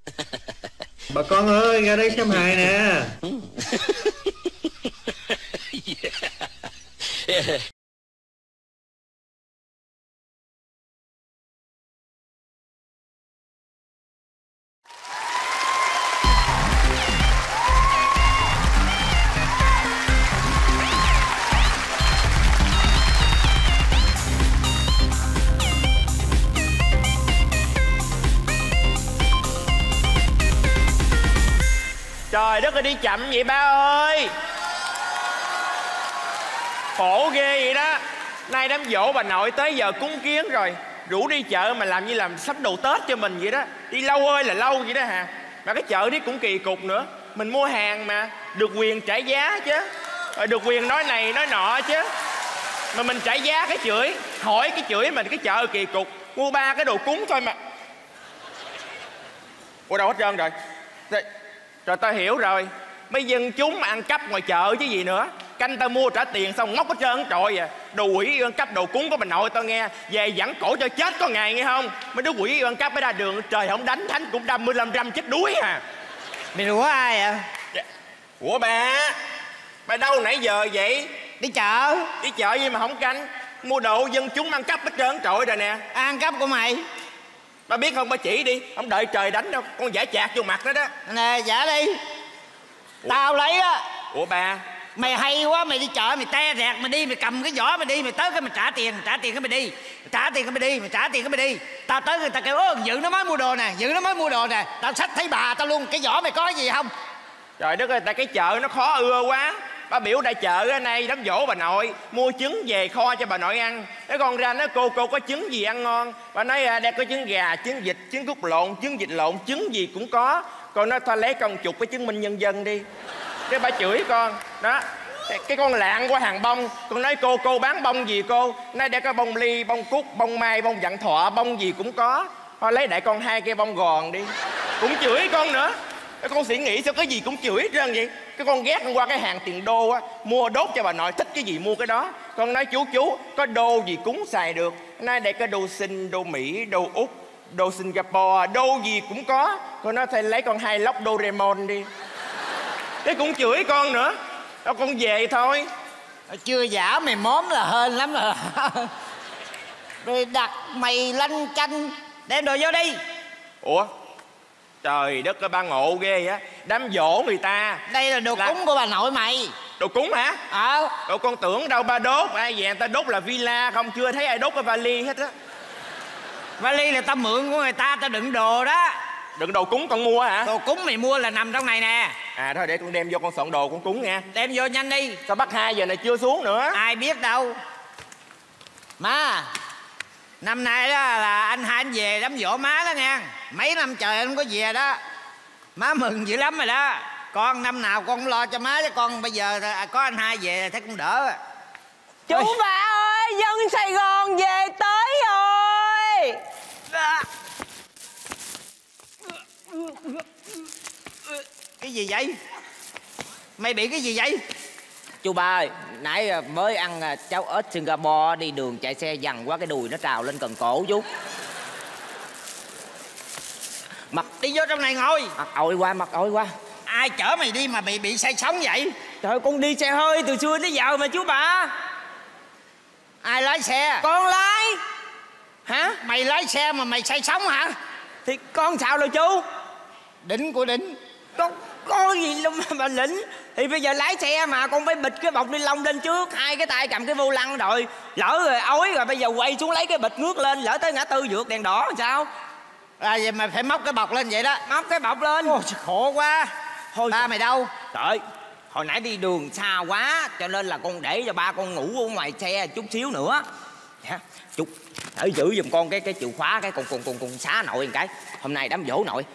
Bà con ơi, ra đây xem hài nè. Trời đất ơi, đi chậm vậy ba ơi. Khổ ghê vậy đó. Nay đám giỗ bà nội tới giờ cúng kiến rồi, rủ đi chợ mà làm như làm sắm đồ Tết cho mình vậy đó. Đi lâu ơi là lâu vậy đó hà. Mà cái chợ đấy cũng kỳ cục nữa. Mình mua hàng mà được quyền trả giá chứ, rồi được quyền nói này nói nọ chứ. Mà mình trả giá cái chửi. Hỏi cái chửi mình cái chợ kỳ cục. Mua 3 cái đồ cúng thôi mà. Ủa đâu hết trơn rồi. Rồi tao hiểu rồi. Mấy dân chúng mà ăn cắp ngoài chợ chứ gì nữa. Canh tao mua trả tiền xong ngốc hết trơn trọi à. Đồ quỷ ăn cắp đồ cúng của bà nội tao nghe. Về dẫn cổ cho chết có ngày nghe không. Mấy đứa quỷ ăn cắp mới ra đường. Trời không đánh thánh cũng đâm 15 trăm chết đuối à. Mày đùa ai à? Ủa bà đâu nãy giờ vậy? Đi chợ. Đi chợ gì mà không canh. Mua đồ dân chúng ăn cắp hết trơn trọi rồi nè. Ăn cắp của mày. Bà biết không, bà chỉ đi. Không đợi trời đánh đâu. Con giả chạc vô mặt đó đó. Nè giả đi. Tao lấy á. Ủa bà? Mày hay quá, mày đi chợ mày te rẹt mày đi, mày cầm cái giỏ mày đi, mày tới cái mày trả tiền cái mày đi, trả tiền cái mày đi, mày trả tiền cái mày đi. Tao tới người ta kêu ơ Dự nó mới mua đồ nè, Dự nó mới mua đồ nè. Tao xách thấy bà tao luôn, cái giỏ mày có cái gì không? Trời đất ơi, tại cái chợ nó khó ưa quá. Bà biểu đại chợ ở nay đám giỗ bà nội, mua trứng về kho cho bà nội ăn. Cái con ra nó cô có trứng gì ăn ngon. Bà nói đây có trứng gà, trứng vịt, trứng cút lộn, trứng vịt lộn, trứng gì cũng có. Con nói thôi lấy con chục cái chứng minh nhân dân đi. Cái bà chửi con đó. Cái con lạng qua hàng bông. Con nói cô bán bông gì cô? Nói để có bông ly, bông cúc, bông mai, bông vạn thọ, bông gì cũng có. Thôi lấy đại con 2 cây bông gòn đi. Cũng chửi con nữa. Cái con suy nghĩ sao cái gì cũng chửi hết trơn vậy. Cái con ghét qua cái hàng tiền đô á, mua đốt cho bà nội, thích cái gì mua cái đó. Con nói chú có đô gì cúng xài được. Nay đây có đô Sinh, đô Mỹ, đô Úc, đô Singapore, đô gì cũng có. Con nói thôi lấy con 2 lốc Doraemon đi. Cái cũng chửi con nữa. Đâu con về thôi. Chưa giả mày móm là hên lắm rồi. Rồi đặt mày lanh chanh. Đem đồ vô đi. Ủa trời đất ơi, ba ngộ ghê á. Đám giỗ người ta. Đây là đồ cúng của bà nội mày. Đồ cúng hả? Đồ con tưởng đâu ba đốt. Ai về người ta đốt là villa không, chưa thấy ai đốt cái vali hết á. Vali là tao mượn của người ta, tao đựng đồ đó. Đựng đồ cúng con mua hả? Đồ cúng mày mua là nằm trong này nè. À thôi để con đem vô con soạn đồ con cúng nha. Đem vô nhanh đi. Sao bắt 2 giờ này chưa xuống nữa? Ai biết đâu. Má, năm nay đó là anh hai anh về đám giỗ má đó nha. Mấy năm trời anh không có về đó. Má mừng dữ lắm rồi đó. Con năm nào con cũng lo cho má chứ con bây giờ có anh hai về thấy cũng đỡ. Chú ba ơi, dân Sài Gòn về tới rồi. Cái gì vậy? Mày bị cái gì vậy? Chú ba ơi, nãy mới ăn cháo ếch Singapore, đi đường chạy xe dằn quá cái đùi nó trào lên cần cổ chú. Mặt đi vô trong này ngồi. Mặt ôi qua. Ai chở mày đi mà bị say sóng vậy? Trời, con đi xe hơi từ xưa tới giờ mà chú ba. Ai lái xe? Con lái. Hả? Mày lái xe mà mày say sóng hả? Thì con sao rồi chú? Đỉnh của đỉnh. Có gì đâu mà lĩnh. Thì bây giờ lái xe mà con phải bịt cái bọc ni lông lên trước, 2 cái tay cầm cái vô lăng rồi. Lỡ rồi ói rồi bây giờ quay xuống lấy cái bịch ngước lên, lỡ tới ngã tư vượt đèn đỏ sao? Vậy mày phải móc cái bọc lên vậy đó. Móc cái bọc lên. Ôi, khổ quá. Thôi ba mày đâu? Trời, hồi nãy đi đường xa quá cho nên là con để cho ba con ngủ ở ngoài xe chút xíu nữa. Chú thử giữ giùm con cái chìa khóa cái cùng xá nội một cái. Hôm nay đám giỗ nội.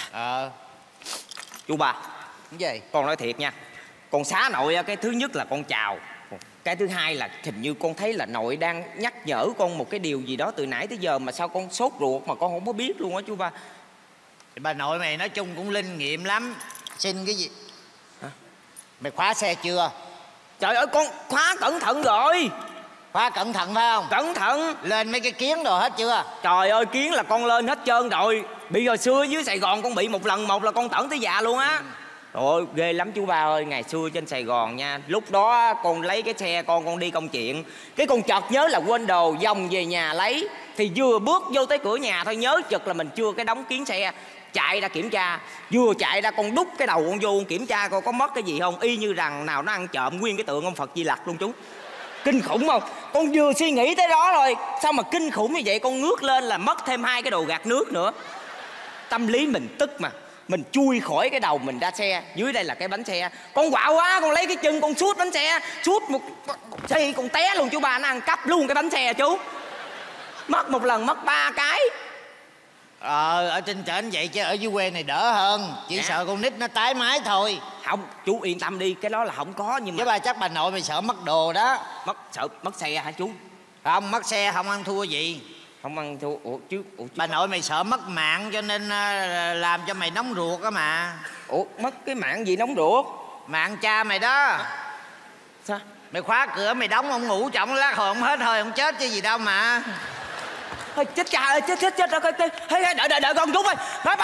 Chú ba. Cái gì? Con nói thiệt nha. Con xá nội cái thứ nhất là con chào. Cái thứ hai là hình như con thấy là nội đang nhắc nhở con một cái điều gì đó từ nãy tới giờ mà sao con sốt ruột mà con không có biết luôn á chú ba. Thì bà nội mày nói chung cũng linh nghiệm lắm. Xin cái gì? Hả? Mày khóa xe chưa? Trời ơi con khóa cẩn thận rồi. Khóa cẩn thận phải không? Cẩn thận. Lên mấy cái kiến đồ hết chưa? Trời ơi kiến là con lên hết trơn rồi. Bị hồi xưa dưới Sài Gòn con bị một lần một là con tởn tới già luôn á. Ôi ghê lắm chú ba ơi. Ngày xưa trên Sài Gòn nha, lúc đó con lấy cái xe con đi công chuyện, cái con chợt nhớ là quên đồ, vòng về nhà lấy. Thì vừa bước vô tới cửa nhà thôi nhớ chực là mình chưa cái đóng kiến xe. Chạy ra kiểm tra, vừa chạy ra con đút cái đầu con vô con kiểm tra coi có mất cái gì không. Y như rằng nào nó ăn trộm nguyên cái tượng ông Phật Di Lặc luôn chú. Kinh khủng không? Con vừa suy nghĩ tới đó rồi, sao mà kinh khủng như vậy? Con ngước lên là mất thêm 2 cái đồ gạt nước nữa. Tâm lý mình tức mà. Mình chui khỏi cái đầu mình ra xe. Dưới đây là cái bánh xe. Con quạo quá, con lấy cái chân con sút bánh xe. Sút một giây con té luôn chú ba. Nó ăn cắp luôn cái bánh xe chú. Mất một lần mất 3 cái. Ở trên trển vậy chứ ở dưới quê này đỡ hơn. Chỉ sợ con nít nó tái mái thôi. Không, chú yên tâm đi, cái đó là không có. Nhưng mà chắc bà nội mày sợ mất đồ đó. Sợ mất xe hả chú? Không, mất xe không ăn thua gì. Không ăn thua. Ủa chứ bà nội mày sợ mất mạng cho nên làm cho mày nóng ruột á mà. Ủa mất cái mạng gì nóng ruột? Mạng cha mày đó. Sao? Mày khóa cửa mày đóng ông ngủ trọng lát hồi ông hết hơi ông chết chứ gì đâu mà. Thôi chết cha ơi, chết rồi. Đợi con chú ơi.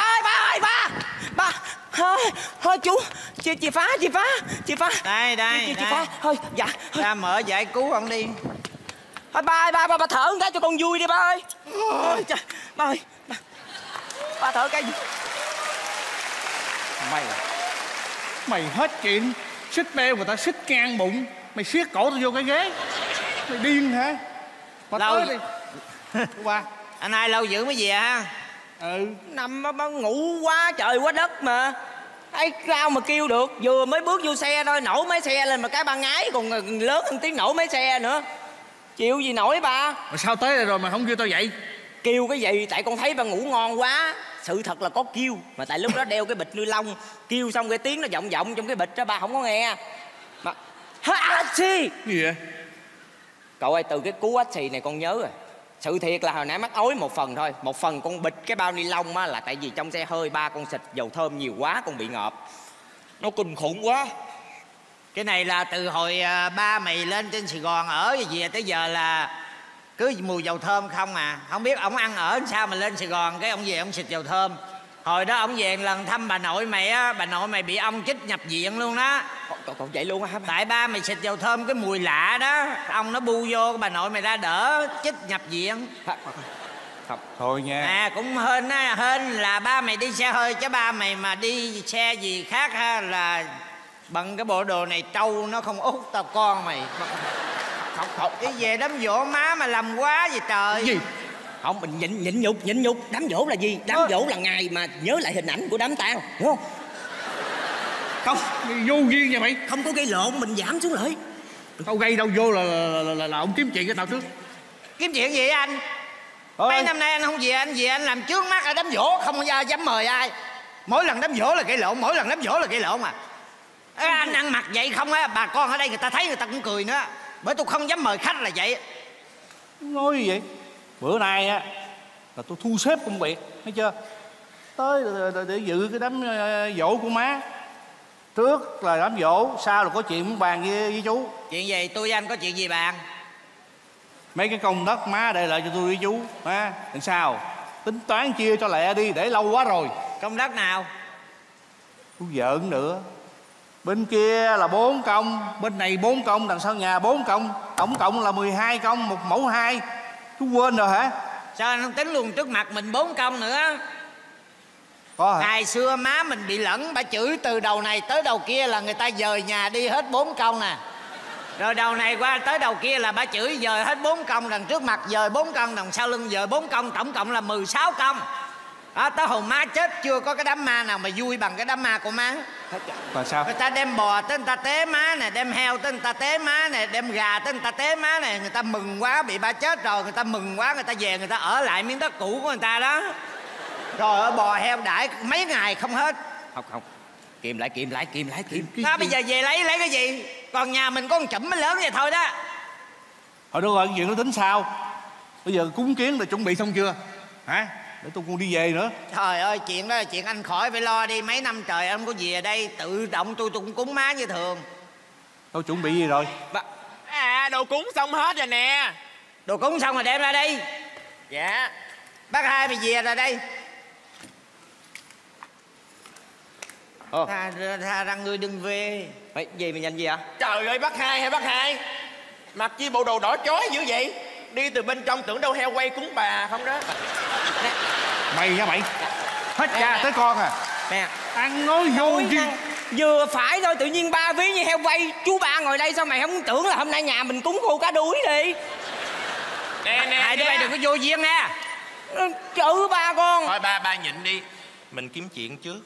Ba thôi chú. Chị phá. Đây. Chị phá. Thôi dạ. Ra mở giải cứu ông đi. Thôi ba thở một cái cho con vui đi ba ơi. Ôi trời, ba ơi. Ba thở cái gì? Mày hết chuyện xích beo người ta xích ngang bụng, mày siết cổ tao vô cái ghế. Mày điên hả? Mà lâu tới đi. Qua. Anh hai lâu dữ mới về ha? Nằm mà ngủ quá trời quá đất mà. Ấy sao mà kêu được. Vừa mới bước vô xe thôi nổ máy xe lên mà cái ba ngái còn lớn hơn tiếng nổ máy xe nữa. Chịu gì nổi ba. Mà sao tới đây rồi mà không kêu tao dậy? Kêu cái gì? Tại con thấy ba ngủ ngon quá. Sự thật là có kêu. Mà tại lúc đó đeo cái bịch ni lông. Kêu xong cái tiếng nó vọng trong cái bịch đó ba không có nghe. Mà Xì. Gì vậy? Cậu ơi, từ cái cú xì này con nhớ rồi. Sự thiệt là hồi nãy mắc ối một phần thôi. Một phần con bịch cái bao ni lông á là tại vì trong xe hơi ba con xịt dầu thơm nhiều quá con bị ngợp. Nó kinh khủng quá. Cái này là từ hồi ba mày lên trên Sài Gòn ở về tới giờ là cứ mùi dầu thơm không à. Không biết ổng ăn ở sao mà lên Sài Gòn cái ông về ông xịt dầu thơm. Hồi đó ổng về lần thăm bà nội mày á, bà nội mày bị ông chích nhập viện luôn đó. Còn vậy luôn hả? Tại ba mày xịt dầu thơm cái mùi lạ đó, ông nó bu vô bà nội mày ra đỡ chích nhập viện. Không. Thôi nha. À cũng hên á, hên là ba mày đi xe hơi chứ ba mày mà đi xe gì khác ha là bằng cái bộ đồ này trâu nó không út tao con mày. Không. Đi về đám dỗ má mà làm quá gì trời. Cái gì? Không, mình nhịn nhục. Đám dỗ là gì? Đám dỗ là ngày mà nhớ lại hình ảnh của đám tang, hiểu không? Không. Vô duyên vậy mày. Không có gây lộn, mình giảm xuống lại. Tao gây đâu vô là ông kiếm chuyện với tao trước. Kiếm chuyện gì anh? Mấy năm nay anh không về, anh về anh làm trước mắt ở đám dỗ không dám mời ai. Mỗi lần đám dỗ là gây lộn à. Anh ăn mặc vậy không á, bà con ở đây người ta thấy người ta cũng cười nữa. Bởi tôi không dám mời khách là vậy. Nói gì vậy? Bữa nay á là tôi thu xếp công việc, thấy chưa? Tới để dự cái đám dỗ của má. Trước là đám dỗ, sau là có chuyện muốn bàn với chú. Chuyện gì? Tôi với anh có chuyện gì bàn? Mấy cái công đất má để lại cho tôi với chú ha. Làm sao? Tính toán chia cho lẹ đi, để lâu quá rồi. Công đất nào? Chú giỡn nữa. Bên kia là 4 công, bên này 4 công, đằng sau nhà 4 công. Tổng cộng là 12 công, 1 mẫu 2. Chú quên rồi hả? Sao anh không tính luôn trước mặt mình 4 công nữa? Có hả? Ngày xưa má mình bị lẫn, bà chửi từ đầu này tới đầu kia là người ta dời nhà đi hết 4 công nè. Rồi đầu này qua tới đầu kia là bà chửi dời hết 4 công, đằng trước mặt dời 4 công, đằng sau lưng dời 4 công, tổng cộng là 16 công. Đó, tới hồi má chết chưa có cái đám ma nào mà vui bằng cái đám ma của má. Và sao? Người ta đem bò tới người ta tế má nè, đem heo tới người ta tế má nè, đem gà tới người ta tế má nè. Người ta mừng quá bị ba chết rồi, người ta mừng quá người ta về người ta ở lại miếng đất cũ của người ta đó. Rồi ở bò heo đãi mấy ngày không hết. Không. Kìm lại. Đó, bây giờ về lấy cái gì? Còn nhà mình có con chụm mới lớn vậy thôi đó. Thôi được rồi, chuyện nó tính sao? Bây giờ cúng kiến là chuẩn bị xong chưa? Hả? Để tôi còn đi về nữa. Trời ơi, chuyện đó là chuyện anh khỏi phải lo đi. Mấy năm trời anh có về đây tự động tôi cũng cúng má như thường. Tôi chuẩn bị gì rồi? Đồ cúng xong hết rồi nè. Đồ cúng xong rồi đem ra đi. Dạ. Bác hai mày về rồi đây. Tha ra ngươi đừng về. Vậy gì mình nhận gì hả? Trời ơi bác Hai hay bác Hai, mặc chi bộ đồ đỏ chói dữ vậy? Đi từ bên trong tưởng đâu heo quay cúng bà không đó. Mày hả mày? Hết cha tới con à? Nè, Ăn nói vô chi. vừa phải thôi, tự nhiên ba ví như heo quay. Chú ba ngồi đây sao mày không tưởng là hôm nay nhà mình cúng khô cá đuối đi? Nè Hai đứa bay đừng có vô duyên nha. Chữ ba con. Thôi ba nhịn đi, mình kiếm chuyện trước.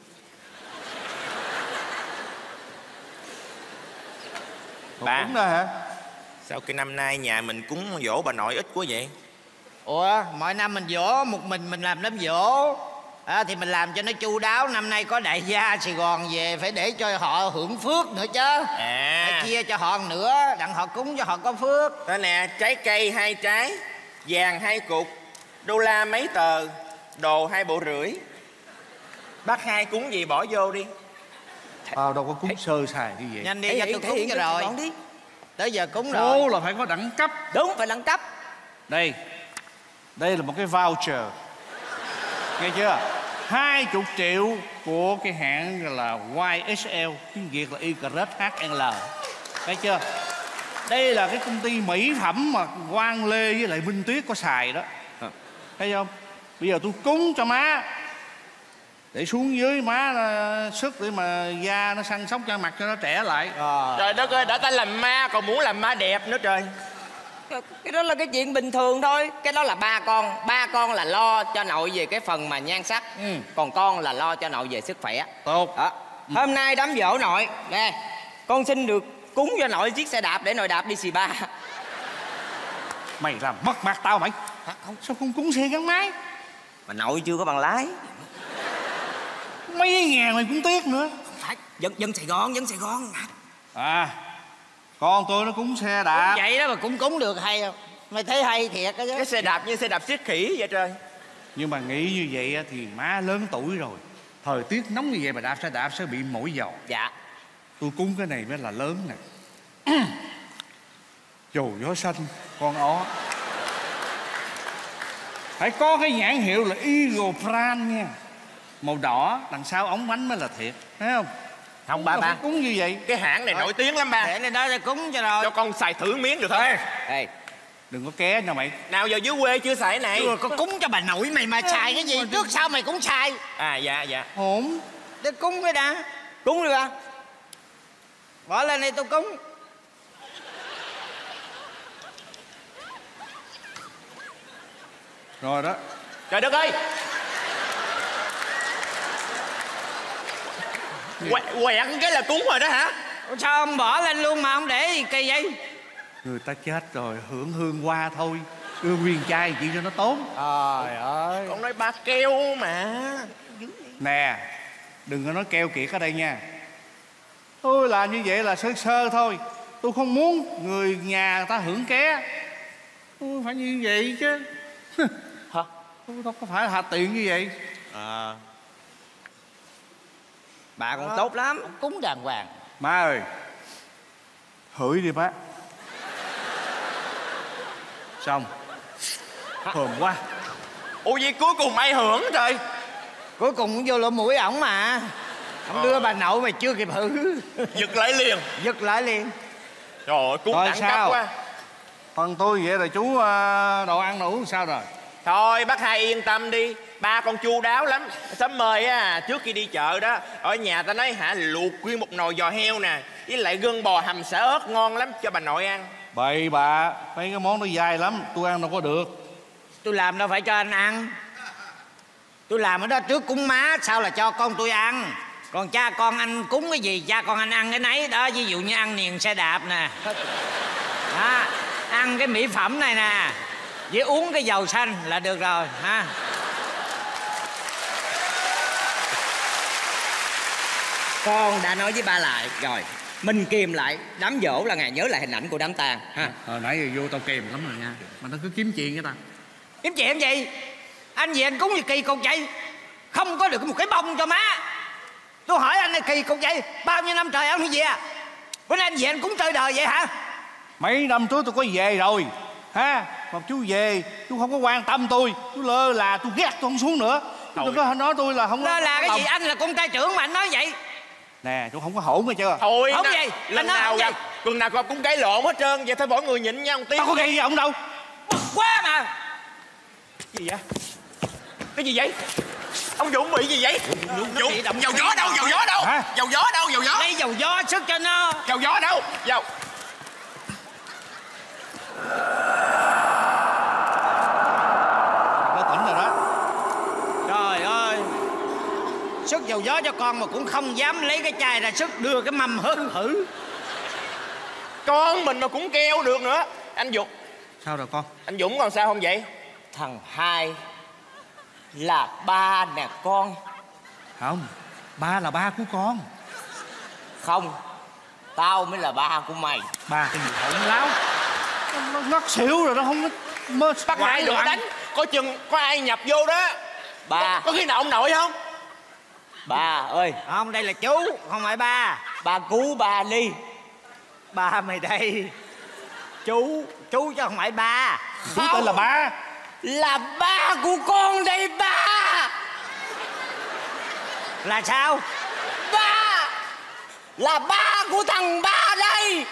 Ba. Đúng đó hả? Sao cái năm nay nhà mình cúng dỗ bà nội ít quá vậy? Ủa mỗi năm mình dỗ một mình làm đám dỗ thì mình làm cho nó chu đáo. Năm nay có đại gia Sài Gòn về, phải để cho họ hưởng phước nữa chứ. Phải chia cho họ nữa, đặng họ cúng cho họ có phước. Đó nè, trái cây 2 trái, vàng 2 cục, đô la mấy tờ, đồ 2 bộ rưỡi. Bác Hai cúng gì bỏ vô đi. Đâu có cúng sơ sài như vậy. Nhanh đi, cho tôi cúng cho rồi. Đi. Tới giờ cúng Số rồi. là phải có đẳng cấp. Đúng, phải đẳng cấp. Đây là một cái voucher, nghe chưa? 20 triệu của cái hãng là YSL, tiếng Việt là YHL, thấy chưa? Đây là cái công ty mỹ phẩm mà Quang Lê với lại Minh Tuyết có xài đó, thấy không? Bây giờ tôi cúng cho má, để xuống dưới má sức để mà da nó săn sóc da mặt cho nó trẻ lại. Trời đất ơi, đã ta làm ma còn muốn làm ma đẹp nữa trời. Cái đó là cái chuyện bình thường thôi. Cái đó là ba con là lo cho nội về cái phần mà nhan sắc, còn con là lo cho nội về sức khỏe. Tốt Đó. Hôm nay đám giỗ nội nè, con xin được cúng cho nội chiếc xe đạp để nội đạp đi xì ba. Mày làm mất mặt tao mày. Không, sao không cúng xe gắn máy? Mà nội chưa có bằng lái. Mấy ngàn mày cũng tiếc nữa. Phải, dân Sài Gòn. Con tôi nó cúng xe đạp. Vậy đó mà cũng cúng được hay không? Mày thấy hay thiệt đó chứ. Cái xe đạp như xe đạp siết khỉ vậy trời. Nhưng mà nghĩ như vậy thì má lớn tuổi rồi, thời tiết nóng như vậy mà đạp xe đạp sẽ bị mũi dầu. Dạ. Tôi cúng cái này mới là lớn nè. Dù gió xanh con ó, phải có cái nhãn hiệu là Eagle Brand nha, màu đỏ đằng sau ống bánh mới là thiệt, thấy không? Không ba cúng như vậy. cái hãng này nổi tiếng lắm ba. Để lên đó cho cúng cho rồi. Cho con xài thử miếng được không? Ê, Đừng có ké nha mày. Nào giờ dưới quê chưa xài cái này. Chưa có cúng cho bà nội mày mà xài cái gì? Trước sau mày cũng xài. À dạ. Hổn. Để cúng cái đã. cúng đi ba. Bỏ lên đây tôi cúng. Rồi đó. Trời đất ơi, quẹt cái là cúng rồi đó hả? Sao ông bỏ lên luôn mà ông để gì kỳ vậy? Người ta chết rồi, hưởng hương qua thôi, đưa nguyên chai chỉ cho nó tốn. Trời ơi. Con nói ba keo mà. Nè, đừng có nói keo kiệt ở đây nha. Tôi làm như vậy là sơ sơ thôi. Tôi không muốn người nhà ta hưởng ké. Tôi phải như vậy chứ. Hả? Tôi đâu có phải hạt tiền như vậy. Bà còn tốt lắm. Ông cúng đàng hoàng. Má ơi, hửi đi má. Xong. Thơm quá. Ủa vậy cuối cùng ai hưởng trời? Cuối cùng cũng vô lỗ mũi ổng mà. Ông đưa bà nội mà chưa kịp hử. Giật lại liền. Giật lại liền. Trời ơi, cúng Rồi đẳng sao? cấp quá. Phần tôi vậy là chú đồ ăn đồ uống sao rồi? Thôi bác Hai yên tâm đi, ba con chu đáo lắm. Sớm mời á, trước khi đi chợ đó, ở nhà ta nói hả, luộc nguyên một nồi giò heo nè, với lại gân bò hầm xả ớt ngon lắm cho bà nội ăn. Bậy bạ, mấy cái món nó dai lắm, tôi ăn đâu có được. Tôi làm đâu phải cho anh ăn. Tôi làm ở đó trước cúng má, sao là cho con tôi ăn. Còn cha con anh cúng cái gì, cha con anh ăn cái nấy đó. Ví dụ như ăn niềng xe đạp nè đó, ăn cái mỹ phẩm này nè, với uống cái dầu xanh là được rồi ha. Con đã nói với ba lại rồi, mình kìm lại. Đám giỗ là ngày nhớ lại hình ảnh của đám tang ha. Hồi nãy giờ vô tao kèm lắm rồi nha, mà nó cứ kiếm chuyện với tao. Kiếm chuyện gì? Anh về anh cúng gì kỳ cục vậy? Không có được một cái bông cho má. Tôi hỏi anh này kỳ cục vậy, bao nhiêu năm trời anh không về? Bữa nay anh về anh cúng chơi đời vậy hả? Mấy năm trước tôi có về rồi ha, mà chú về chú không có quan tâm tôi, chú lơ là tôi ghét tôi không xuống nữa. Chú đừng có nói tôi là không Đó là cái lòng. gì? Anh là con trai trưởng mà anh nói vậy. Nè chú không có hỗn nghe chưa? Thôi Hỗn nè, gì? lần Anh nói nào hỗn gặp tuần nào gặp cũng cãi lộn hết trơn. Vậy thôi mỗi người nhịn nhau một tiếng. Tao có gây gì ông đâu. Bực quá mà. Gì vậy? Cái gì vậy? Ông Dũng bị gì vậy? Dũng, dầu gió đâu, dầu gió đâu? Hả? Dầu gió đâu, dầu gió? Lấy dầu gió sức cho nó. Dầu gió đâu? Dầu. Nó tỉnh rồi đó. Trời ơi, sức dầu gió cho con mà cũng không dám lấy cái chai ra sức đưa cái mâm hớn hử. Con mình mà cũng keo được nữa. Anh Dũng. Sao rồi con? Anh Dũng còn sao không vậy? Thằng hai là ba nè con. Không, ba là ba của con. Không, tao mới là ba của mày. Ba cái gì hỗn láo. Nó ngất xỉu rồi, nó không mơ. Bắt hai đừng đánh. Coi chừng có ai nhập vô đó. Ba. Có khi nào ông nội không? Ba ơi. Không, đây là chú, không phải ba. Ba cứu ba đi. Ba mày đây. Chú chứ không phải ba. Chú tên là ba. Là ba của con đây ba. Là sao? Ba là ba của thằng ba đây.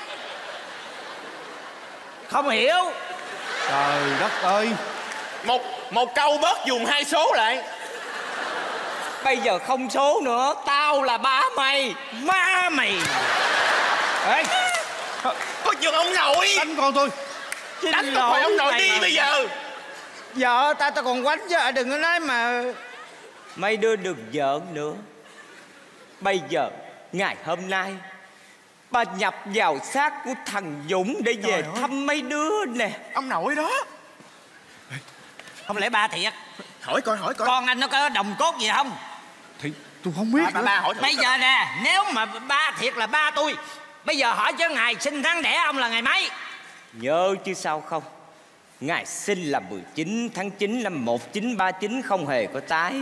Không hiểu. Trời đất ơi. Một câu bớt dùng hai số lại. Bây giờ không số nữa. Tao là ba mày. Má mày. Ê, Có chừng ông nội. đánh con tôi. Đánh không phải ông nội đi bây giờ. Vợ tao còn quánh chứ. Đừng có nói mà. Mấy đứa đừng giỡn nữa. Bây giờ ngày hôm nay ba nhập vào xác của thằng Dũng để về thăm mấy đứa nè. Ông nội đó. Không lẽ ba thiệt? Hỏi coi. Con anh nó có đồng cốt gì không? Thì tôi không biết. Ba hỏi thử. Bây giờ nè, nếu mà ba thiệt là ba tôi, bây giờ hỏi chứ ngày sinh tháng đẻ ông là ngày mấy? Nhớ chứ sao không? Ngày sinh là 19 tháng 9 năm 1939, không hề có tái.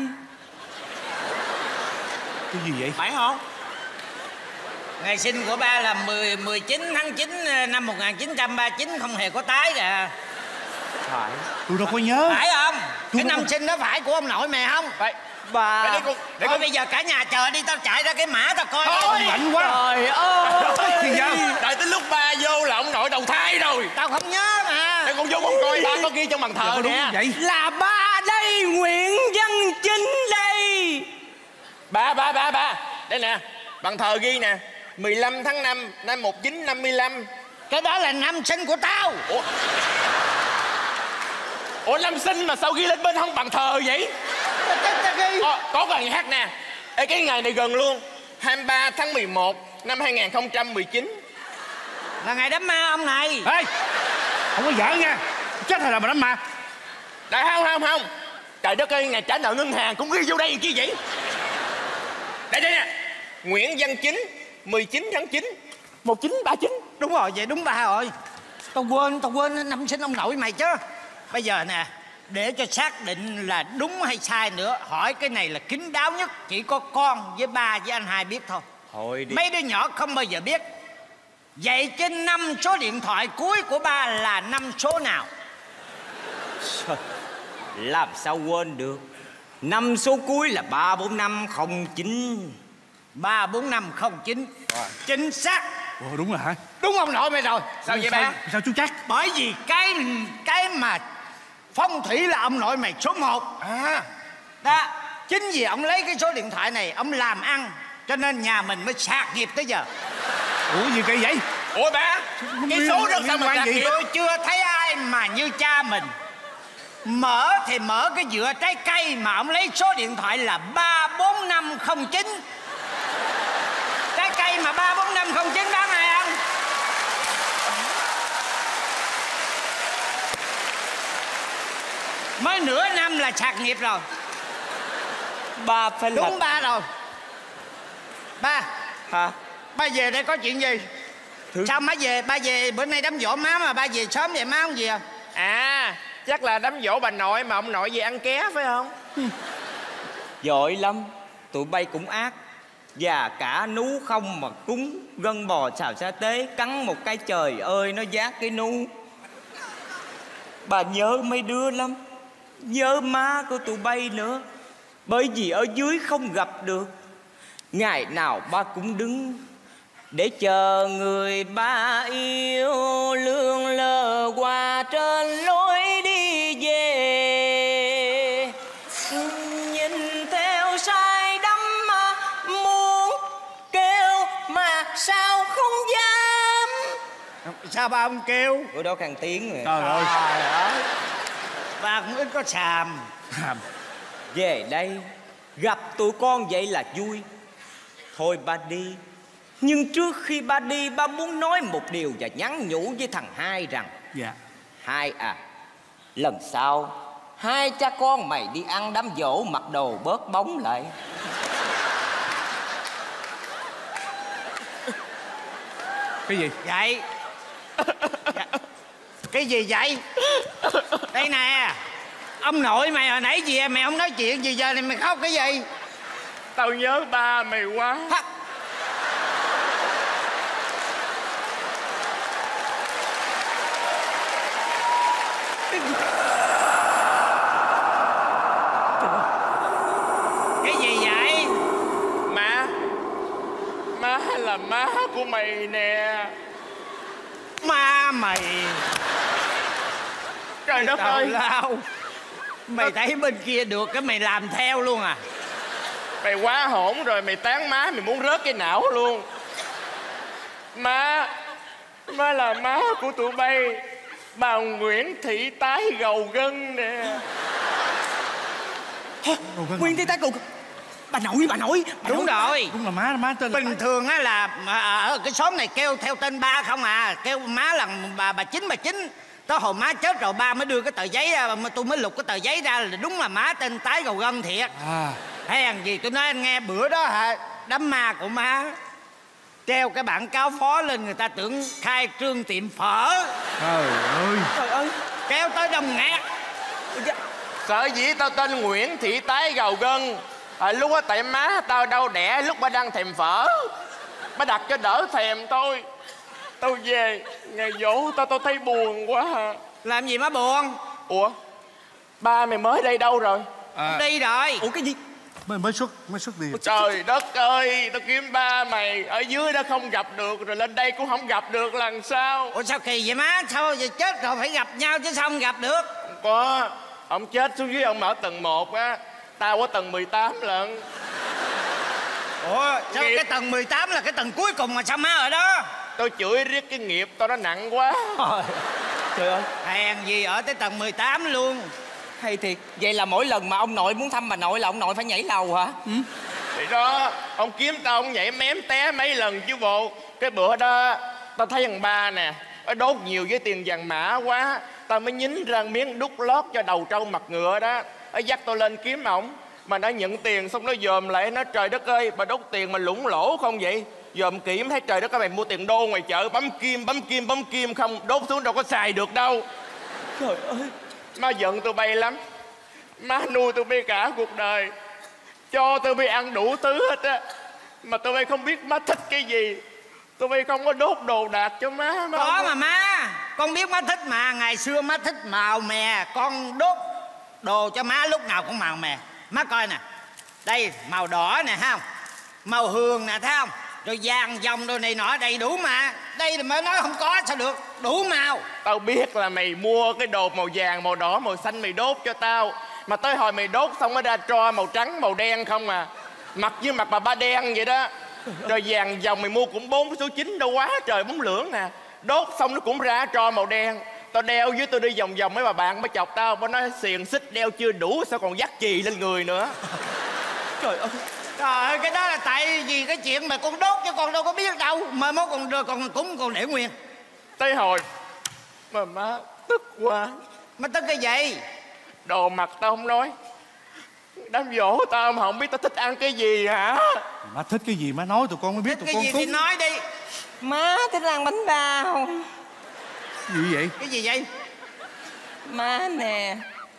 Cái gì vậy? Phải không? Ngày sinh của ba là 19 tháng 9 năm 1939, không hề có tái kìa. Phải. Tôi đâu có nhớ. Phải không? Tôi Cái năm không- sinh đó phải của ông nội mày không? Phải. Bà. Để Thôi con- bây giờ cả nhà chờ đi, tao chạy ra cái mã tao coi. Thôi. Lạnh quá. Trời ơi. Thì sao? Đợi tới lúc ba vô là ông nội đầu thai rồi. Tao không nhớ mà. Để con vô con coi ba có ghi trong bàn thờ Đúng nè. vậy. Là ba đây, Nguyễn Văn Chính đây. Ba. Đây nè, bàn thờ ghi nè. 15 tháng 5 năm 1955. Cái đó là năm sinh của tao. Ủa năm sinh mà sao ghi lên bên không bàn thờ vậy? Tao ghi. Có bài hát nè. Ê, cái ngày này gần luôn. 23 tháng 11 năm 2019. Là ngày đám ma ông này. Ê, không có giỡn nha. Chết hay là mà đánh ma. Đại không. Trời đất ơi, ngày trả nợ ngân hàng cũng ghi vô đây chi vậy? Đây nè. Nguyễn Văn Chính, 19 tháng 9 1939. Đúng rồi, vậy đúng ba rồi. Tao quên năm sinh ông nội mày chứ. Bây giờ nè, để cho xác định là đúng hay sai nữa, hỏi cái này là kín đáo nhất. Chỉ có con với ba với anh hai biết thôi. Thôi đi. Mấy đứa nhỏ không bao giờ biết. Vậy trên 5 số điện thoại cuối của ba là 5 số nào? Làm sao quên được. 5 số cuối là 34509. 34509. Chính xác. Ồ, đúng rồi hả? Đúng ông nội mày rồi. Sao vậy ba? Sao chú chắc? Bởi vì cái mà phong thủy là ông nội mày số 1. À, Đó. Chính vì ông lấy cái số điện thoại này ông làm ăn, cho nên nhà mình mới sạc nghiệp tới giờ. Ủa gì kỳ vậy? ủa ba, cái số đó sao mà liên quan sạc gì? nghiệp? Tôi chưa thấy ai mà như cha mình. Mở thì mở cái dựa trái cây mà ông lấy số điện thoại là 34509. Trái cây mà 34509 bán ai ăn? Mới nửa năm là sạc nghiệp rồi. Ba phải là... Đúng ba rồi. Ba. Hả? Ba về đây có chuyện gì? Sao má về? Ba về bữa nay đám giỗ má mà ba về sớm vậy má không về à? À, chắc là đám giỗ bà nội mà ông nội về ăn ké phải không? Giỏi lắm. Tụi bay cũng ác. Và cả nú không mà cúng. Gân bò xào sa tế. Cắn một cái trời ơi nó giác cái nú. Bà nhớ mấy đứa lắm. Nhớ má của tụi bay nữa. Bởi vì ở dưới không gặp được. Ngày nào ba cũng đứng để chờ người ba yêu lượn lờ qua trên lối đi về. Nhìn theo say đắm muốn kêu mà sao không dám. Sao ba không kêu? Bữa đó khang tiếng rồi. Trời ơi. Trời ơi, ba cũng ít có xàm. Về đây gặp tụi con vậy là vui. Thôi ba đi. Nhưng trước khi ba đi, ba muốn nói một điều và nhắn nhủ với thằng Hai rằng: Dạ. Hai à, lần sau hai cha con mày đi ăn đám giỗ mặc đồ bớt bóng lại. Cái gì? Vậy cái gì vậy? Đây nè, ông nội mày hồi nãy gì mày không nói chuyện gì, giờ này mày khóc cái gì? Tao nhớ ba mày quá. Cái gì vậy? Má là má của mày nè. Ma mày. Trời đất Tào ơi. lao. Mày thấy bên kia được cái mày làm theo luôn à? Mày quá hổn rồi, mày tán má mày muốn rớt cái não luôn. Má là má của tụi bay, bà Nguyễn Thị Tái Gầu Gân nè. Nguyên Thị Tái Gầu Gân. Bà nội. Đúng rồi. Đúng là má tên là... Bình thường á là ở cái xóm này kêu theo tên ba không à. Kêu má là bà Chính. Tới hồi má chết rồi ba mới đưa cái tờ giấy ra, mà tôi mới lục cái tờ giấy ra là đúng là má tên Tái Gầu Gân thiệt. Hèn gì tôi nói anh nghe, bữa đó hả, đám ma của má treo cái bảng cáo phó lên, người ta tưởng khai trương tiệm phở. Trời ơi. Kéo tới đông nghẹt. Sở dĩ tao tên Nguyễn Thị Tái Gầu Gân lúc á tại má tao đau đẻ lúc bà đang thèm phở, bà đặt cho đỡ thèm thôi. Tao về ngày dỗ tao thấy buồn quá à. Làm gì má buồn? Ủa, ba mày mới đây đâu rồi? Đi rồi. Ủa cái gì? Mới xuất đi. Trời đất ơi, tao kiếm ba mày ở dưới đó không gặp được, rồi lên đây cũng không gặp được, làm sao? Ủa sao kỳ vậy má? Sao giờ chết rồi phải gặp nhau chứ sao không gặp được? Không có, ông chết xuống dưới ông ở tầng 1 á, tao ở tầng 18 lận. Ủa sao Nghiệp. cái tầng 18 là cái tầng cuối cùng mà sao má ở đó? Tôi chửi riết cái nghiệp tao nó nặng quá. Trời ơi, Hèn gì ở tới tầng 18 luôn. hay thiệt. Vậy là mỗi lần mà ông nội muốn thăm bà nội là ông nội phải nhảy lầu hả? Thì đó, ông kiếm tao ông nhảy mém té mấy lần chứ bộ. Cái bữa đó tao thấy thằng ba nè, nó đốt nhiều với tiền vàng mã quá, tao mới nhín ra miếng đút lót cho đầu trâu mặt ngựa đó. Nó dắt tao lên kiếm ổng, mà nó nhận tiền xong nó dòm lại, nó trời đất ơi bà đốt tiền mà lủng lỗ không vậy? Dòm kỹ mới thấy trời đất, các bạn mua tiền đô ngoài chợ bấm kim không, đốt xuống đâu có xài được đâu. Trời ơi. Má giận tụi bay lắm. Má nuôi tụi bay cả cuộc đời, cho tụi bay ăn đủ thứ hết á, mà tụi bay không biết má thích cái gì. Tụi bay không có đốt đồ đạc cho má. Có mà má, con biết má thích mà. Ngày xưa má thích màu mè, con đốt đồ cho má lúc nào cũng màu mè. Má coi nè, đây màu đỏ nè thấy không, màu hường nè thấy không, rồi vàng dòng đồ này nọ đầy đủ mà. Đây là mới nói không có sao được, đủ màu. Tao biết là mày mua cái đồ màu vàng, màu đỏ, màu xanh mày đốt cho tao, mà tới hồi mày đốt xong mới ra tro màu trắng, màu đen không à. Mặt như mặt bà ba đen vậy đó. Rồi vàng dòng mày mua cũng 4 số 9 đâu quá trời, 4 lưỡng nè. Đốt xong nó cũng ra tro màu đen. Tao đeo với tôi đi vòng vòng, mấy bà bạn mới chọc tao, mới nói xiềng xích đeo chưa đủ sao còn dắt chì lên người nữa. Trời ơi. Trời ơi, cái đó là tại vì cái chuyện mà con đốt chứ con đâu có biết đâu. Mai mốt còn cũng còn để nguyên. Tới hồi mà má tức quá. Má tức cái gì? Đồ mặt tao không nói, đám dỗ tao mà không biết tao thích ăn cái gì hả? Má thích cái gì má nói tụi con mới biết, Thích tụi cái con gì cúng. thì nói đi. Má thích ăn bánh bao. Gì vậy? Cái gì vậy? Má nè.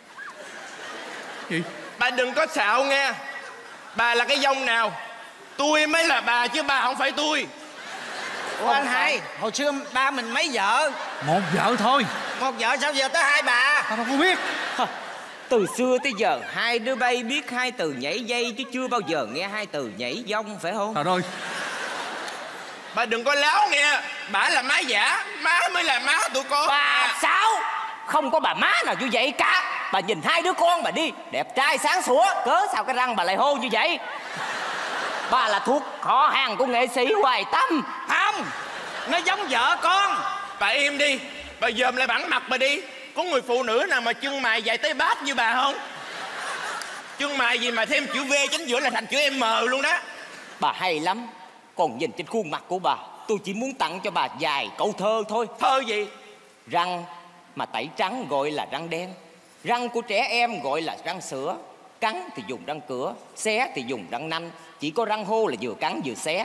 Gì? Bà đừng có xạo nghe. Bà là cái dông nào? Tôi mới là bà chứ bà không phải tôi. Ủa anh Hai, hồi xưa ba mình mấy vợ? Một vợ thôi. Một vợ sao giờ tới hai bà? Tao đâu có biết. Từ xưa tới giờ hai đứa bay biết hai từ nhảy dây chứ chưa bao giờ nghe hai từ nhảy dông, phải không? Trời ơi, Bà đừng có láo nghe. Bà là má giả, má mới là má tụi con. Bà Sáu, không có bà má nào như vậy cả. Bà nhìn hai đứa con bà đi, đẹp trai sáng sủa, cớ sao cái răng bà lại hô như vậy? Bà là thuộc họ hàng của nghệ sĩ Hoài Tâm. Không, nó giống vợ con. Bà im đi. Bà dòm lại bản mặt bà đi. Có người phụ nữ nào mà chân mày dài tới bát như bà không? Chân mày gì mà thêm chữ V chính giữa là thành chữ M luôn đó. Bà hay lắm. Còn nhìn trên khuôn mặt của bà, tôi chỉ muốn tặng cho bà vài câu thơ thôi. Thơ gì? Răng mà tẩy trắng gọi là răng đen, răng của trẻ em gọi là răng sữa. Cắn thì dùng răng cửa, xé thì dùng răng nanh. Chỉ có răng hô là vừa cắn vừa xé.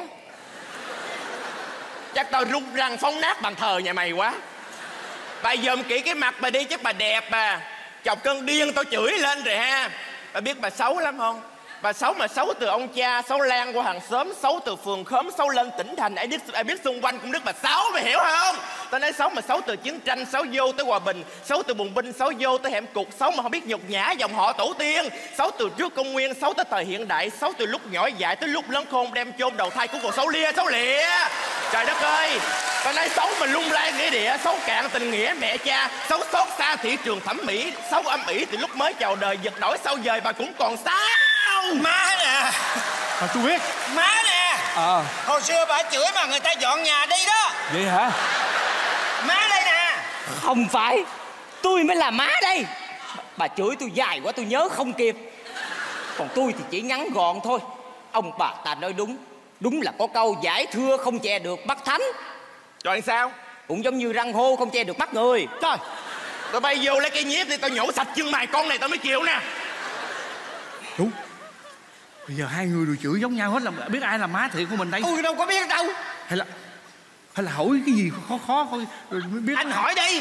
Chắc tao rút răng phóng nát bàn thờ nhà mày quá. Bà dòm kỹ cái mặt bà đi, chắc bà đẹp bà. Chọc cơn điên tao chửi lên rồi ha. Bà biết bà xấu lắm không? Bà xấu mà xấu từ ông cha, xấu lan qua hàng xóm, xấu từ phường khóm, xấu lên tỉnh thành. Ai biết xung quanh cũng biết bà xấu, mày hiểu không? Tao nói xấu mà xấu từ chiến tranh, xấu vô tới hòa bình, xấu từ bùng binh, xấu vô tới hẻm cụt, xấu mà không biết nhục nhã dòng họ tổ tiên, xấu từ trước công nguyên, xấu tới thời hiện đại, xấu từ lúc nhỏ dại tới lúc lớn khôn đem chôn đầu thai cũng còn xấu lia, xấu lịa. Trời đất ơi, tao nói xấu mà lung lay nghĩa địa, xấu cạn tình nghĩa mẹ cha, xấu xót xa thị trường thẩm mỹ, xấu âm ỉ từ lúc mới chào đời, giật đổi sau dời bà cũng còn xấu. Má nè, tôi biết. má nè. Hồi xưa bà chửi mà người ta dọn nhà đi đó. Vậy hả? Má đây nè. Không phải, tôi mới là má đây. Bà chửi tôi dài quá tôi nhớ không kịp. Còn tôi thì chỉ ngắn gọn thôi. Ông bà ta nói đúng. Đúng là có câu giải thưa không che được bắt thánh. Rồi sao? Cũng giống như răng hô không che được bắt người. Trời, tao bay vô lấy cây nhíp đi, tao nhổ sạch chân mày con này tao mới chịu nè. Đúng. Bây giờ hai người đều chửi giống nhau hết, là biết ai là má thiệt của mình đây? Tôi đâu có biết đâu. Hay là hỏi cái gì khó khó thôi rồi mới biết. Anh hỏi đi.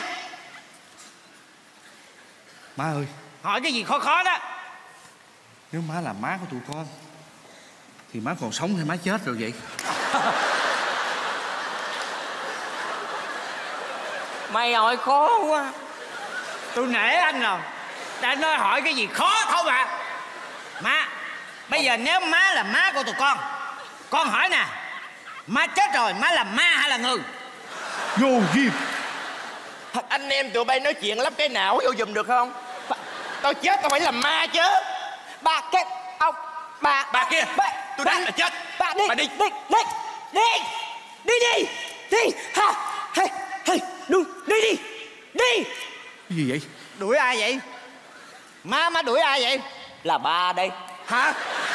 Má ơi, Hỏi cái gì khó khó đó. nếu má là má của tụi con thì má còn sống hay má chết rồi vậy? Mày hỏi khó quá. Tôi nể anh rồi. Đã nói hỏi cái gì khó thôi mà. Má, bây giờ nếu má là má của tụi con hỏi nè, má chết rồi má là ma hay là người? Vô duyên. Anh em tụi bay nói chuyện lắp cái não vô giùm được không? Tao chết tao phải làm ma chứ. Bà cái ông bà kia, tôi đánh là chết. Bà đi, Bà đi. Đi ha, hey, đi. Cái gì vậy? Đuổi ai vậy? Má đuổi ai vậy? Là bà đây. Hả?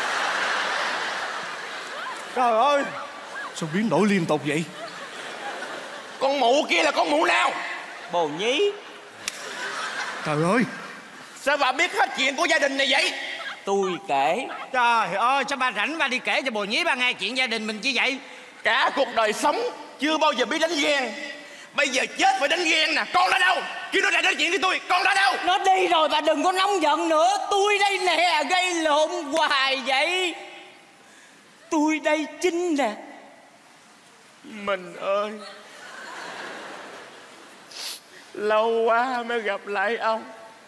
Trời ơi, Sao biến đổi liên tục vậy? Con mụ kia là con mụ nào? Bồ nhí. Trời ơi, Sao bà biết hết chuyện của gia đình này vậy? Tôi kể. trời ơi, sao bà rảnh bà đi kể cho bồ nhí bà nghe chuyện gia đình mình chứ vậy? Cả cuộc đời sống chưa bao giờ biết đánh ghen. Bây giờ chết phải đánh ghen nè. Con đã đâu? Kêu nó ra nói chuyện với tôi. Con đã đâu? Nó đi rồi bà đừng có nóng giận nữa. Tôi đây nè, gây lộn hoài vậy. Tôi đây chính nè. Mình ơi, lâu quá mới gặp lại ông.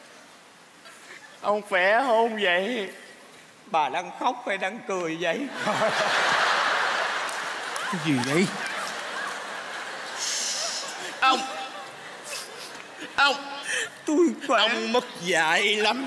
Ông khỏe không vậy? Bà đang khóc hay đang cười vậy? cái gì vậy? Ông Tôi khỏe. Ông mất dạy lắm.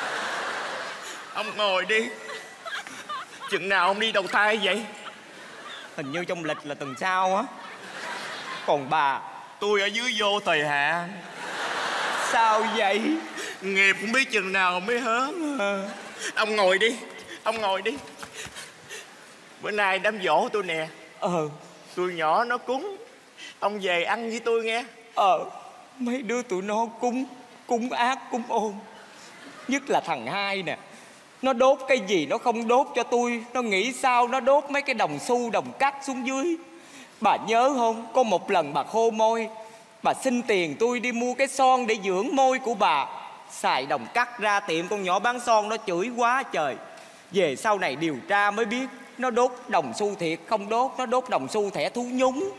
Ông ngồi đi. Chừng nào ông đi đầu thai vậy? Hình như trong lịch là tuần sau á. Còn bà? Tôi ở dưới vô thời hạn. Sao vậy? Nghiệp không biết chừng nào mới hớn. Ông ngồi đi. Ông ngồi đi. Bữa nay đám giỗ tôi nè. Tôi nhỏ nó cúng. Ông về ăn với tôi nghe. Mấy đứa tụi nó cúng ác cúng ôn. Nhất là thằng hai nè. Nó đốt cái gì nó không đốt cho tôi. Nó nghĩ sao nó đốt mấy cái đồng xu đồng cắt xuống dưới. Bà nhớ không? Có một lần bà khô môi. Bà xin tiền tôi đi mua cái son để dưỡng môi của bà. Xài đồng cắt ra tiệm con nhỏ bán son nó chửi quá trời. Về sau này điều tra mới biết nó đốt đồng xu thiệt không đốt. Nó đốt đồng xu thẻ thú nhúng.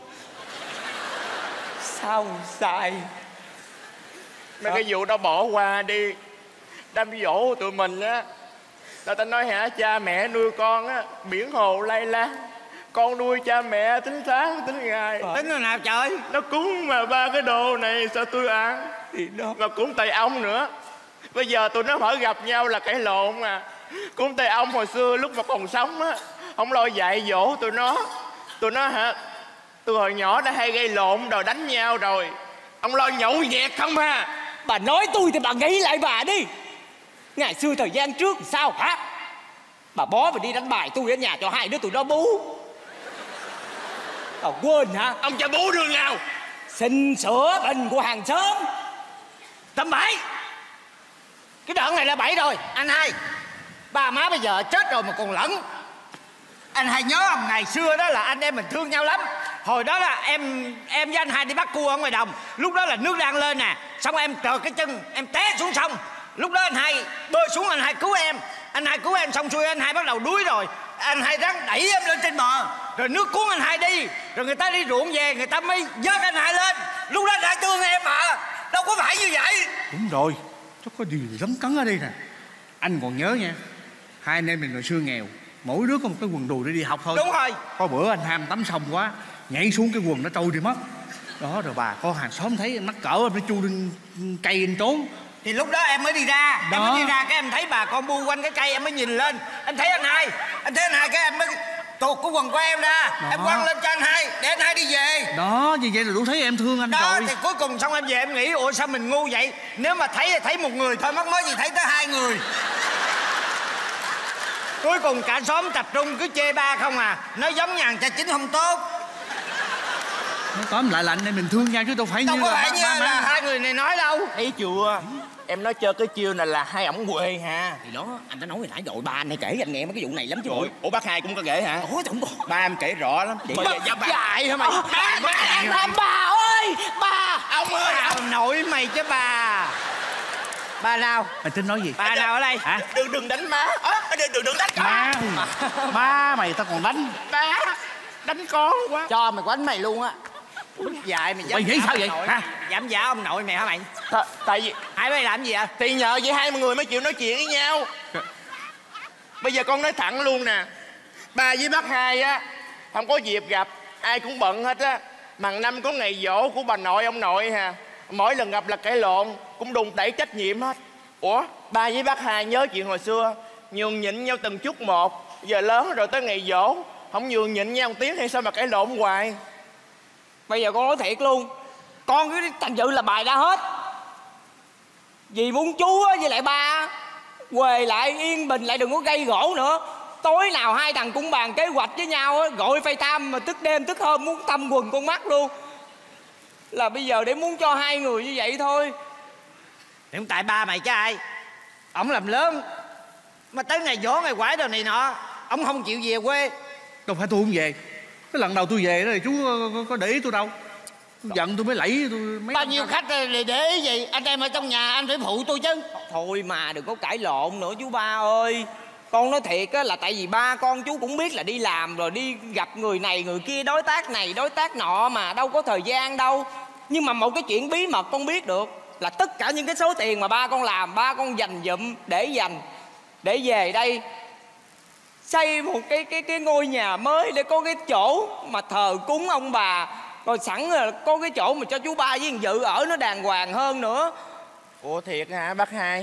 Sao sai? Mấy cái vụ đó bỏ qua đi. đám dỗ tụi mình á, ta nói hả, cha mẹ nuôi con á biển hồ lay lan, con nuôi cha mẹ tính tháng tính ngày. Tính là nào trời? Nó cúng mà ba cái đồ này sao tôi ăn thì đó, mà cúng tay ông nữa. Bây giờ tụi nó phải gặp nhau là cãi lộn à. Cúng tay ông hồi xưa lúc mà còn sống á, không lo dạy dỗ tụi nó hả, tôi hồi nhỏ đã hay gây lộn rồi đánh nhau rồi, ông lo nhậu nhẹt không ha. Bà nói tôi thì bà nghĩ lại bà đi. Ngày xưa thời gian trước thì sao hả? Bà bó và đi đánh bài, tôi ở nhà cho hai đứa tụi nó bú. Bà quên hả? Ông cho bú đường nào? Xin sửa bình của hàng xóm. Tầm bậy. Cái đoạn này là bậy rồi. Anh hai, ba má bây giờ chết rồi mà còn lẫn. Anh hai nhớ không, ngày xưa đó là anh em mình thương nhau lắm. Hồi đó là em với anh hai đi bắt cua ở ngoài đồng. Lúc đó là nước đang lên nè, xong em trợt cái chân, em té xuống sông. Lúc đó anh hai bơi xuống, anh hai cứu em. Anh hai cứu em xong xuôi, anh hai bắt đầu đuối rồi. Anh hai ráng đẩy em lên trên bờ, rồi nước cuốn anh hai đi. Rồi người ta đi ruộng về, người ta mới vớt anh hai lên. Lúc đó anh hai thương em mà, đâu có phải như vậy. Đúng rồi, chắc có điều lấn cấn ở đây nè. Anh còn nhớ nha, hai anh em mình hồi xưa nghèo, mỗi đứa có một cái quần đùi để đi học thôi. Đúng rồi. Có bữa anh ham tắm xong quá, nhảy xuống cái quần nó trôi đi mất. Đó, rồi bà con hàng xóm thấy mắc cỡ, nó chui lên cây anh trốn. Thì lúc đó em mới đi ra. Đó. Em mới đi ra cái em thấy bà con bu quanh cái cây, em mới nhìn lên. Em thấy anh hai cái em mới tuột cái quần của em ra. Đó. Em quăng lên cho anh hai để anh hai đi về. Đó, như vậy là đủ thấy em thương anh Đó rồi. thì cuối cùng xong em về em nghĩ ủa sao mình ngu vậy. Nếu mà thấy thì thấy một người thôi, mắc mới gì thấy tới hai người. Cuối cùng cả xóm tập trung cứ chê ba không à. Nói giống nhà cha chính không tốt. Nó tóm lại là anh em mình thương nhau chứ đâu phải Đâu như có là phải như là hai người này nói đâu. Thấy chưa, em nói chơi cái chiêu này là hai ổng quê ha. Thì đó, anh đã nói hồi nãy rồi, ba anh này kể anh nghe mấy cái vụ này lắm chứ bộ. Ủa bác hai cũng có kể hả? Ủa không có. Ba em kể rõ lắm. Dại hả mày? Bà ơi, bà. Ông ơi, Ông nội mày chứ bà. Bà nào? Mày tính nói gì? Bà nào ở đây? Hả? đừng đánh má. Đừng đánh Má, má mày tao còn đánh. má, đánh con quá. Cho mày quánh mày luôn á. Dại mày Mày nghĩ sao vậy? Hả? Dám giả ông nội mày hả mày? Tại vì Hai bên làm gì vậy? thì nhờ vậy hai người mới chịu nói chuyện với nhau. Bây giờ con nói thẳng luôn nè, ba với bác hai á không có dịp gặp, ai cũng bận hết á. Mằng năm có ngày giỗ của bà nội ông nội hà, mỗi lần gặp là cãi lộn, cũng đùn đẩy trách nhiệm hết. Ủa ba với bác hai nhớ chuyện hồi xưa nhường nhịn nhau từng chút một, giờ lớn rồi tới ngày giỗ không nhường nhịn nhau một tiếng hay sao mà cãi lộn hoài. Bây giờ con nói thiệt luôn, con cứ thành sự là bài ra hết. Vì muốn chú á với lại ba quề lại yên bình, lại đừng có gây gỗ nữa. Tối nào hai thằng cũng bàn kế hoạch với nhau á, gọi FaceTime mà thức đêm thức hôm muốn thăm quần con mắt luôn. Là bây giờ để muốn cho hai người như vậy thôi. Thì không tại ba mày chứ ai. Ông làm lớn mà tới ngày giỗ ngày quải rồi này nọ ông không chịu về quê. Đâu phải tôi không về. Cái lần đầu tôi về đó thì chú có để ý tôi đâu. Tôi giận tôi mới lẫy tôi mấy. Bao nhiêu khách thì để ý gì. Anh em ở trong nhà anh phải phụ tôi chứ. Thôi mà đừng có cãi lộn nữa chú ba ơi. Con nói thiệt á, là tại vì ba con chú cũng biết là đi làm rồi đi gặp người này người kia, đối tác này đối tác nọ mà đâu có thời gian đâu. Nhưng mà một cái chuyện bí mật con biết được là tất cả những cái số tiền mà ba con làm, ba con dành dụm để về đây xây một cái ngôi nhà mới để có cái chỗ mà thờ cúng ông bà, rồi sẵn là có cái chỗ mà cho chú ba với thằng Dự ở nó đàng hoàng hơn nữa. Ủa thiệt hả bác hai?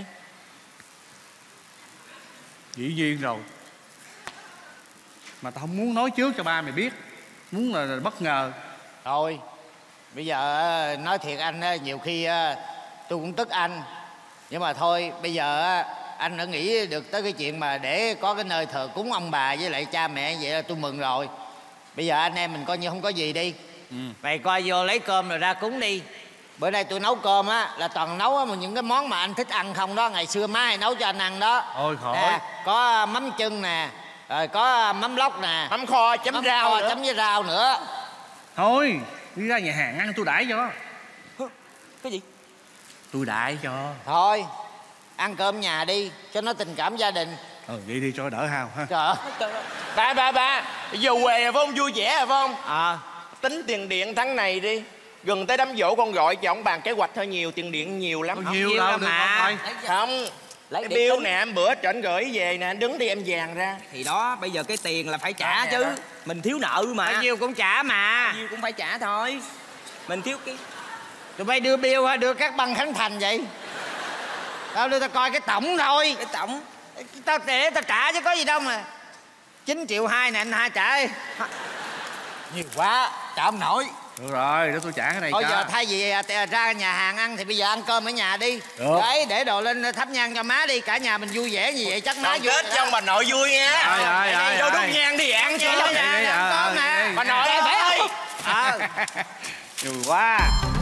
Dĩ nhiên rồi. Mà tao không muốn nói trước cho ba mày biết, muốn là bất ngờ. Thôi bây giờ nói thiệt anh nhiều khi tôi cũng tức anh. Nhưng mà thôi bây giờ anh đã nghĩ được tới cái chuyện mà để có cái nơi thờ cúng ông bà với lại cha mẹ, vậy là tôi mừng rồi. Bây giờ anh em mình coi như không có gì đi. Mày coi vô lấy cơm rồi ra cúng đi. Bữa nay tôi nấu cơm á là toàn nấu những cái món mà anh thích ăn không đó. Ngày xưa má hay nấu cho anh ăn đó. Thôi khỏi. Nè, có mắm chưng nè, rồi có mắm lóc nè, Mắm kho chấm rau nữa. chấm với rau nữa. Thôi đi ra nhà hàng ăn tôi đãi cho. Cái gì? Tôi đãi cho. Thôi ăn cơm nhà đi cho nó tình cảm gia đình. Vậy đi cho đỡ hao ha. Trời ơi. Ba giờ què phải không, vui vẻ phải không? À, Tính tiền điện tháng này đi, gần tới đám giỗ con gọi cho ông bàn kế hoạch hơi nhiều, tiền điện nhiều lắm. Nhiều đâu được mà. thôi. Không, lấy Cái để bill tính. nè, em bữa trển gửi về nè, đứng đi em dàn ra. Thì đó, bây giờ cái tiền là phải trả chứ. Mình thiếu nợ mà. Bao nhiêu cũng trả mà. Bao nhiêu cũng phải trả thôi. Mình thiếu cái... Tụi bay đưa bill hay đưa các băng khánh thành vậy? Tao đưa tao coi cái tổng thôi. Cái tổng. Tao để tao trả chứ có gì đâu mà. 9,2 triệu nè, anh hai trả đi. Nhiều quá, trả không nổi. Được rồi, để tôi trả cái này Thôi cho. giờ thay vì ra nhà hàng ăn thì bây giờ ăn cơm ở nhà đi. Được. Đấy, để đồ lên thắp nhang cho má đi. Cả nhà mình vui vẻ như vậy chắc má Đoàn vui. kết cho ông bà nội vui nha. Rồi, Vô đốt nhang đi ăn Vậy đó nhà ăn cơm nè. Bà nội ơi. Vui quá.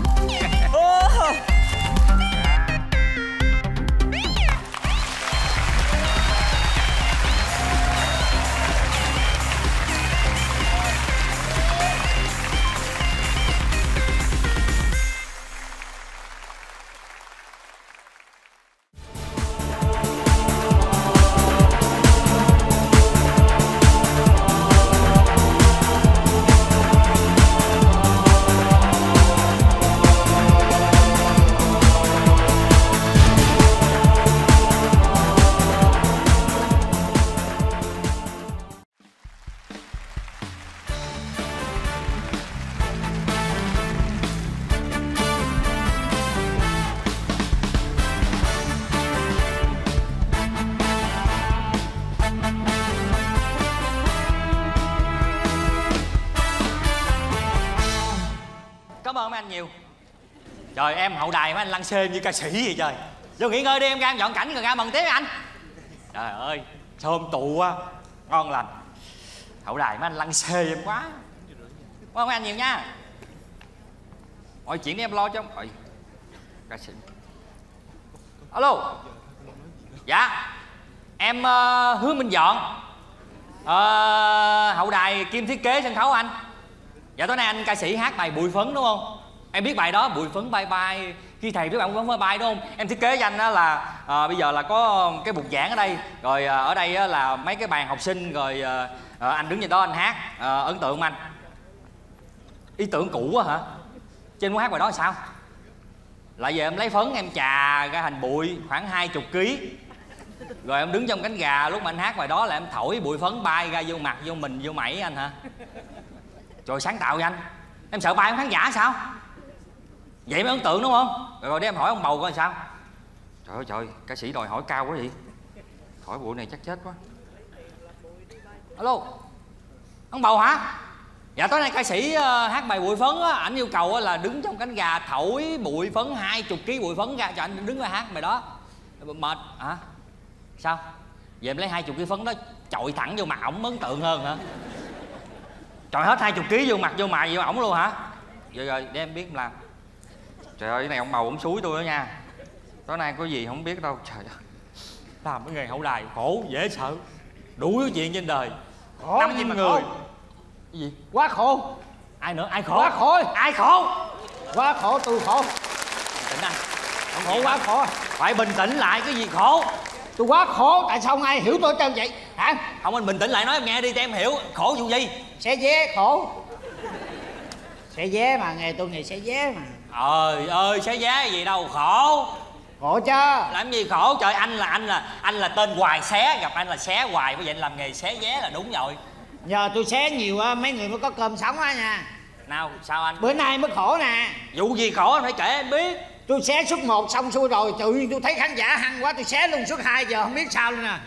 Cảm ơn mấy anh nhiều. Trời, em hậu đài mấy anh lăn xê như ca sĩ vậy trời. Vô nghỉ ngơi đi, em ra em dọn cảnh rồi ra mừng tiếp với anh. Trời ơi, sơm tụ á, ngon lành. Hậu đài mấy anh lăn xê em quá. Cảm ơn mấy anh nhiều nha. Mọi chuyện đi em lo cho ông. Ôi, ca sĩ. Alo. Dạ, em Hứa Minh Dọn, hậu đài kiêm thiết kế sân khấu anh. Dạ tối nay anh ca sĩ hát bài Bụi Phấn đúng không? Em biết bài đó, Bụi Phấn bye bye. Khi thầy biết bạn bụi phấn bye bye đúng không? Em thiết kế cho anh đó là bây giờ là có cái bục giảng ở đây. Rồi ở đây là mấy cái bàn học sinh. Rồi anh đứng trên đó anh hát. Ấn tượng không anh? Ý tưởng cũ quá hả? Trên muốn hát bài đó là sao? Lại giờ em lấy phấn em chà ra thành bụi khoảng 20 kg. Rồi em đứng trong cánh gà lúc mà anh hát bài đó là em thổi bụi phấn bay ra vô mặt, vô mình, vô mẩy anh hả? Trời, sáng tạo vậy anh. Em sợ bay em khán giả sao? Vậy mới ấn tượng đúng không? Rồi để em hỏi ông bầu coi sao. Trời ơi trời, ca sĩ đòi hỏi cao quá vậy. Hỏi bụi này chắc chết quá. Alo, ông bầu hả? Dạ tối nay ca sĩ hát bài Bụi Phấn á. Ảnh yêu cầu là đứng trong cánh gà thổi bụi phấn 20 kg bụi phấn ra cho anh đứng ra hát bài đó. Mệt hả? Sao? Vậy em lấy 20 kg phấn đó chọi thẳng vô mặt ổng ấn tượng hơn hả? Trời, hết 20 kg vô mặt vô mày vô ổng luôn hả? Rồi để em biết em làm. Trời ơi, cái này ông bầu ông xúi tôi đó nha. Tối nay có gì không biết đâu. Trời ơi, làm cái nghề hậu đài khổ dễ sợ. Đủ thứ chuyện trên đời. Khổ 5 gì mà người. khổ? Cái gì? Quá khổ. Ai nữa? Ai khổ? Quá khổ. Ai khổ? Quá khổ, tôi khổ. Tỉnh anh. Khổ quá khổ. Phải bình tĩnh lại, cái gì khổ? Tôi quá khổ, tại sao không ai hiểu tôi hết trơn vậy hả? Không, anh bình tĩnh lại nói em nghe đi cho em hiểu. Khổ vụ gì? Xe vé khổ. Xe vé mà, nghề tôi nghề xe vé mà. Trời ơi, xé vé gì đâu khổ. Khổ chứ. Làm gì khổ? Trời, anh là tên Hoài Xé, gặp anh là xé hoài, bởi vậy anh làm nghề xé vé là đúng rồi. Nhờ tôi xé nhiều á, mấy người mới có cơm sống á nha. Nào, sao anh? Bữa nay mới khổ nè. Vụ gì khổ anh phải kể em biết. Tôi xé suất 1 xong xuôi rồi, tự nhiên tôi thấy khán giả hăng quá, tôi xé luôn suất 2 giờ không biết sao luôn nè.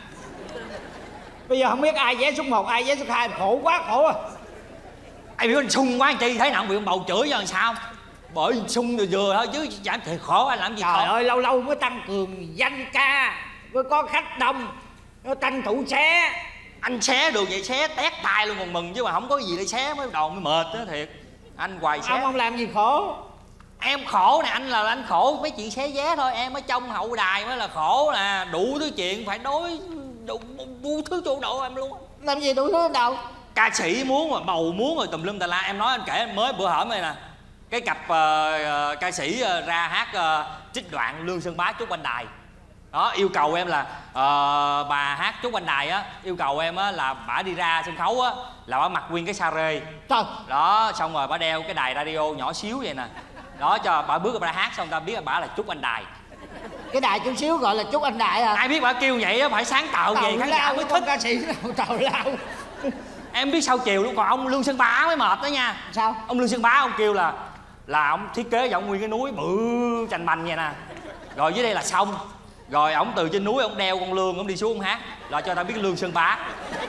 Bây giờ không biết ai vé suất 1, ai vé suất 2, khổ quá khổ à. Ai biểu anh sung quá anh chi, thấy nào bị ông bầu chửi cho làm sao? Bởi sung rồi vừa thôi chứ giảm thiệt khổ, anh làm gì Trời khổ. ơi, lâu lâu mới tăng cường danh ca, mới có khách đông, nó tranh thủ xé. Anh xé được vậy xé tét tay luôn còn mừng, chứ mà không có gì để xé mới đầu mới mệt đó thiệt. Anh hoài xé. Ông làm gì khổ? Em khổ nè, anh là anh khổ mấy chuyện xé vé thôi. Em ở trong hậu đài mới là khổ nè. Đủ thứ chuyện phải đối đủ thứ chỗ độ em luôn. Làm gì đủ thứ đâu. Ca sĩ muốn mà bầu muốn rồi tùm lum tà la. Em nói anh kể mới bữa hổm này nè. Cái cặp ca sĩ ra hát trích đoạn Lương Sơn Bá Chúc Anh Đài. Đó, yêu cầu em là bà hát Chúc Anh Đài á, yêu cầu em á là bả đi ra sân khấu á là bả mặc nguyên cái sa rê. Trời. Đó, xong rồi bả đeo cái đài radio nhỏ xíu vậy nè. Đó, cho bả bước ra hát xong ta biết là bả là Chúc Anh Đài. Cái đại chút xíu gọi là Chúc Anh Đại à? Ai biết bà kêu vậy á, phải sáng tạo về khán giả mới thích. Ca sĩ nào tào lao. Em biết sao chiều luôn, còn ông Lương Sơn Bá mới mệt đó nha. Sao? Ông Lương Sơn Bá ông kêu là ông thiết kế giọng nguyên cái núi bự chành bành vậy nè, rồi dưới đây là sông, rồi ổng từ trên núi ông đeo con lương ông đi xuống ông hát, là cho ta biết Lương Sơn Bá.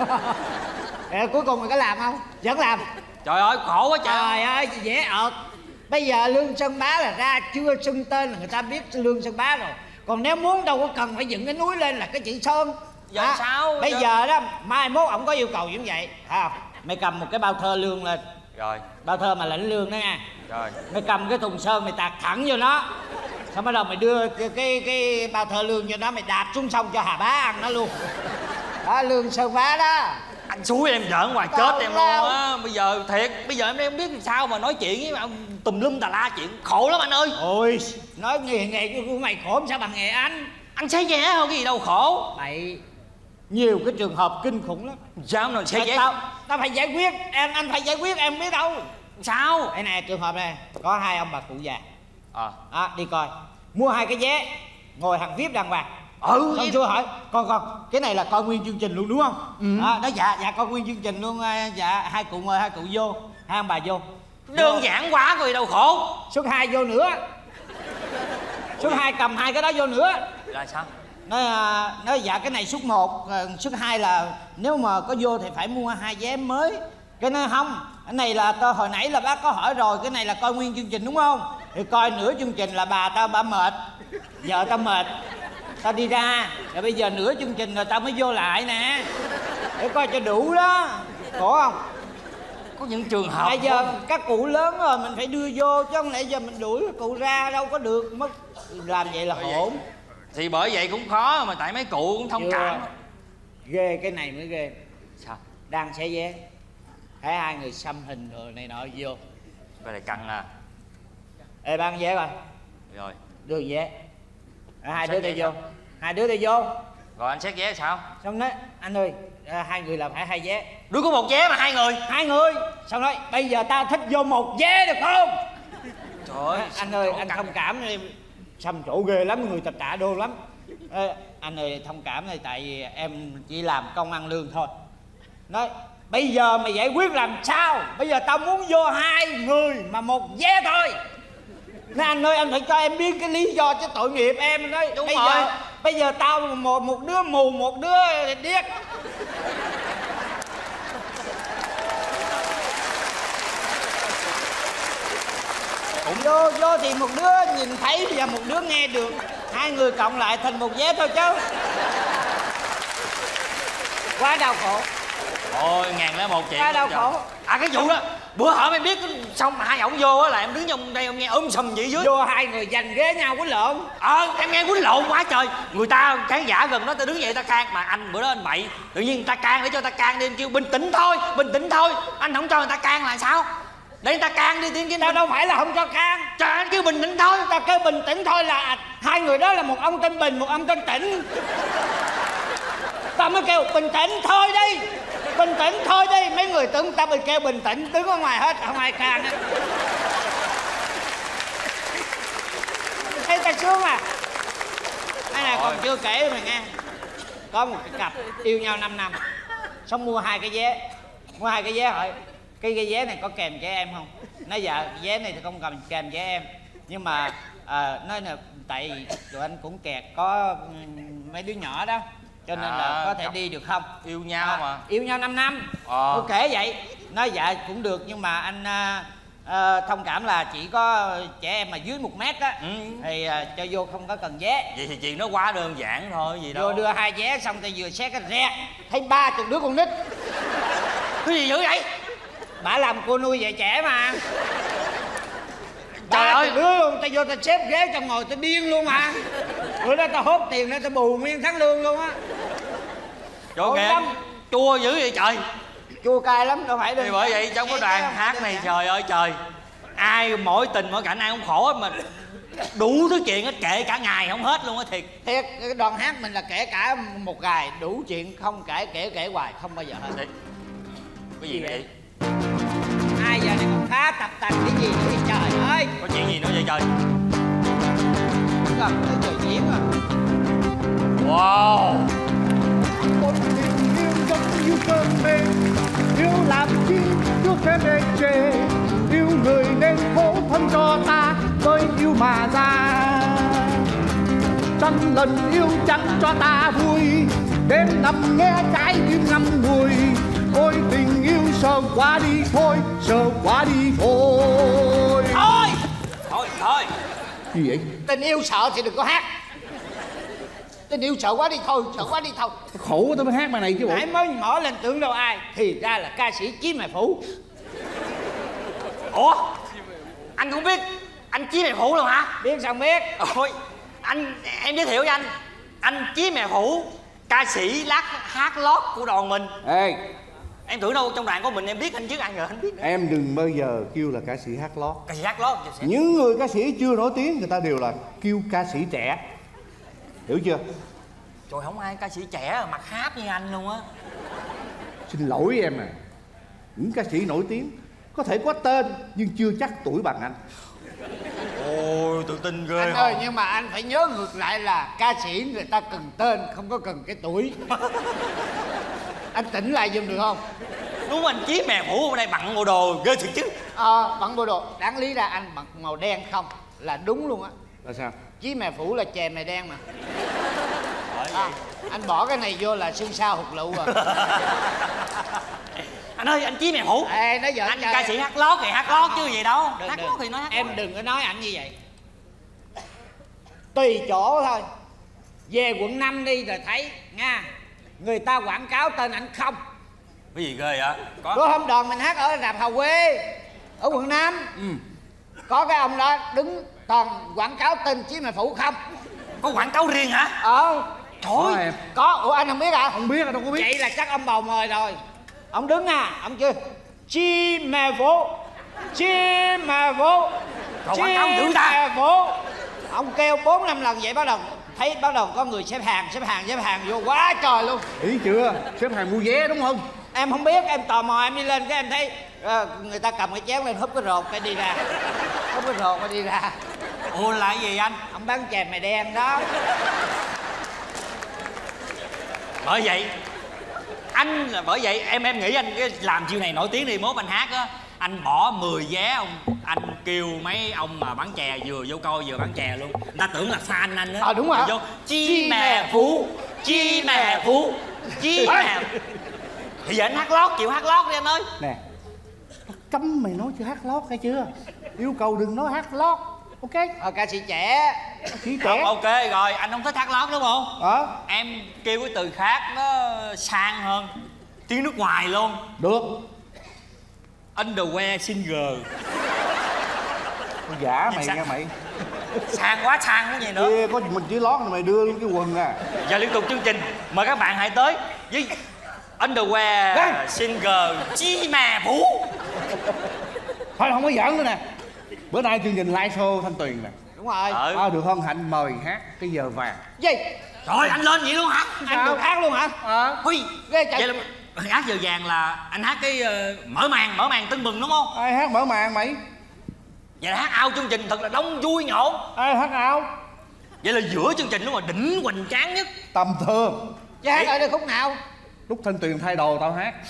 Cuối cùng mày có làm không? Vẫn làm. Trời ơi khổ quá trời. Trời ơi dễ ợt. Bây giờ Lương Sơn Bá là ra chưa xưng tên là người ta biết Lương Sơn Bá rồi. Còn nếu muốn đâu có cần phải dựng cái núi lên là cái chữ Sơn. Giờ sao? Bây giờ đó mai mốt ổng có yêu cầu như vậy à, mày cầm một cái bao thơ lương lên. Rồi. Bao thơ mà lãnh lương đó nha. Rồi. Mày cầm cái thùng sơn mày tạt thẳng vô nó. Xong bắt đầu mày đưa cái bao thơ lương cho nó, mày đạp xuống sông cho Hà Bá ăn nó luôn. Đó, Lương Sơn Bá đó. Anh xúi em giỡn ngoài chết em luôn á. Bây giờ thiệt, bây giờ em không biết sao mà nói chuyện với ông tùm lum tà la chuyện khổ lắm anh ơi. Ôi, nói nghề của mày khổ sao bằng nghề anh. Anh xé vé thôi cái gì đâu khổ. Bậy, nhiều cái trường hợp kinh khủng lắm. Sao mà xé vé? Tao phải giải quyết, anh phải giải quyết, em không biết đâu. Sao? Đây nè, trường hợp này có hai ông bà cụ già đi coi, mua hai cái vé ngồi hàng VIP đàng hoàng. Xong chưa hỏi con cái này là coi nguyên chương trình luôn đúng không? Đó dạ coi nguyên chương trình luôn. Dạ hai cụ mời hai cụ vô, hai ông bà vô. Đơn giản quá có gì đâu khổ. Suất 2 vô nữa. Suất 2 cầm hai cái đó vô nữa. Là sao? Nói dạ cái này suất 1, suất 2 là nếu mà có vô thì phải mua hai vé mới. Cái nói không, cái này là tôi hồi nãy là bác có hỏi rồi, cái này là coi nguyên chương trình đúng không? Thì coi nửa chương trình là bà mệt, vợ tao mệt, tao đi ra, rồi bây giờ nửa chương trình rồi tao mới vô lại nè, để coi cho đủ đó, khổ không? Có những trường hợp bây giờ các cụ lớn rồi mình phải đưa vô, chứ không lẽ giờ mình đuổi các cụ ra đâu có được, mất làm vậy là hỗn. Thì bởi vậy cũng khó mà, tại mấy cụ cũng thông cảm. Ghê, cái này mới ghê. Sao? Đang xé vé, thấy hai người xăm hình rồi này nọ vô. Cái này căng à. Ê bán vé coi. Rồi. Đưa vé. Hai đứa đi vô. Hai đứa đi vô. Rồi anh xét vé sao? Xong nói anh ơi, hai người là phải hai vé. Đứa có một vé mà hai người. Hai người. Xong nói bây giờ tao thích vô một vé được không? Trời ơi. Anh ơi anh thông cảm đi. Xăm chỗ ghê lắm, người tập tạ đô lắm. Anh ơi thông cảm này, tại vì em chỉ làm công ăn lương thôi. Nói bây giờ mày giải quyết làm sao? Bây giờ tao muốn vô hai người mà một vé thôi. Nói anh ơi anh phải cho em biết cái lý do chứ tội nghiệp em. Nói đúng bây rồi. Bây giờ tao một đứa mù một đứa điếc. Vô thì một đứa nhìn thấy và một đứa nghe được, hai người cộng lại thành một vé thôi chứ. Quá đau khổ. Ôi 1001 chuyện. Quá đau khổ. Cái vụ đó bữa hổm em biết xong hai ổng vô á là em đứng trong đây em nghe sùm vậy dưới. Vô hai người giành ghế nhau quýnh lộn. Em nghe quýnh lộn quá trời. Người ta khán giả gần đó ta đứng dậy ta can, mà anh bữa đó anh bậy, tự nhiên người ta can để cho ta can đi, em kêu bình tĩnh thôi, anh không cho người ta can là sao? Để người ta can đi tiên. Tao đâu phải là không cho can. Trời, anh kêu bình tĩnh thôi. Tao kêu bình tĩnh thôi là hai người đó là một ông tên Bình, một ông tên Tĩnh. Tao mới kêu bình tĩnh thôi đi, bình tĩnh thôi đi. Mấy người tưởng tao bị kêu bình tĩnh, đứng ở ngoài hết, không ai can á. Thấy tao sướng à. Cái này còn chưa kể mày nghe. Có một cái cặp yêu nhau 5 năm, xong mua hai cái vé hỏi cái vé này có kèm trẻ em không? Nói dạ vé này thì không cần kèm trẻ em, nhưng mà nói là tại tụi anh cũng kẹt có mấy đứa nhỏ đó, cho nên là có thể đi được không? Yêu nhau mà. Yêu nhau 5 năm. Tôi kể vậy. Nói dạ cũng được, nhưng mà anh thông cảm là chỉ có trẻ em mà dưới 1 mét á, thì cho vô không có cần vé. Vậy thì chuyện nó quá đơn giản thôi, gì đâu. Vô đưa hai vé xong thì vừa xét cái rẹt thấy 30 đứa con nít. Cái gì dữ vậy? Bả làm cô nuôi dạy trẻ mà. Trời ơi, đứa luôn, tao vô tao xếp ghế trong ngồi tao điên luôn mà. Bữa đó tao hốt tiền đó tao bù nguyên tháng lương luôn á. Trời nghe chua dữ vậy trời. Chua cay lắm, đâu phải đâu. Thì bởi vậy trong cái đoàn hát này trời ơi trời, ai mỗi tình mỗi cảnh ai cũng khổ hết, mà đủ thứ chuyện hết, kể cả ngày không hết luôn á. Thiệt cái đoàn hát mình là kể cả một ngày đủ chuyện, không kể hoài không bao giờ hết. Thiệt. Cái gì vậy? 2 giờ này còn phá tập tành cái gì nữa vậy trời ơi. Có chuyện gì nữa vậy trời? gần tới giờ diễn rồi. Wow. Một tình yêu giống như cơn mê, yêu làm chi trước thêm ê chê, yêu người nên khổ thân cho ta, tôi yêu mà ra. Trăm lần yêu chẳng cho ta vui, đêm nằm nghe trái tim ngâm ngùi. Ôi tình yêu sợ quá đi thôi, sợ quá đi thôi. Thôi. Gì vậy? Tình yêu sợ thì đừng có hát. Tình yêu sợ quá đi thôi, sợ quá đi thôi. Khổ quá tôi mới hát bài này chứ bộ. Nãy mới ngỏ lên tưởng đâu ai, thì ra là ca sĩ Chí Mẹ Phủ. Ủa, anh cũng biết anh Chí Mẹ Phủ luôn hả? Biết sao biết. Ôi, em giới thiệu với anh Chí Mẹ Phủ, ca sĩ hát lót của đoàn mình. Ê, Em tưởng đâu trong đoàn của mình em biết anh chứ ai ngờ anh biết nữa. em đừng bao giờ kêu là ca sĩ hát lót. Ca sĩ hát lót. Những người ca sĩ chưa nổi tiếng người ta đều là kêu ca sĩ trẻ. Hiểu chưa? Trời, không ai ca sĩ trẻ mặt háp như anh luôn á. Xin lỗi em à. Những ca sĩ nổi tiếng có thể có tên nhưng chưa chắc tuổi bằng anh. Ôi, tự tin ghê. Anh ơi, nhưng mà anh phải nhớ ngược lại là ca sĩ người ta cần tên, không có cần cái tuổi. Anh tỉnh lại giùm được không? Đúng, anh Chí Mẹ Phủ ở đây bận bộ đồ ghê thiệt chứ. Bận bộ đồ, đáng lý ra anh bận màu đen không là đúng luôn á. Là sao? Chí Mẹ Phủ là chè mè đen mà. Anh bỏ cái này vô là xương sao hụt lựu rồi. Anh ơi, anh Chí Mẹ Phủ. Ê, nói giỡn anh chơi. ca sĩ hát lót thì hát lót chứ gì đâu. Đừng, Hát đừng. lót thì nói hát Em lót. đừng có nói ảnh như vậy. Tùy chỗ thôi. Về quận 5 đi rồi thấy nha. Người ta quảng cáo tên ảnh không. Cái gì ghê vậy? Có hôm đoàn mình hát ở Rạp Hào Quê ở quận 5. Có cái ông đó đứng toàn quảng cáo tên Chí Mẹ Phủ không. Có quảng cáo riêng hả? Trời ơi, có. Ủa anh không biết hả? Không biết, đâu có biết. Vậy là chắc ông bầu mời rồi. Ông đứng ông chưa Chí Mẹ Phủ, Chí Mẹ Phủ, Chí Mẹ Phủ. Ông kêu 4-5 lần vậy bắt đầu có người xếp hàng vô quá trời luôn. Ý chưa? Xếp hàng mua vé đúng không? Em không biết, em tò mò em đi lên cái em thấy người ta cầm cái chén lên húp cái rột cái đi ra. Húp cái rột cái đi ra. Ủa là cái gì anh? Ông bán chè mè đen đó. Bởi vậy em nghĩ anh cái làm chiêu này nổi tiếng đi, mốt anh hát á anh bỏ 10 vé anh kêu mấy ông mà bán chè vừa vô coi vừa bán chè luôn, người ta tưởng là fan anh á. Đúng rồi. Vô Chí Mẹ Phủ, Chí Mẹ Phủ, Chí Mẹ. Thì giờ anh hát lót, chịu hát lót đi anh ơi. Nè, cấm mày nói chưa hát lót hay chưa? Yêu cầu đừng nói hát lót. Ok. Ca sĩ trẻ. Ca sĩ trẻ. Ok rồi, anh không thích hát lót đúng không? Em kêu cái từ khác nó sang hơn, tiếng nước ngoài luôn. Được. Underwear singer. Giả mày nha mày. Sang quá sang cái gì nữa. Kia có mình chỉ lót mày đưa cái quần à. Giờ liên tục chương trình mời các bạn hãy tới với Underwear singer Chí Mẹ Phủ. Thôi không có giỡn nữa nè. Bữa nay chương trình live show Thanh Tuyền nè. Đúng rồi. Được không? Hạnh mời hát cái giờ vàng. Gì? Rồi anh lên vậy luôn hả? Anh được hát luôn hả? Hui, ghê chạy. vậy là hát giờ vàng là anh hát cái mở màn tưng bừng đúng không? Ai hát mở màn mày? Vậy là hát ao chương trình thật là đông vui nhộn. Ai hát ao? Vậy là giữa chương trình đúng rồi, đỉnh hoành tráng nhất. Tầm thường. Chứ hát ở đây khúc nào? Lúc Thanh Tuyền thay đồ tao hát.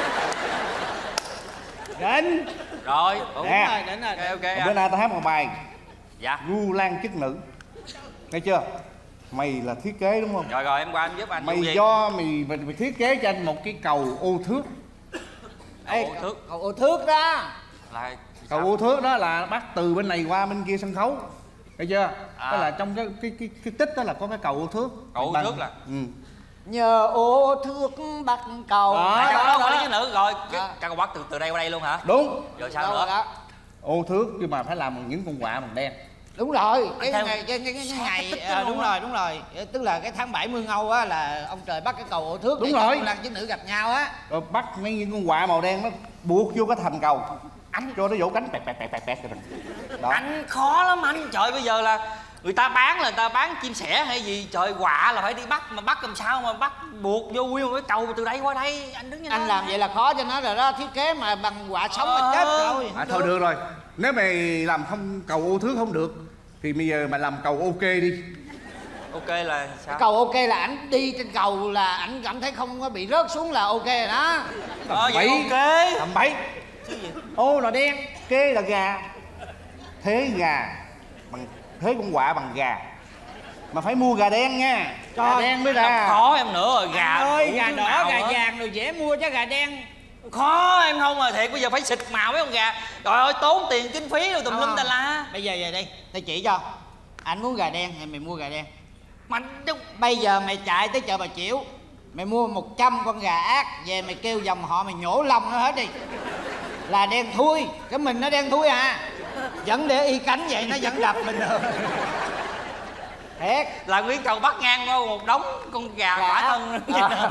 Đỉnh. Rồi, nè. Đỉnh rồi. Ok. Bữa nay tao hát một bài. Dạ. Gu Lan Chức Nữ. Nghe chưa? Mày là thiết kế đúng không? Rồi em qua em giúp anh. Mày do mày thiết kế cho anh một cái cầu ô thước. Cầu ô thước đó. Là cầu ô thước đó là bắt từ bên này qua bên kia sân khấu. Thấy chưa? Đó là trong cái tích đó là có cái cầu ô thước. Cầu ô thước là nhờ ô thước bắt cầu. Đó có chứ nữ rồi. Cái cầu bắt từ đây qua đây luôn hả? Đúng. Rồi sao nữa? Đó. Ô thước nhưng mà phải làm những con quạ màu đen. Đúng rồi, cái ngày đúng rồi. Tức là cái tháng 70 Ngâu á là ông trời bắt cái cầu ô thước. Đúng để rồi. Gu Lan Chức Nữ gặp nhau á. Rồi bắt mấy những con quạ màu đen nó buộc vô cái thành cầu. Anh cho nó vỗ cánh pẹt đó. Anh khó lắm anh. Trời, bây giờ là người ta bán chim sẻ hay gì, trời, quạ là phải đi bắt, mà bắt làm sao mà bắt buộc vô nguyên một cái cầu từ đây qua đây. Anh đứng như anh làm vậy là khó cho nó rồi đó. Thiết kế mà bằng quạ sống mà chết rồi. Thôi được rồi, nếu mày làm không cầu ô thước không được Thì bây giờ mày làm cầu ok đi. Ok là sao? Cầu ok là ảnh đi trên cầu là ảnh cảm thấy không có bị rớt xuống là ok rồi đó. Vậy ok. Thầm bậy. Ô là đen, kê là gà. Thế gà bằng thế con quạ bằng gà. Mà phải mua gà đen nha. Gà đen mới ra. Khó em nữa rồi. Gà ơi, gà đỏ gà vàng rồi dễ mua chứ gà đen khó em không à. Thiệt bây giờ phải xịt màu mấy con gà. Trời ơi tốn tiền kinh phí rồi tùm lum tà la. Bây giờ về đây tao chỉ cho. Anh muốn gà đen thì mày mua gà đen. Mà Bây giờ mày chạy tới chợ Bà Chiểu, mày mua 100 con gà ác. Về mày kêu dòng họ mày nhổ lông nó hết đi. Là đen thui. Cái mình nó đen thui à. Vẫn để y cánh vậy nó vẫn đập mình được. Thiệt. là nguyên cầu bắt ngang qua một đống con gà quả thân.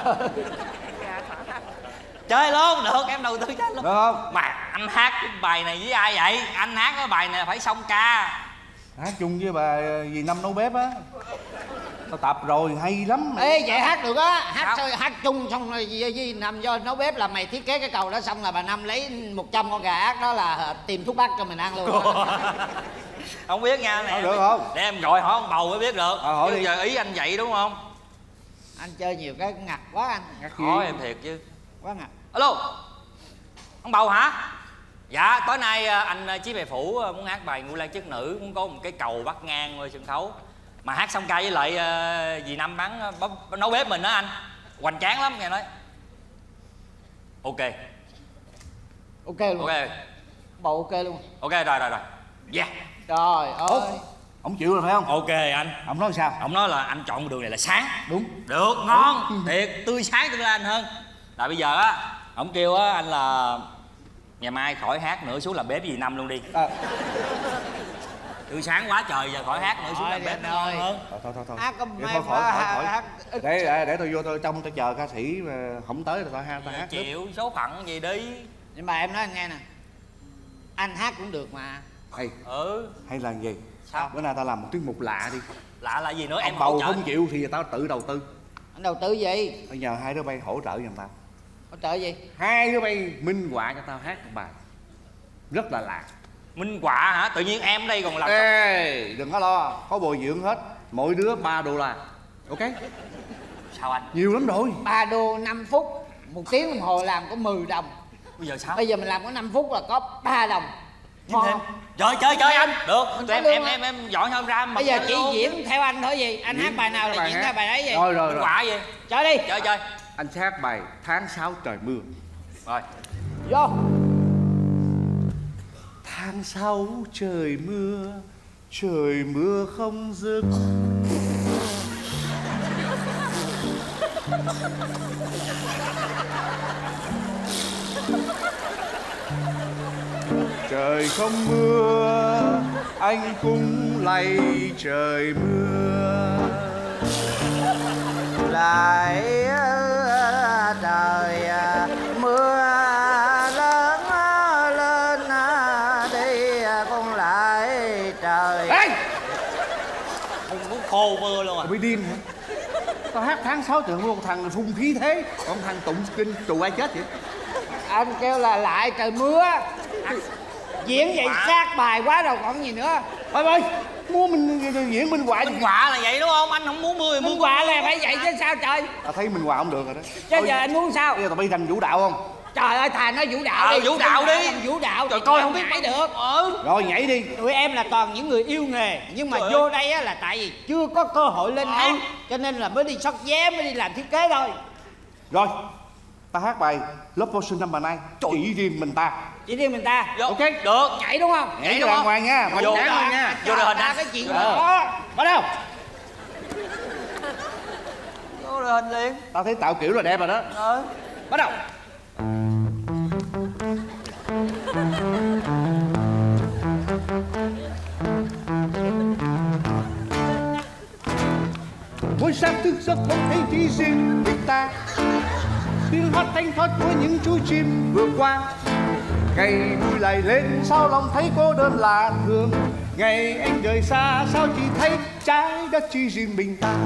Chơi luôn được, em đầu tư chơi luôn. Được không? Mà anh hát cái bài này với ai vậy? Anh hát cái bài này phải xong ca. Hát chung với bà dì Năm nấu bếp á. Tao tập rồi hay lắm. Ê vậy hát được á. Hát chung xong rồi với Năm do nấu bếp là mày thiết kế cái cầu đó xong là bà Năm lấy 100 con gà ác đó là tìm thuốc bắc cho mình ăn luôn. Không biết nha nè. Được không? Để em gọi hỏi ông bầu mới biết được. Hỏi đi. Giờ ý anh vậy đúng không? Anh chơi nhiều cái ngặt quá anh. Hỏi em thiệt chứ. Quá ngặt. Alo, ông bầu hả? Dạ tối nay anh Chí Bè Phủ muốn hát bài Ngũ Lan Chất Nữ. Muốn có một cái cầu bắt ngang qua sân khấu. Mà hát xong ca với lại dì Năm bán nấu bếp mình đó anh. Hoành tráng lắm nghe nói. Ok. Ok luôn. Ok. Bầu ok luôn. Ok rồi. Dạ. Trời ơi. Ông chịu rồi phải không? Ok anh. Ông nói sao? Ông nói là anh chọn đường này là sáng. Đúng. Được, ngon. Thiệt, tươi sáng tương lai anh hơn. Là bây giờ á, ông kêu á anh là ngày mai khỏi hát nữa xuống làm bếp với dì Năm luôn đi. Tươi sáng quá trời giờ khỏi hát nữa xuống làm bếp ngon hơn. Thôi. Hát có Vậy may khỏi. hát. Để tôi vô tôi trong tôi chờ ca sĩ mà không tới rồi tao hát. Chịu số phận gì đi. Nhưng mà em nói anh nghe nè. Anh hát cũng được mà. Hay là gì? Sao? Bữa nay tao làm một tiết mục lạ đi. Lạ là gì nữa? Ông Em bầu hỗ trợ. không chịu thì tao tự đầu tư. Anh đầu tư gì? Bây giờ hai đứa bay hỗ trợ giùm tao. Hỗ trợ gì? Hai đứa bay minh họa cho tao hát một bài rất là lạ. Minh họa hả? Tự nhiên em ở đây còn làm. Ê, đừng có lo, có bồi dưỡng hết. Mỗi đứa $3. Ok? Sao anh? Nhiều lắm rồi. 3 đô 5 phút. 1 tiếng đồng hồ làm có 10 đồng. Bây giờ sao? Bây giờ mình làm có 5 phút là có 3 đồng. Thêm thêm. Chơi anh. Được. Mình Tụi có em dọn cho em ra. Bây giờ chỉ diễn theo anh thôi gì? Anh hát bài nào là diễn theo bài đấy gì? Rồi. Minh họa gì? Chơi đi. Chơi. Anh sẽ hát bài Tháng 6 trời mưa. Rồi. Vô. Tháng 6 trời mưa không dứt. Trời không mưa, anh cũng lay trời mưa. Lại trời mưa lớn lên đi con lại trời. Ê! Không có khô mưa luôn à. Bị điên hả? Tao hát Tháng 6 trời mưa, một thằng phun khí thế. Còn thằng tụng kinh trù ai chết vậy? Anh kêu là lại trời mưa. Diễn vậy sát bài quá rồi còn gì nữa. Thôi ơi, mua mình diễn minh họa. Minh họa là vậy đúng không? Anh không muốn mưa thì Minh họa là phải vậy chứ sao trời. Tao thấy minh họa không được rồi đó. Chứ giờ anh muốn sao? Bây giờ tao bay thành vũ đạo không? Trời ơi thà nói vũ đạo đi. Vũ đạo đi. Vũ đạo. Trời coi không biết nhảy được. Rồi nhảy đi. Tụi em là toàn những người yêu nghề. Nhưng mà vô đây á là tại vì chưa có cơ hội lên hát. Cho nên là mới đi xót vé, mới đi làm thiết kế thôi. Rồi, tao hát bài Love Potion năm bài nay. Chỉ riêng mình ta. Chỉ riêng mình ta. Ok. Được. Nhảy đúng không? Nhảy đàng hoàng nha. Vô Hoành tráng lên nha. Vô đội hình anh. cái chuyện đó. Bắt đầu. Vô đội hình liền. Tao thấy tạo kiểu là đẹp rồi đó. Bắt đầu. Mỗi sáng thức giấc không thấy chỉ riêng mình ta. Tiếng hót thanh thoát của những chú chim vừa qua. Ngày vui lại lên sao lòng thấy cô đơn lạ thường. Ngày anh rời xa sao chỉ thấy trái đất chỉ riêng mình ta.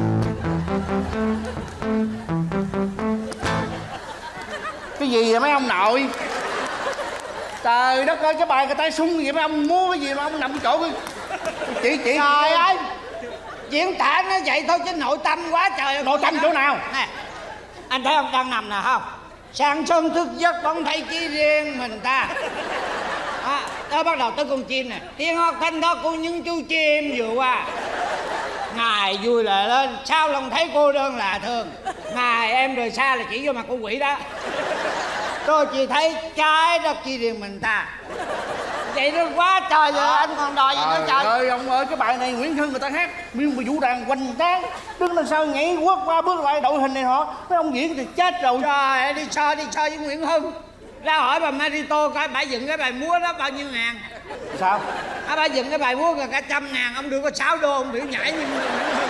Cái gì vậy mấy ông nội? Trời đất ơi, cái bài người ta sung vậy mấy ông múa cái gì mà ông nằm chỗ chị Trời ơi, diễn tả nó vậy thôi chứ nội tâm quá trời. Nội tâm chỗ nào? Nè, anh thấy ông đang nằm nè không? Sáng sớm thức giấc bỗng thấy chỉ riêng mình ta. Đó bắt đầu tới con chim nè, tiếng hót thanh thoát của những chú chim vừa qua. Ngày vui lại lên, sao lòng thấy cô đơn lạ thường. Ngày em rời xa là chỉ vô mặt con quỷ đó. Tôi chỉ thấy trái đất chỉ riêng mình ta. Vậy nó quá trời rồi, anh còn đòi gì nữa trời. Ơi ông ơi, cái bài này Nguyễn Hưng người ta hát nguyên một vũ đàn hoành tráng, đứng đằng sau nhảy quất qua bước lại đội hình này họ, mấy ông diễn thì chết rồi. Trời ơi, đi so với Nguyễn Hưng. Ra hỏi bà Marito coi bà dựng cái bài múa đó bao nhiêu ngàn. Sao? Bà dựng cái bài múa cả 100.000, ông đưa có 6 đô, ông biểu nhảy như Nguyễn Hưng.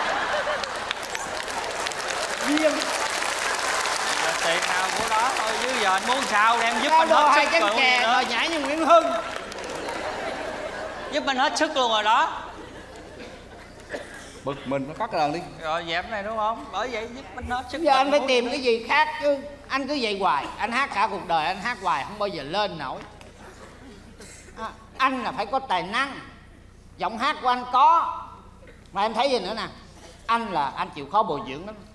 Riêng tiền nào của đó thôi, chứ giờ anh muốn sao đem giúp 6 anh đô hết 2 sức chén rồi chè nữa. rồi nhảy như Nguyễn Hưng. Giúp anh hết sức luôn rồi đó. bực mình nó cắt cái lần đi. Rồi dẹp này đúng không? Bởi vậy giúp anh hết sức. Giờ anh phải tìm cái gì khác chứ. Anh cứ vậy hoài, anh hát cả cuộc đời anh hát hoài không bao giờ lên nổi. Anh là phải có tài năng, giọng hát của anh có. Mà em thấy gì nữa nè, anh chịu khó bồi dưỡng lắm.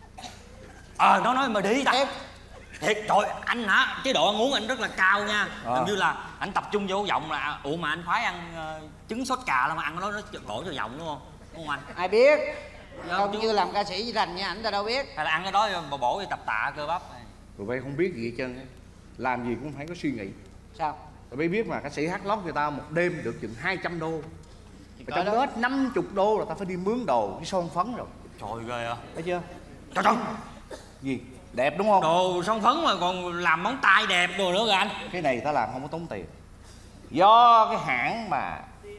Nói mà đi ta. Thiệt trời, anh hả, chế độ ăn uống anh rất là cao nha. Hình như là anh tập trung vô giọng là mà anh khoái ăn trứng sốt cà là mà ăn nó bổ cho giọng đúng không? Đúng không anh? Ai biết. Không như làm ca sĩ rành nha, anh ta đâu biết. Hay là ăn cái đó bổ cho tập tạ cơ bắp này. Tụi bay không biết gì hết trơn, làm gì cũng phải có suy nghĩ. Sao? Tụi bay biết mà ca sĩ hát lót người ta một đêm được chừng 200 đô. Mà trong đó 50 đô là ta phải đi mướn đồ với son phấn rồi. Trời ghê à. Thấy chưa? Trời. Gì? Đẹp đúng không? Đồ son phấn mà còn làm móng tay đẹp đồ nữa kìa anh. Cái này ta làm không có tốn tiền. Do cái hãng mà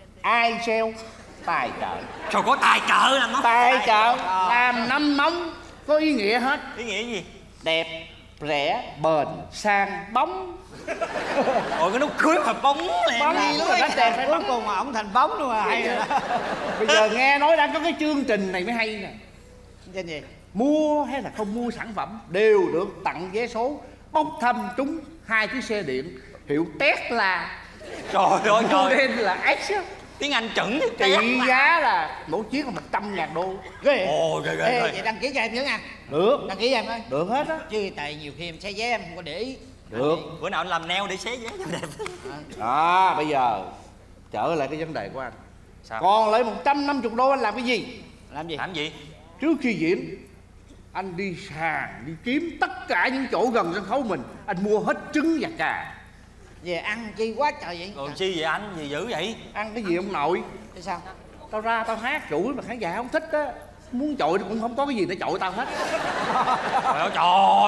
iSale tài trợ. Trời, có tài trợ làm không? Tài trợ làm năm móng có ý nghĩa hết. Ý nghĩa gì? Đẹp, rẻ, bền, sang, bóng. Ôi cái nút cưới mà bóng này. Bóng Gì lúc lúc mà nó đẹp phải cuối bóng. cùng mà ổng thành bóng luôn rồi, hay rồi đó. Bây giờ nghe nói đang có cái chương trình này mới hay nè. Trên gì? Mua hay là không mua sản phẩm đều được tặng vé số bốc thăm trúng 2 chiếc xe điện hiệu Tesla. Trời ơi trời. Model là X á. Tiếng Anh chuẩn Trị giá là mỗi chiếc là 100.000 đô. Ghê. Ồ ghê Ê, ghê. vậy đăng ký cho em chứ nha. Được. Đăng ký cho em ơi. Được hết á. Chứ tại nhiều khi em xe vé em không có để ý. Được. Bữa nào anh làm neo để xé vé cho đẹp. Đó, bây giờ trở lại cái vấn đề của anh. Sao? Còn lại 150 đô anh làm cái gì? Làm gì? Làm gì? Trước khi diễn anh đi sàn, đi kiếm tất cả những chỗ gần sân khấu mình. Anh mua hết trứng và cà. Về ăn chi quá trời vậy? Rồi chi vậy anh, gì dữ vậy? Ăn cái gì ông nội? Thế sao? Tao ra tao hát chửi mà khán giả không thích á. Muốn chọi cũng không có cái gì để chọi tao hết. Trời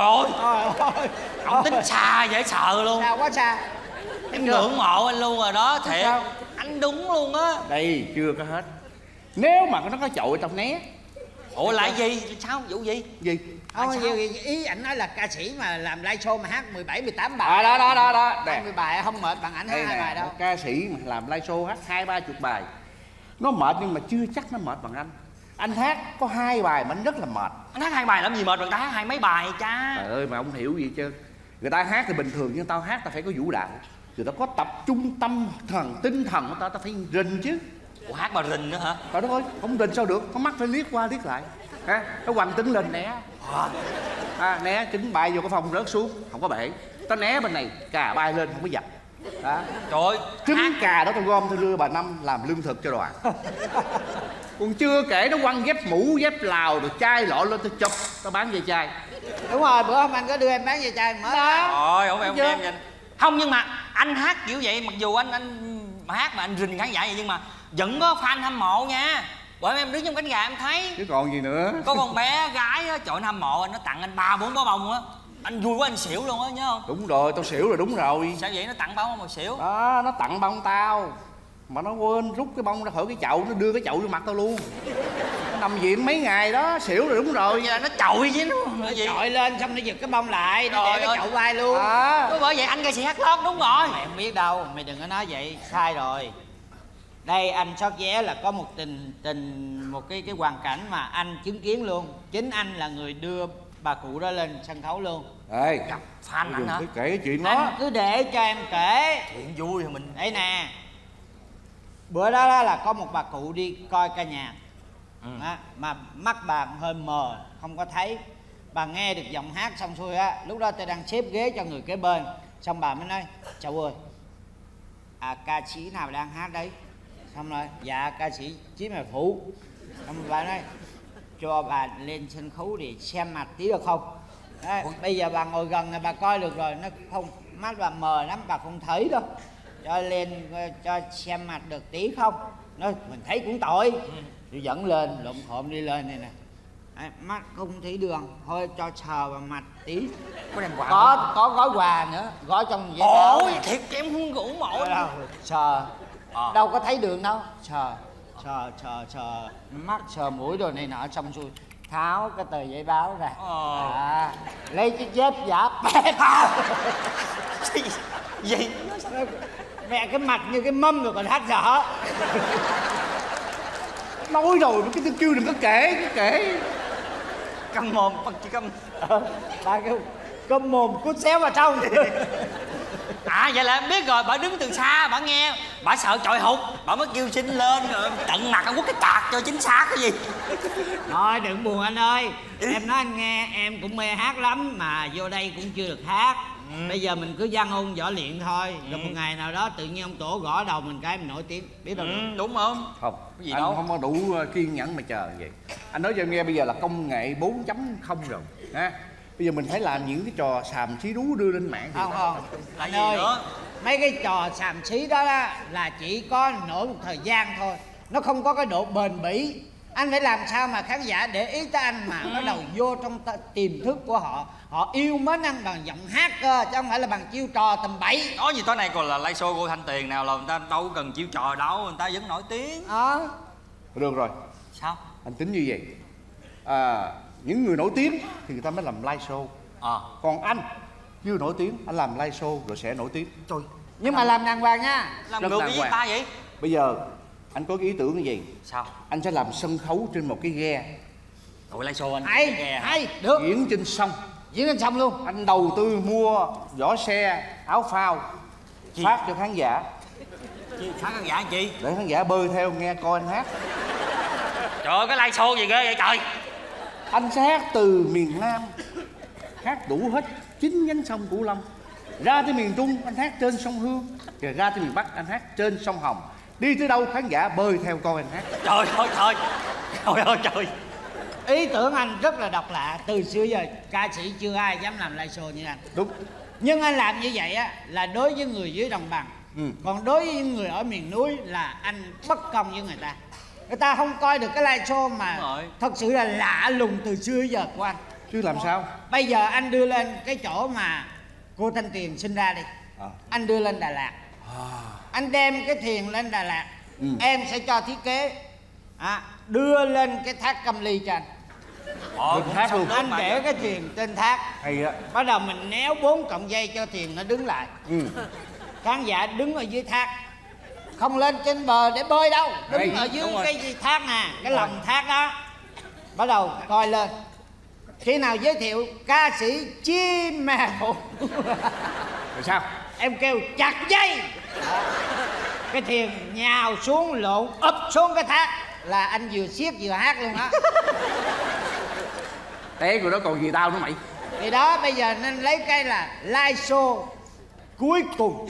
ơi. Ông tính xa dễ sợ luôn. Sao quá xa? Em ngưỡng mộ anh luôn rồi đó, thiệt. Sao? Anh đúng luôn á. Đây chưa có hết. Nếu mà nó có chọi tao né. Ủa lại gì? Sao vụ gì? Gì? Không, ý ảnh nói là ca sĩ mà làm live show mà hát 17, 18 bài. Đó. 20 bài không mệt bằng ảnh hát 2 bài đâu. Một ca sĩ mà làm live show hát 20-30 bài. Nó mệt nhưng mà chưa chắc nó mệt bằng anh. Anh hát có 2 bài mà anh rất là mệt. Anh hát 2 bài làm gì mệt bằng ta hát 20 mấy bài cha. Trời ơi mà ông hiểu gì chứ. Người ta hát thì bình thường nhưng tao hát tao phải có vũ đạo. Người ta có tập trung tâm thần, tinh thần của tao phải rình chứ. Ủa hát mà rình nữa hả? Trời đất ơi, không rình sao được, con mắt phải liếc qua liếc lại. Ha, nó quằn tính lên né. Né trứng bay vô cái phòng rớt xuống, không có bể. Tao né bên này, cà bay lên không có dập. Đó. Trời ơi, Trứng cà đó tao gom tao đưa bà Năm làm lương thực cho đoàn. Còn chưa kể nó quăng dép mũ, dép Lào rồi chai lọ lên tao chụp, tao bán về chai. Đúng rồi, bữa hôm anh có đưa em bán về chai mới. Rồi, không phải ông đem vậy. Không, nhưng mà anh hát kiểu vậy, mặc dù anh mà hát mà anh rình khán giả vậy nhưng mà vẫn có fan hâm mộ nha. Bởi em đứng trong cánh gà em thấy. Chứ còn gì nữa. Có con bé gái á, trời, anh hâm mộ anh, nó tặng anh 3-4 bó bông á. Anh vui quá anh xỉu luôn á, nhớ không? Đúng rồi, tao xỉu rồi, đúng rồi. Sao vậy, nó tặng bao mà xỉu? Đó, nó tặng bông tao. Mà nó quên rút cái bông ra khỏi cái chậu, nó đưa cái chậu vô mặt tao luôn. Nó nằm viện mấy ngày đó, xỉu rồi đúng rồi. Bây giờ nó chọi với nó gì? Chọi lên xong nó giật cái bông lại, nó Trời để cái ơi. chậu vai luôn. Có bởi vậy anh ca sĩ hát lót đúng rồi. Mày không biết đâu, mày đừng có nói vậy, sai rồi. Đây anh xót vé là có một một cái hoàn cảnh mà anh chứng kiến luôn. Chính anh là người đưa bà cụ đó lên sân khấu luôn. Ê, Gặp fan anh hả? Kể cái chuyện đó. Anh cứ để cho em kể. Chuyện vui thì mình. Đây nè, Bữa đó là có một bà cụ đi coi ca nhạc. Đó, mà mắt bà hơi mờ, không có thấy. Bà nghe được giọng hát xong xuôi á, lúc đó tôi đang xếp ghế cho người kế bên. Xong bà mới nói: cháu ơi, ca sĩ nào đang hát đấy? Xong rồi: dạ ca sĩ Chí Mèo Phụ. Xong rồi bà nói: cho bà lên sân khấu để xem mặt tí được không? Đấy, bây giờ bà ngồi gần này bà coi được rồi, nó không, mắt bà mờ lắm bà không thấy đâu. Cho lên cho xem mặt được tí không? Nói mình thấy cũng tội. Tôi dẫn lên, lụm khộm đi lên này nè. Đấy, mắt không thấy đường, thôi cho sờ vào mặt tí. Có đem quà Có gói quà nữa, gói trong giấy báo. Ôi thiệt em không ủng hộ. Sờ, đâu có thấy đường đâu. Sờ mắt, sờ mũi rồi này nọ, xong rồi tháo cái tờ giấy báo ra. Lấy chiếc dép giả bẹp. Gì? Mẹ cái mặt như cái mâm rồi còn hát dở. Nói rồi cái tôi kêu đừng có kể, cứ kể. Câm mồm, bắt chị câm. Bà kêu câm mồm cút xéo vào trong. Vậy là em biết rồi, bà đứng từ xa, bà nghe, bà sợ trội hụt, bà mới kêu xin lên rồi tận mặt anh quất cái tạc cho chính xác cái gì. Thôi đừng buồn anh ơi, em nói anh nghe, em cũng mê hát lắm mà vô đây cũng chưa được hát. Bây giờ mình cứ văn ôn võ luyện thôi, rồi một ngày nào đó tự nhiên ông Tổ gõ đầu mình cái mình nổi tiếng, biết đâu. Đúng không? Không, cái gì anh đâu. không có đủ kiên nhẫn mà chờ vậy. Anh nói cho em nghe bây giờ là công nghệ 4.0 rồi ha. Bây giờ mình phải làm những cái trò xàm xí đú đưa lên mạng. Không, Là anh gì ơi, nữa? mấy cái trò xàm xí đó là chỉ có nổi một thời gian thôi, nó không có cái độ bền bỉ. Anh phải làm sao mà khán giả để ý tới anh mà bắt đầu vô trong tiềm thức của họ, họ yêu mến anh bằng giọng hát cơ, chứ không phải là bằng chiêu trò tầm bậy. Nói gì tối nay còn là live show cô Thanh Tiền nào là người ta đâu cần chiêu trò đâu, người ta vẫn nổi tiếng. Được rồi, Sao? anh tính như vậy. Những người nổi tiếng thì người ta mới làm live show. Còn anh chưa nổi tiếng, anh làm live show rồi sẽ nổi tiếng. Trời, Nhưng mà làm đàng hoàng nha. làm Rất ngược đàng với hoàng. ta vậy? Bây giờ anh có cái ý tưởng như gì? Sao? Anh sẽ làm sân khấu trên một cái ghe, Rồi live show anh Hay, hay, được. diễn trên sông. Diễn lên xong luôn. Anh đầu tư mua vỏ xe, áo phao, phát cho khán giả, Phát khán giả chi? để khán giả bơi theo nghe coi anh hát. Trời ơi, cái live show gì ghê vậy trời? Anh sẽ hát từ miền Nam, hát đủ hết 9 nhánh sông Cửu Long. Ra tới miền Trung anh hát trên sông Hương, rồi ra tới miền Bắc anh hát trên sông Hồng. Đi tới đâu khán giả bơi theo coi anh hát. Trời ơi, trời ơi trời. Ý tưởng anh rất là độc lạ, từ xưa giờ ca sĩ chưa ai dám làm live show như anh. Đúng. Nhưng anh làm như vậy á là đối với người dưới đồng bằng. Còn đối với những người ở miền núi là anh bất công với người ta. Người ta không coi được cái live show mà thật sự là lạ lùng từ xưa đến giờ của anh. Chứ làm sao? Bây giờ anh đưa lên cái chỗ mà cô Thanh Tiền sinh ra đi. Anh đưa lên Đà Lạt. Anh đem cái thuyền lên Đà Lạt. Em sẽ cho thiết kế đưa lên cái thác Cam Ly cho anh. Được hát luôn. Anh để cái thuyền trên thác. Hay á. Bắt đầu mình néo 4 cọng dây cho thuyền nó đứng lại. Khán giả đứng ở dưới thác, không lên trên bờ để bơi đâu, đứng ở dưới cái thác nè, cái lòng thác đó. Bắt đầu coi lên. Khi nào giới thiệu ca sĩ Chí Mèo Rồi sao? em kêu chặt dây. Cái thuyền nhào xuống lộn úp xuống cái thác là anh vừa xiết vừa hát luôn á. Té rồi đó còn gì tao nữa mày. Thì đó bây giờ nên lấy cái là live show cuối cùng.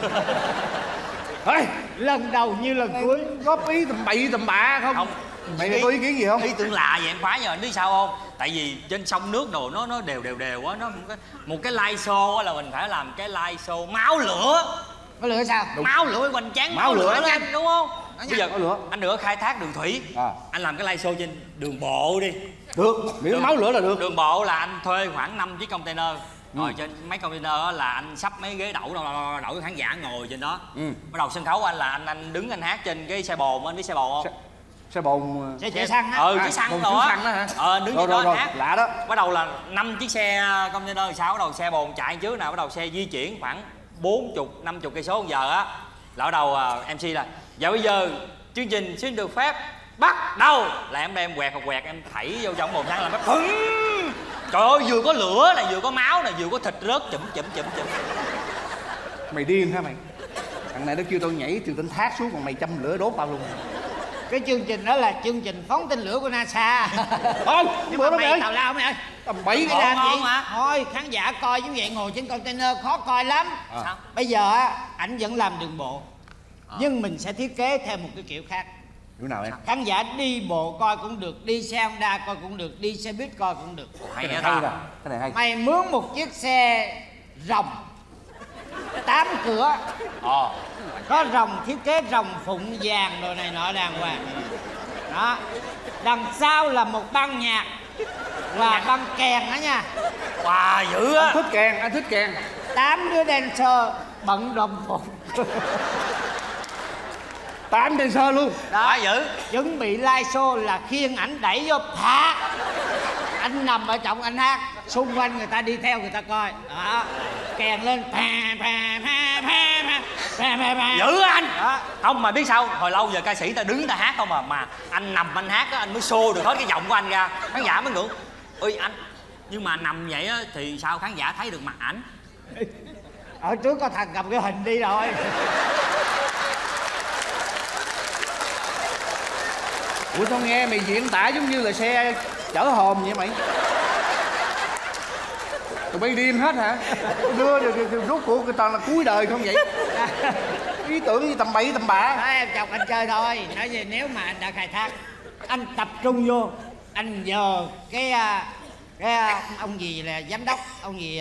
Lần đầu như lần cuối. Góp ý tầm bậy tầm bạ không? Không. Mày có ý kiến gì không? Ý tưởng lạ vậy em khoái nhờ anh biết sao không? Tại vì trên sông nước đồ nó đều quá, nó một cái live show là mình phải làm cái live show máu lửa. Có lửa sao? Máu lửa hoành tráng, Máu lửa lên đúng không? Bây giờ máu lửa. anh đừng có khai thác đường thủy. Anh làm cái live show trên đường bộ đi. Được, miễn máu lửa là được. Đường bộ là anh thuê khoảng 5 chiếc container. Ngồi trên mấy container đó là anh sắp mấy ghế đậu đậu khán giả ngồi trên đó. Bắt đầu sân khấu anh là anh đứng anh hát trên cái xe bồn, anh biết xe bồn không? Xe bồn. Xe chạy xăng á. Cái xăng bồn rồi chứa á. xăng đó hả? Đứng trên đó rồi, hát. lạ đó. Bắt đầu là 5 chiếc xe container, sau bắt đầu xe bồn chạy trước nào, bắt đầu xe di chuyển khoảng 40-50 cây số một giờ á. Là bắt đầu MC là dạ bây giờ chương trình xin được phép bắt đầu, là em đem quẹt em thảy vô trong bồn xăng là nó phừng. Trời ơi, vừa có lửa này, vừa có máu này, vừa có thịt rớt chụm. Mày điên hả mày? Thằng này nó kêu tao nhảy từ tên thác xuống, còn mày châm lửa đốt tao luôn. Cái chương trình đó là chương trình phóng tên lửa của NASA. Thôi, Nhưng bữa mà đó mày mày ơi. tào lao mày ơi. Tầm bậy Mày làm gì mà. thôi, khán giả coi như vậy ngồi trên container khó coi lắm. Sao? Bây giờ á, ảnh vẫn làm đường bộ, nhưng mình sẽ thiết kế theo một cái kiểu khác. Kiểu nào em? Khán giả đi bộ coi cũng được, đi xe Honda coi cũng được, đi xe buýt coi cũng được. Hay Cái vậy này hay ta. nè, cái này hay. Mày mướn một chiếc xe rồng 8 cửa, có rồng, thiết kế rồng phụng vàng đồ này nọ đàng hoàng. Đó, đằng sau là một ban nhạc, là ban kèn đó nha. Wow, dữ á. Anh thích kèn, anh thích kèn. 8 đứa dancer bận đồng phục. 8 dancer luôn. Quá dữ. Chuẩn bị live show là khiêng ảnh đẩy vô phá. Anh nằm ở trọng anh hát, xung quanh người ta đi theo người ta coi. Đó, kèn lên. Dữ anh. Đó. Không mà biết sao, hồi lâu giờ ca sĩ ta đứng ta hát không mà anh nằm anh hát á, anh mới show được hết cái giọng của anh ra, khán giả mới ngưỡng. Ơi anh, nhưng mà nằm vậy á thì sao khán giả thấy được mặt ảnh? Ở trước có thằng cầm cái hình đi rồi. Ủa tao nghe mày diễn tả giống như là xe chở hòm vậy mày. Tụi bay điên hết hả? Đưa rốt cuộc toàn là cuối đời không vậy? Ý tưởng như tầm bậy tầm bạ. Đó, em chọc anh chơi thôi. Nói về nếu mà anh đã khai thác, anh tập trung vô, anh nhờ cái ông gì là giám đốc, ông gì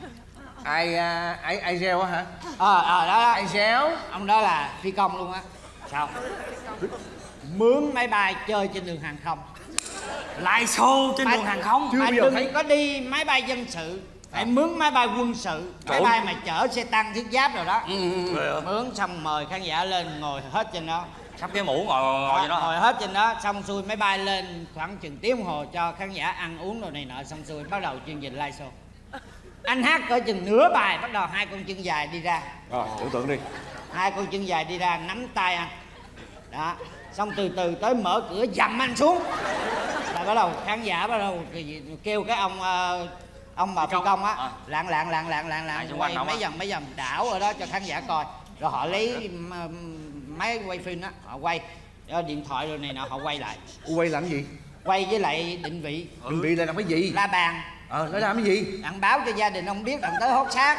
Ai gieo á hả? đó Ai gieo? ông đó là phi công luôn á. Sao? Mướn máy bay chơi trên đường hàng không. Live show trên đường hàng không. Chưa Mà bao giờ đừng thấy. có đi máy bay dân sự, phải mướn máy bay quân sự, máy bay mà chở xe tăng thiết giáp rồi đó. Mướn xong mời khán giả lên ngồi hết trên đó. Sắp cái mũ ngồi trên đó. Ngồi hết trên đó, xong xuôi máy bay lên khoảng chừng tiếng đồng hồ cho khán giả ăn uống đồ này nọ, xong xuôi bắt đầu chương trình live show. Anh hát cỡ chừng nửa bài, bắt đầu hai con chân dài đi ra. Rồi, tưởng tượng đi. Hai con chân dài đi ra nắm tay anh. Đó, xong từ từ tới mở cửa dầm anh xuống. Là bắt đầu khán giả bắt đầu kêu cái ông mà phi công á, lạng xung quanh quay mấy vòng đảo ở đó cho khán giả coi. Rồi họ lấy máy quay phim đó, họ quay điện thoại rồi này nọ, họ quay lại. Quay làm gì? Quay với lại định vị. Định vị là làm cái gì? La bàn. Nó làm cái gì? Đặng báo cho gia đình ông biết đặng tới hốt xác.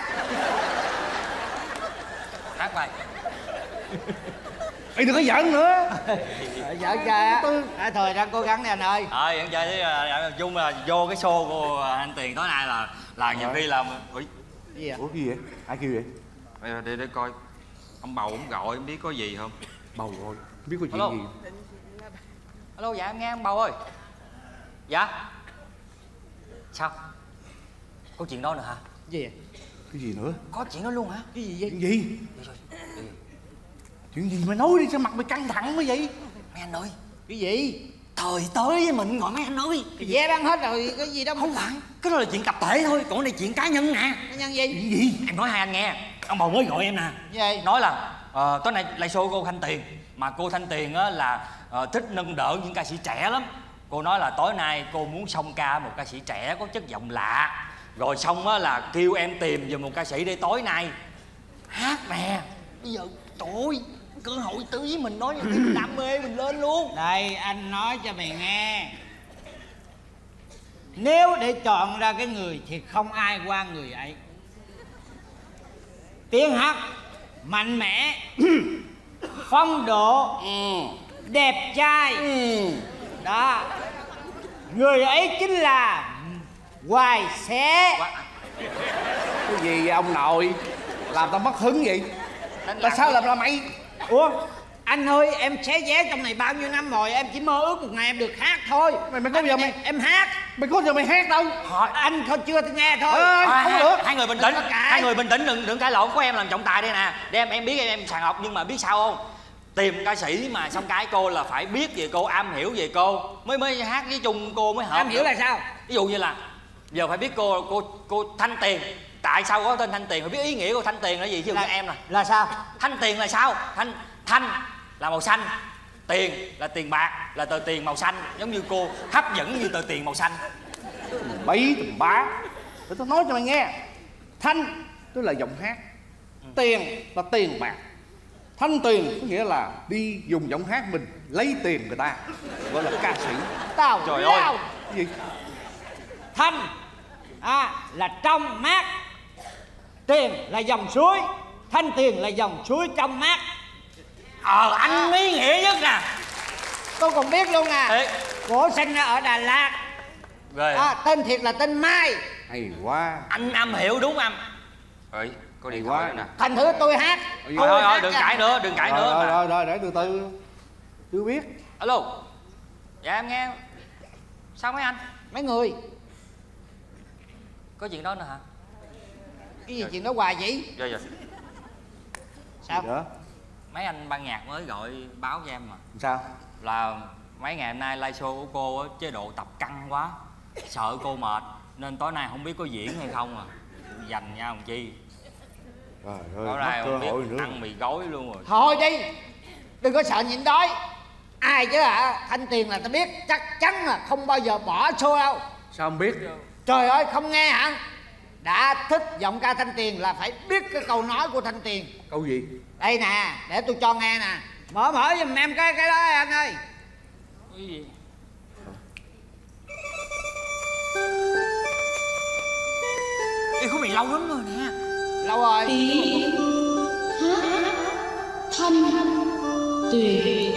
Hát bài. Ê đừng có giận nữa. Giỡn chơi á. Thôi đang cố gắng nè anh ơi. Vẫn chơi nói chung là vô cái show của anh Tiền tối nay là nhiều khi là Gì vậy? Ủa cái gì vậy? Ai kêu vậy? Để coi ông bầu ông gọi em biết có gì không. Bầu rồi, không biết có chuyện Alo. gì. Alo, dạ em nghe ông Bầu ơi. Dạ. Sao? Có chuyện đó nữa hả? Gì vậy? Cái gì nữa? Có chuyện đó luôn hả? Cái gì vậy? Chuyện gì? Chuyện gì mà nói đi, sao mặt mày căng thẳng quá vậy? Mấy anh ơi, Cái gì? thời tới với mình gọi mấy anh ơi. Cái vé bán hết rồi, cái gì đâu. Không phải, cái đó là chuyện tập thể thôi, còn cái này chuyện cá nhân nè. Cái nhân gì? Chuyện gì? Em nói hai anh nghe, ông Bầu mới gọi em nè. Gì? Nói là tối nay live show cô Thanh Tiền. Mà cô Thanh Tiền á là thích nâng đỡ những ca sĩ trẻ lắm. Cô nói là tối nay cô muốn song ca một ca sĩ trẻ có chất giọng lạ. Rồi xong á là kêu em tìm giùm một ca sĩ để tối nay hát nè. Bây giờ trời ơi, cơ hội tự với mình nói như thế, đam mê mình lên luôn. Đây anh nói cho mày nghe. Nếu để chọn ra cái người thì không ai qua người ấy. Tiếng hát mạnh mẽ, phong độ, đẹp trai. Đó. Người ấy chính là Hoài Xé. Cái gì vậy ông nội? Làm tao mất hứng vậy? Tại sao làm là mày? Ủa anh ơi, em xé vé trong này bao nhiêu năm rồi, em chỉ mơ ước một ngày em được hát thôi. Mày có giờ mày em hát. Mày có giờ mày hát đâu? Anh thôi chưa nghe thôi. Không được. Hai người bình tĩnh, Đừng có cãi. hai người bình tĩnh, đừng cãi lộn. Của em làm trọng tài đây nè. Để em biết em sàng lọc, nhưng mà biết sao không? Tìm ca sĩ mà xong cái cô là phải biết về cô, am hiểu về cô mới hát với chung cô mới hợp. Em hiểu là sao? Ví dụ như là giờ phải biết cô Thanh Tiền. Tại sao có tên Thanh Tiền, phải biết ý nghĩa của Thanh Tiền là gì chứ không em nè. Là sao? Thanh Tiền là sao? Thanh là màu xanh, tiền là tiền bạc, là tờ tiền màu xanh, giống như cô hấp dẫn như tờ tiền màu xanh. Bậy tầm bạ. Để tao nói cho mày nghe. Thanh tức là giọng hát, tiền là tiền bạc, Thanh tiền có nghĩa là đi dùng giọng hát mình lấy tiền người ta, gọi là ca sĩ. Tào Trời lao. ơi. Gì? Thanh là trong mát, tiền là dòng suối, thanh tiền là dòng suối trong mát. Anh ý nghĩa nhất nè. Tôi còn biết luôn nè. Ê. Cổ sinh ra ở Đà Lạt. Rồi. Tên thiệt là tên Mai. Hay quá. Anh âm hiểu đúng không? Rồi, có điện thoại nè. Thành thử tôi hát. Thôi đừng cãi nữa, đừng cãi nữa. Rồi để từ từ. Chưa biết. Alo. Dạ em nghe. Sao mấy anh? Mấy người. Có chuyện đó nữa hả? Cái gì chuyện đó hoài vậy? Rồi. Sao? Gì đó? Mấy anh ban nhạc mới gọi báo cho em mà. Sao? Là mấy ngày hôm nay live show của cô á, chế độ tập căng quá, sợ cô mệt nên tối nay không biết có diễn hay không à. Dành nhau làm chi. Trời Tối ơi, nay mất cơ không biết hội nữa. ăn mì gói luôn rồi. Thôi đi, đừng có sợ nhịn đói. Ai chứ thanh tiền là tao biết chắc chắn là không bao giờ bỏ show đâu. Sao không biết? Trời ơi, không nghe hả? Đã thích giọng ca thanh tiền là phải biết cái câu nói của thanh tiền. Câu gì? Đây nè, để tôi cho nghe nè. Mở giùm em cái đó anh ơi. Cái gì? Ê, khúc này lâu lắm rồi nè. Lâu rồi. Tiếng hát thanh tuyền,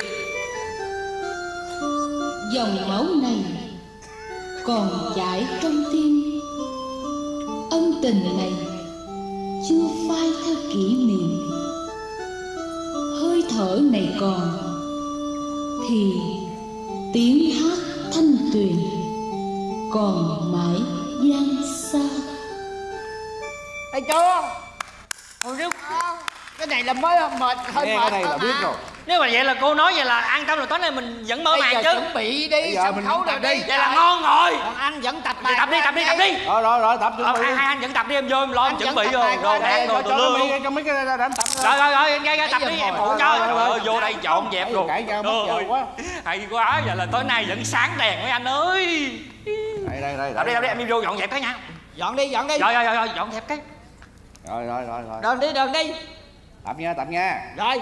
dòng máu này còn chảy trong tim. Ân tình này chưa phai theo kỷ niệm. Hơi thở này còn thì tiếng hát thanh tuyền còn mãi vang xa. Thấy chưa? Cái này là mới mệt, hơi Nghe mệt cái này là thôi biết mà. rồi. Nếu mà vậy là cô nói vậy là an tâm rồi, tối nay mình vẫn mở Bây màn giờ chứ. chuẩn bị đi, Bây giờ sân mình khấu tập rồi đi. đi. Vậy là ngon rồi. Còn anh vẫn tập Thì bài. tập đi. Rồi tập chuẩn bị. Hai anh vẫn tập đi, em vô em lo em Anh chuẩn vẫn bị tập rồi. bài Đồ qua đây, đạn đồ Cho tùm nó lum. mấy cho mấy cái đánh tập. Rồi ra tập đi em phụ cho. Rồi. Trời ơi, vô đây dọn dẹp rồi. Cãi nhau mất giờ quá. Hay quá, vậy là tối nay vẫn sáng đèn mấy anh ơi. Đây. Tập đi em đi vô dọn dẹp cái nha. Dọn đi. Rồi dọn dẹp cái. Rồi. Đờn đi. Tập nha. Rồi.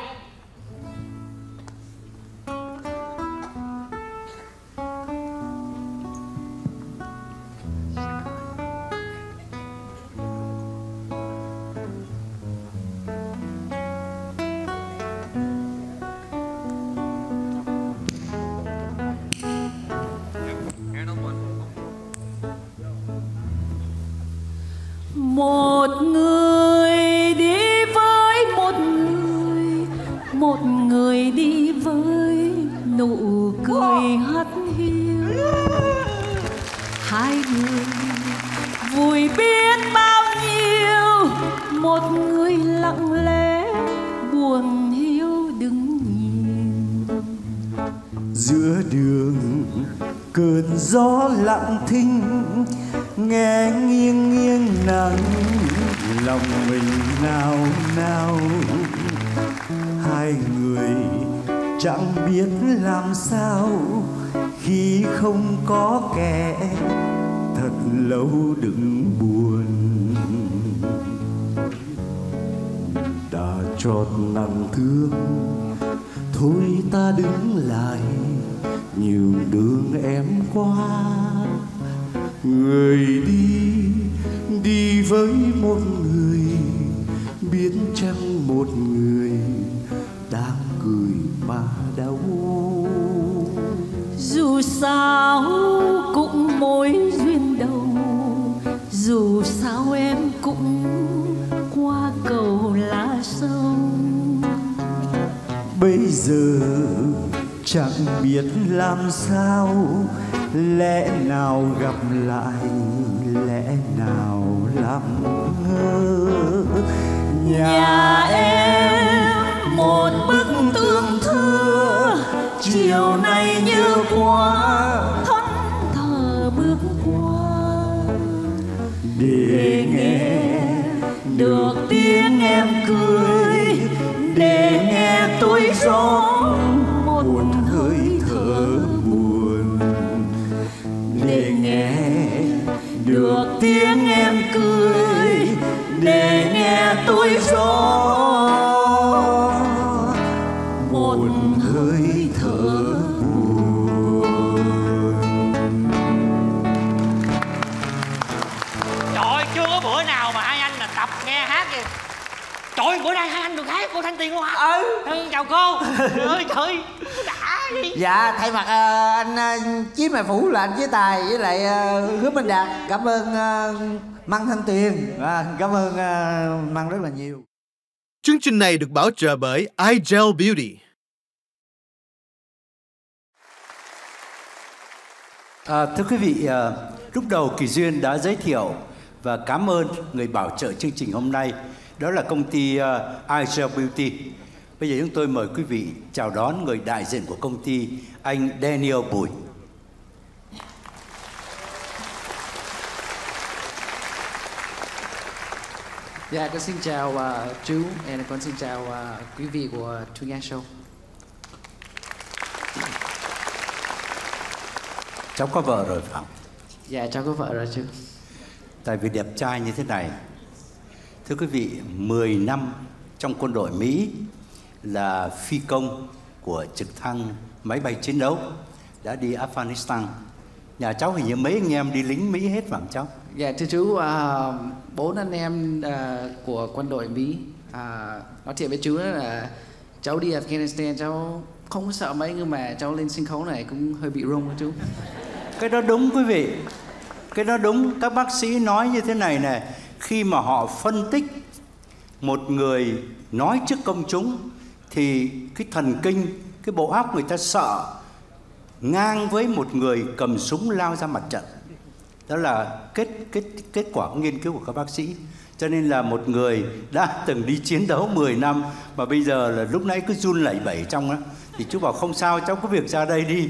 Một người đi với một người đi với nụ cười hắt hiu. Hai người vui biết bao nhiêu, một người lặng lẽ buồn hiu đứng nhìn. Giữa đường cơn gió lặng thinh, nghe nghiêng nắng lòng mình nao nao. Hai người chẳng biết làm sao khi không có kẻ, thật lâu đừng buồn. Đã trót nặng thương, thôi ta đứng lại nhường đường em qua. Người đi với một người, biết chăng một người đang cười mà đau. Dù sao cũng mối duyên đầu, dù sao em cũng qua cầu lá sông. Bây giờ chẳng biết làm sao, lẽ nào gặp lại, lẽ nào làm ngơ. Nhà em một bức tường thưa, chiều nay như qua thẫn thờ bước qua, để nghe được tiếng em cười, để nghe tôi gió một hơi thở buồn, để nghe được tiếng em cười, để nghe tôi gió Trời, chưa có bữa nào mà hai anh là tập nghe hát kìa. Trời, bữa nay hai anh được hát cô Thanh Tiền luôn hả? Chào cô. Trời ơi, trời, đã đi. Dạ, thay mặt anh Chí Mẹ Phủ là anh Chế Tài với lại Hứa Minh Đạt cảm ơn Măng Thanh Tuyền. Cảm ơn Măng rất là nhiều. Chương trình này được bảo trợ bởi iGel Beauty. Thưa quý vị, lúc đầu Kỳ Duyên đã giới thiệu và cảm ơn người bảo trợ chương trình hôm nay. Đó là công ty iGel Beauty. Bây giờ chúng tôi mời quý vị chào đón người đại diện của công ty, anh Daniel Bùi. Dạ, con xin chào chú, và con xin chào quý vị của Thu Nhan Show. Cháu có vợ rồi phải không? Dạ, cháu có vợ rồi chú. Tại vì đẹp trai như thế này. Thưa quý vị, 10 năm trong quân đội Mỹ là phi công của trực thăng máy bay chiến đấu, đã đi Afghanistan. Nhà cháu hình như mấy anh em đi lính Mỹ hết phải không cháu? Dạ thưa chú, 4 anh em của quân đội Mỹ. Nói thiệt với chú là cháu đi Afghanistan cháu không có sợ mấy, nhưng mà cháu lên sân khấu này cũng hơi bị rung đó chú. Cái đó đúng quý vị. Cái đó đúng. Các bác sĩ nói như thế này này, khi mà họ phân tích một người nói trước công chúng thì cái thần kinh, cái bộ óc người ta sợ ngang với một người cầm súng lao ra mặt trận. Đó là kết quả nghiên cứu của các bác sĩ. Cho nên là một người đã từng đi chiến đấu 10 năm mà bây giờ là lúc nãy cứ run lẩy bẩy trong đó, thì chú bảo không sao, cháu có việc ra đây đi.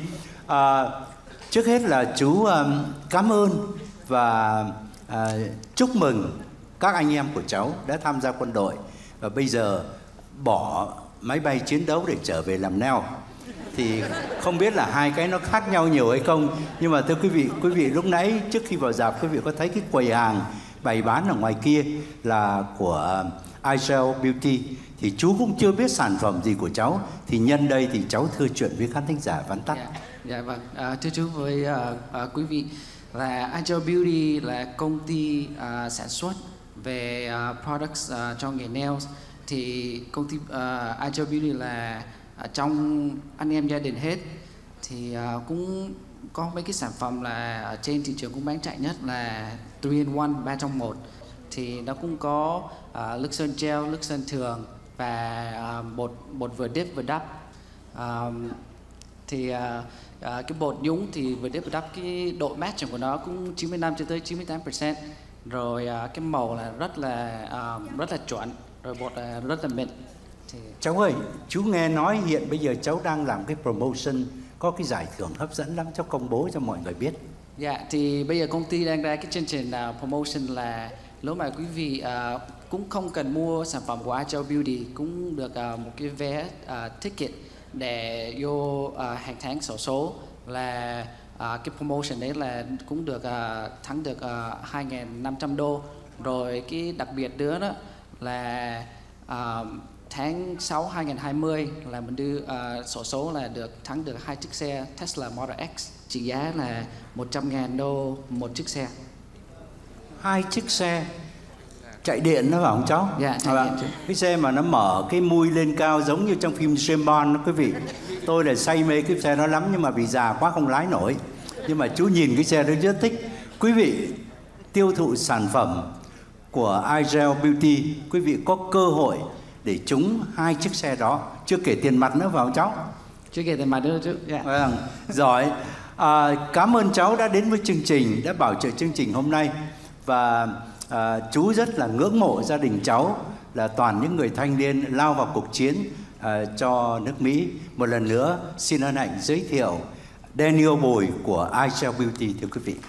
Trước hết là chú cảm ơn và chúc mừng các anh em của cháu đã tham gia quân đội và bây giờ bỏ máy bay chiến đấu để trở về làm neo. Thì không biết là hai cái nó khác nhau nhiều hay không, nhưng mà thưa quý vị lúc nãy trước khi vào rạp quý vị có thấy cái quầy hàng bày bán ở ngoài kia là của iGel Beauty, thì chú cũng chưa biết sản phẩm gì của cháu, thì nhân đây thì cháu thưa chuyện với khán thính giả vắn tắt. Dạ vâng, thưa chú với quý vị, là iGel Beauty là công ty sản xuất về products cho nghề nails. Thì công ty iGel Beauty là trong anh em gia đình hết, thì cũng có mấy cái sản phẩm là trên thị trường cũng bán chạy nhất là 3-in-1, 3 trong 1. Thì nó cũng có nước sơn gel, nước sơn thường và bột vừa dip vừa đắp. Thì cái bột nhúng thì vừa dip vừa đắp, cái độ match của nó cũng 95 cho tới 98%. Rồi cái màu là rất là chuẩn, rồi bột rất là mịn. Thì... Cháu ơi, chú nghe nói hiện bây giờ cháu đang làm cái promotion, có cái giải thưởng hấp dẫn lắm, cháu công bố cho mọi người biết. Dạ, thì bây giờ công ty đang ra cái chương trình promotion là nếu mà quý vị cũng không cần mua sản phẩm của iGel Beauty, cũng được một cái vé ticket để vô hàng tháng xổ số, là cái promotion đấy là cũng được thắng được 2.500 đô. Rồi cái đặc biệt nữa đó là tháng 6 2020 là mình đưa xổ số là được thắng được 2 chiếc xe Tesla Model X trị giá là 100.000 đô một chiếc xe. 2 chiếc xe chạy điện đó phải không cháu? Dạ, chạy điện chứ. Cái xe mà nó mở cái mui lên cao giống như trong phim James Bond đó quý vị. Tôi là say mê cái xe đó lắm, nhưng mà vì già quá không lái nổi. Nhưng mà chú nhìn cái xe đó rất thích. Quý vị tiêu thụ sản phẩm của iGel Beauty, quý vị có cơ hội để trúng 2 chiếc xe đó, chưa kể tiền mặt nữa vào cháu. Chưa kể tiền mặt nữa chứ. Dạ. Vâng, giỏi. Cảm ơn cháu đã đến với chương trình, đã bảo trợ chương trình hôm nay. Và chú rất là ngưỡng mộ gia đình cháu là toàn những người thanh niên lao vào cuộc chiến cho nước Mỹ. Một lần nữa xin hân hạnh giới thiệu Daniel Bùi của iGel Beauty thưa quý vị.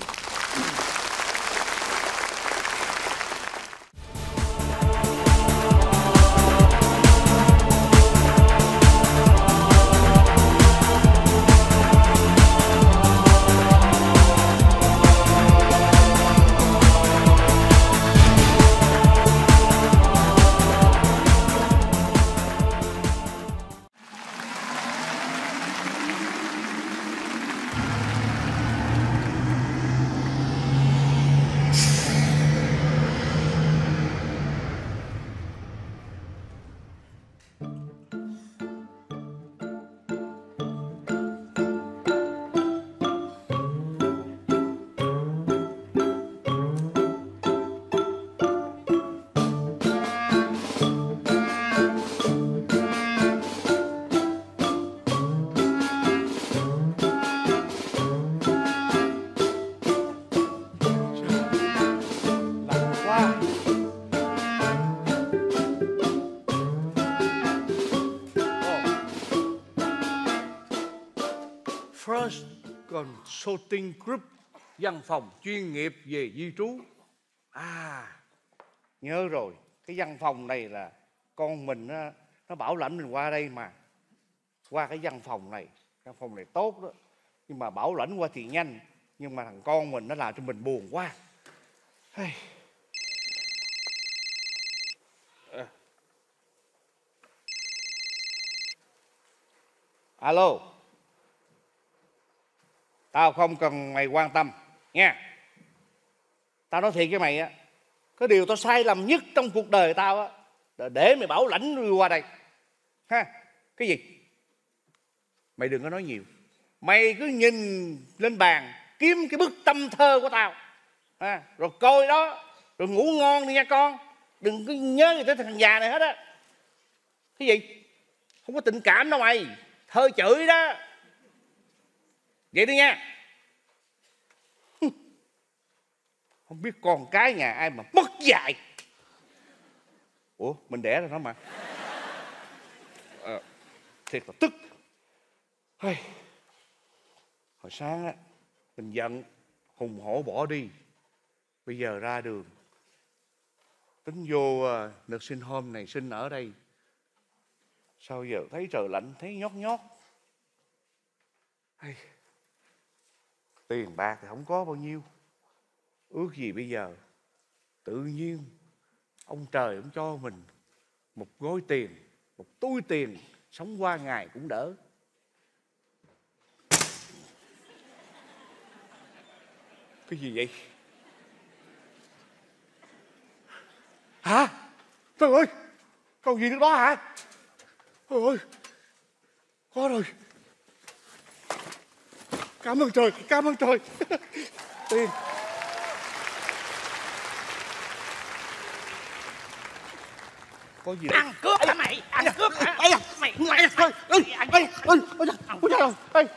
qua. First Consulting Group, văn phòng chuyên nghiệp về di trú. Nhớ rồi, cái văn phòng này là con mình nó bảo lãnh mình qua đây mà. Qua cái văn phòng này tốt đó. Nhưng mà bảo lãnh qua thì nhanh, nhưng mà thằng con mình nó làm cho mình buồn quá. Alo. Tao không cần mày quan tâm nha. Tao nói thiệt với mày á, cái điều tao sai lầm nhất trong cuộc đời tao á là để mày bảo lãnh đưa qua đây. Ha? Cái gì? Mày đừng có nói nhiều. Mày cứ nhìn lên bàn kiếm cái bức tâm thơ của tao, rồi coi đó, rồi ngủ ngon đi nha con. Đừng có nhớ gì tới thằng già này hết á. Cái gì? Không có tình cảm đâu mày, thơ chửi đó. Vậy đi nha. Không biết con cái nhà ai mà mất dạy. Ủa mình đẻ ra nó mà. Thiệt là tức. Hồi sáng á mình giận hùng hổ bỏ đi. Bây giờ ra đường tính vô nursing home này sinh ở đây. Sao giờ thấy trời lạnh, thấy nhót nhót. Tiền bạc thì không có bao nhiêu. Ước gì bây giờ tự nhiên ông trời ông cho mình một gói tiền, một túi tiền, sống qua ngày cũng đỡ. Cái gì vậy? Hả? Trời ơi, còn gì nữa đó hả? Trời ơi, có rồi. Cảm ơn trời, cảm ơn trời. Tiền. Có gì ăn cướp hả mày? Ăn cướp hả? Mày ôi trời ơi.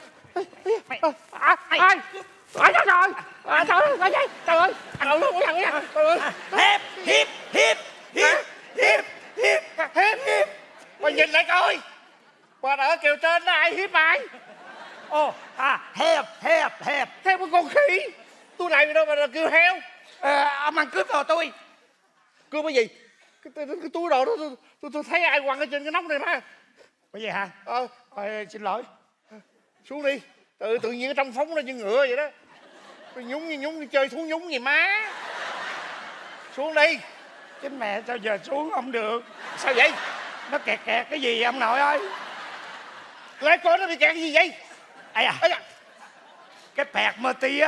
Hiếp. Mày nhìn lại coi. Qua ở kêu trên đó ai hiếp ai? Heo. Heo với con khỉ. Tôi này đâu mà kêu heo. Ông ăn cướp đồ tôi. Cướp cái gì? Cái túi đồ đó tôi thấy ai quăng ở trên cái nóc này mà. Cái gì hả? Xin lỗi. Xuống đi. Tự nhiên ở trong phóng ra như ngựa vậy đó. Tôi nhúng chơi thú nhúng gì má. Xuống đi. Chính mẹ sao giờ xuống không được? Sao vậy? Nó kẹt cái gì ông nội ơi? Lại coi nó bị kẹt cái gì vậy? Cái pẹt mơ tia.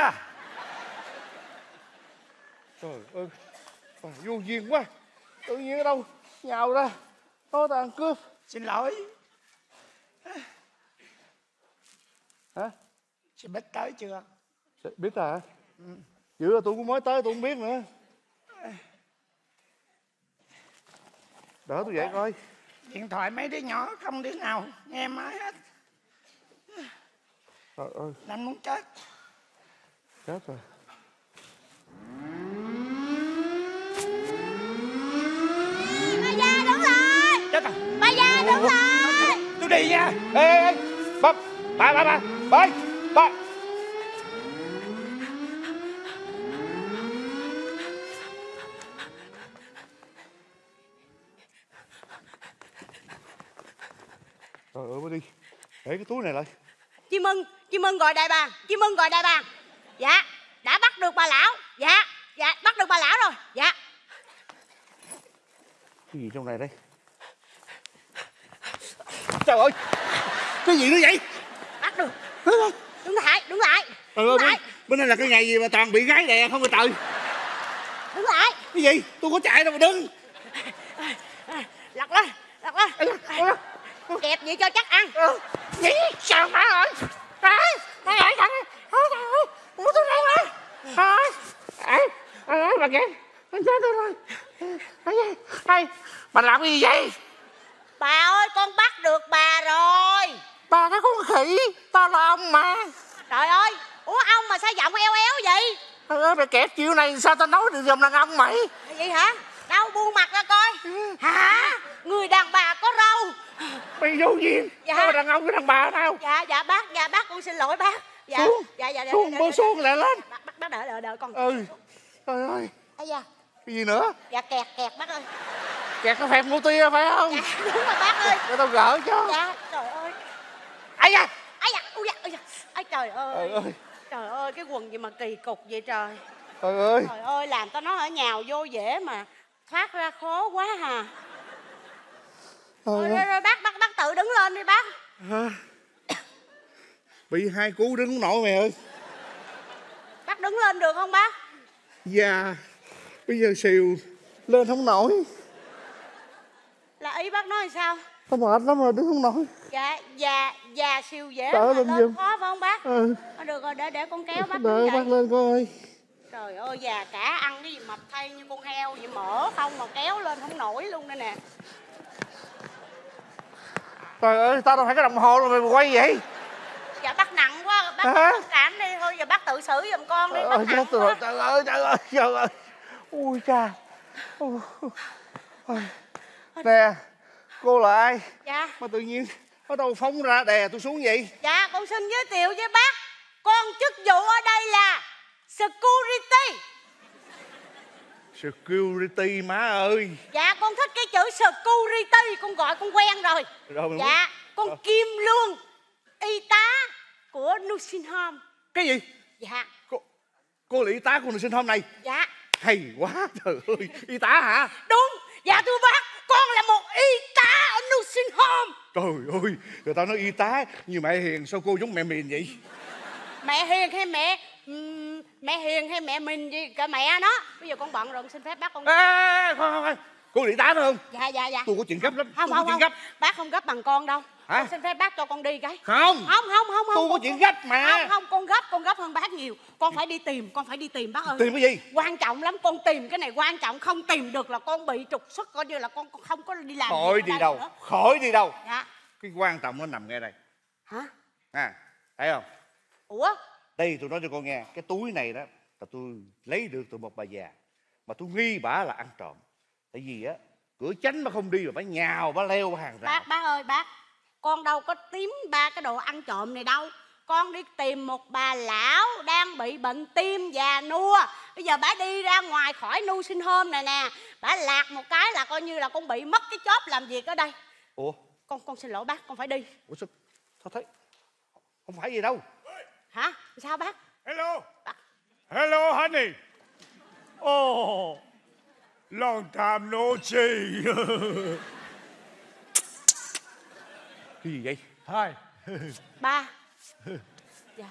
Trời ơi, vô duyên quá. Tự nhiên ở đâu nhào ra nó ta ăn cướp. Xin lỗi. Hả? Chị biết tới chưa? Biết hả? Chứ tôi cũng mới tới tôi không biết nữa. Đỡ tôi dậy coi. Điện thoại mấy đứa nhỏ không đứa nào nghe máy hết. Trời ơi. Anh muốn chết. Chết rồi. Bà già đứng lại. Chết rồi. Bà già đứng lại. Tôi đi nha. Ê bà. Trời ơi, đi. Để cái túi này lại. Chim Ưng gọi đại bàng. Dạ, đã bắt được bà lão. Dạ, bắt được bà lão rồi. Dạ. Cái gì trong này đây? Trời ơi, cái gì nữa vậy? Bắt được. Đứng lại. Trời ơi, bữa nay là cái ngày gì mà toàn bị gái đè không rồi trời. Đứng lại. Cái gì? Tôi có chạy đâu mà đứng. Lật lên. Kẹp vậy cho chắc ăn. Gì? Sao má ơi? Má ơi, thằng ơi. Ủa tôi đây mà. Ê, bà kìa. Anh chết tôi rồi. Ê, bà làm cái gì vậy? Bà ơi, con bắt được bà rồi. Bà cái con khỉ, tao là ông mà. Trời ơi, ủa ông mà sao giọng eo vậy? Mày kẹt chiều này sao tao nói được dòng đàn ông mày? Vậy hả? Đâu buông mặt ra coi. Hả? Người đàn bà có râu. Mày vô duyên. Dạ. Sao đàn ông với đàn bà nào? Dạ bác con xin lỗi bác. Dạ. Xuống. Dạ. Xuống lại lên. Bác đợi con. Ừ. Trời ơi. Ây da. Cái gì nữa? Dạ kẹt bác ơi. Kẹt cái phèn mô tia phải không? Dạ đúng rồi bác ơi. Để tao gỡ cho. Dạ trời ơi. Ây da. Ui da. Ây trời ơi. Trời ơi cái quần gì mà kỳ cục vậy trời. Trời ơi làm tao nói ở nhào vô dễ mà thoát ra khó quá hà. Rồi bác tự đứng lên đi bác. Bị 2 cú đứng không nổi mày ơi. Bác đứng lên được không bác? Dạ. Bây giờ xìu lên không nổi. Là ý bác nói sao? Tao mệt lắm rồi đứng không nổi. Dạ xìu dễ Đỡ mà lên lên giùm. khó phải không bác? Được rồi để con kéo bác Đợi đứng bác dậy. lên coi. Trời ơi già cả ăn cái gì mập thay như con heo vậy, mỡ không mà kéo lên không nổi luôn đây nè. Trời ơi tao đâu phải cái đồng hồ rồi mày quay vậy? Dạ bác nặng quá, bác thông cảm đi thôi, giờ bác tự xử giùm con đi, bác nặng quá. Trời ơi. Ui cha. Nè, cô là ai? Dạ. Mà tự nhiên ở đâu phóng ra đè tôi xuống vậy? Dạ con xin giới thiệu với bác, con chức vụ ở đây là security. Security má ơi. Dạ con thích cái chữ security, con gọi con quen rồi. Dạ con Kim Lương, y tá của nursing home. Cái gì? Dạ. Cô là y tá của nursing home này? Dạ. Hay quá trời ơi. Y tá hả? Đúng. Dạ thưa bác, con là một y tá ở nursing home. Trời ơi, người ta nói y tá như mẹ Hiền, sao cô giống mẹ Miền vậy? Mẹ Hiền hay mẹ Hiền hay mẹ mình gì cả mẹ nó. Bây giờ con bận rồi, con xin phép bác con. Không. Cô là y tá phải không? Dạ. Tôi có chuyện gấp lắm. Không. Gấp. Bác không gấp bằng con đâu. Hả? Con xin phép bác cho con đi cái. Không. Tôi có chuyện gấp mà. Không, con gấp hơn bác nhiều. Con phải đi tìm bác ơi. Tìm cái gì? Quan trọng lắm, con tìm cái này quan trọng, không tìm được là con bị trục xuất, coi như là con không có đi làm. Khỏi đi đâu. Dạ. Cái quan trọng nó nằm ngay đây. Hả? Thấy không? Ủa? Đây tôi nói cho con nghe, cái túi này đó là tôi lấy được từ một bà già mà tôi nghi bả là ăn trộm. Tại vì á, cửa chánh mà không đi rồi bả nhào, bả leo hàng rào. Bác ơi bác, con đâu có tím ba cái đồ ăn trộm này đâu. Con đi tìm một bà lão đang bị bệnh tim già nua. Bây giờ bả đi ra ngoài khỏi nursing home này nè, bả lạc một cái là coi như là con bị mất cái job làm việc ở đây. Ủa? Con xin lỗi bác, con phải đi. Ủa sao thấy không phải gì đâu. Hả? Sao bác? Hello honey. Oh, long time no see. Cái gì vậy? Hi. Ba. Dạ.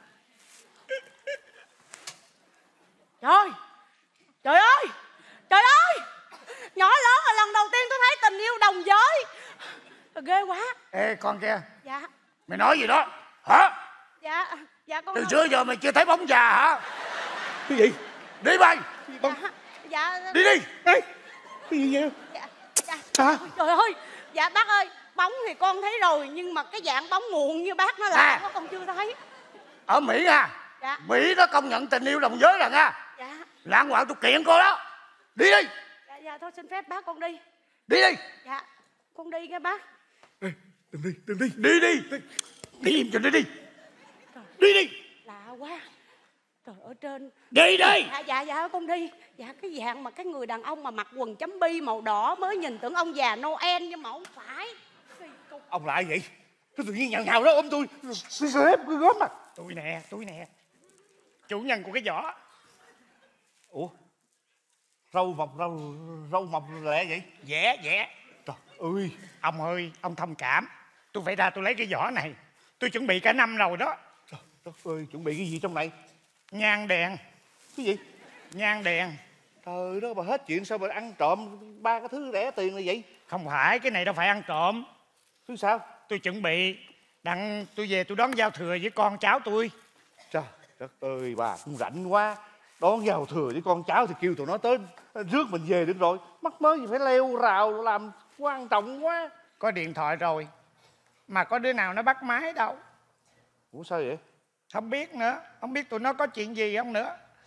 Trời ơi. Nhỏ lớn là lần đầu tiên tôi thấy tình yêu đồng giới. Ghê quá. Ê con kia. Dạ. Mày nói gì đó hả? Dạ con. Từ xưa giờ mày chưa thấy bóng già hả? Cái gì? Đi bay. Dạ. Đi. Ê, cái gì vậy? Hả? Trời ơi. Dạ bác ơi, bóng thì con thấy rồi, nhưng mà cái dạng bóng muộn như bác nó là con chưa thấy. Ở Mỹ ha. Dạ. Mỹ nó công nhận tình yêu đồng giới rồi nha. Dạ. Lãng hoạn tôi kiện cô đó. Đi. Dạ thôi xin phép bác con đi. Đi. Dạ. Con đi cái bác. Ê, đừng đi. Đi im cho nó đi. Đi. Lạ quá. Trời ở trên. Đi. Dạ con đi. Dạ cái dạng mà cái người đàn ông mà mặc quần chấm bi màu đỏ mới nhìn tưởng ông già Noel nhưng mà không phải. Ông lại vậy? Tôi tự nhiên nhào đó ôm tôi xếp cái gớm à. Tôi nè. Chủ nhân của cái giỏ. Ủa? Râu mọc lẹ vậy? Vẽ. Trời ơi. Ông ơi, ông thông cảm. Tôi phải ra tôi lấy cái giỏ này. Tôi chuẩn bị cả năm rồi đó. Trời đất ơi, chuẩn bị cái gì trong này? Nhang đèn. Cái gì? Nhang đèn. Trời đất, bà hết chuyện sao bà ăn trộm 3 cái thứ rẻ tiền là vậy? Không phải, cái này đâu phải ăn trộm. Thứ sao? Tôi chuẩn bị đặng tôi về tôi đón giao thừa với con cháu tôi. Trời đất ơi, bà cũng rảnh quá. Đón giao thừa với con cháu thì kêu tụi nó tới rước mình về được rồi. Mắc mớ gì phải leo rào làm quan trọng quá. Có điện thoại rồi mà có đứa nào nó bắt máy đâu. Ủa sao vậy? Không biết nữa. Không biết tụi nó có chuyện gì không nữa.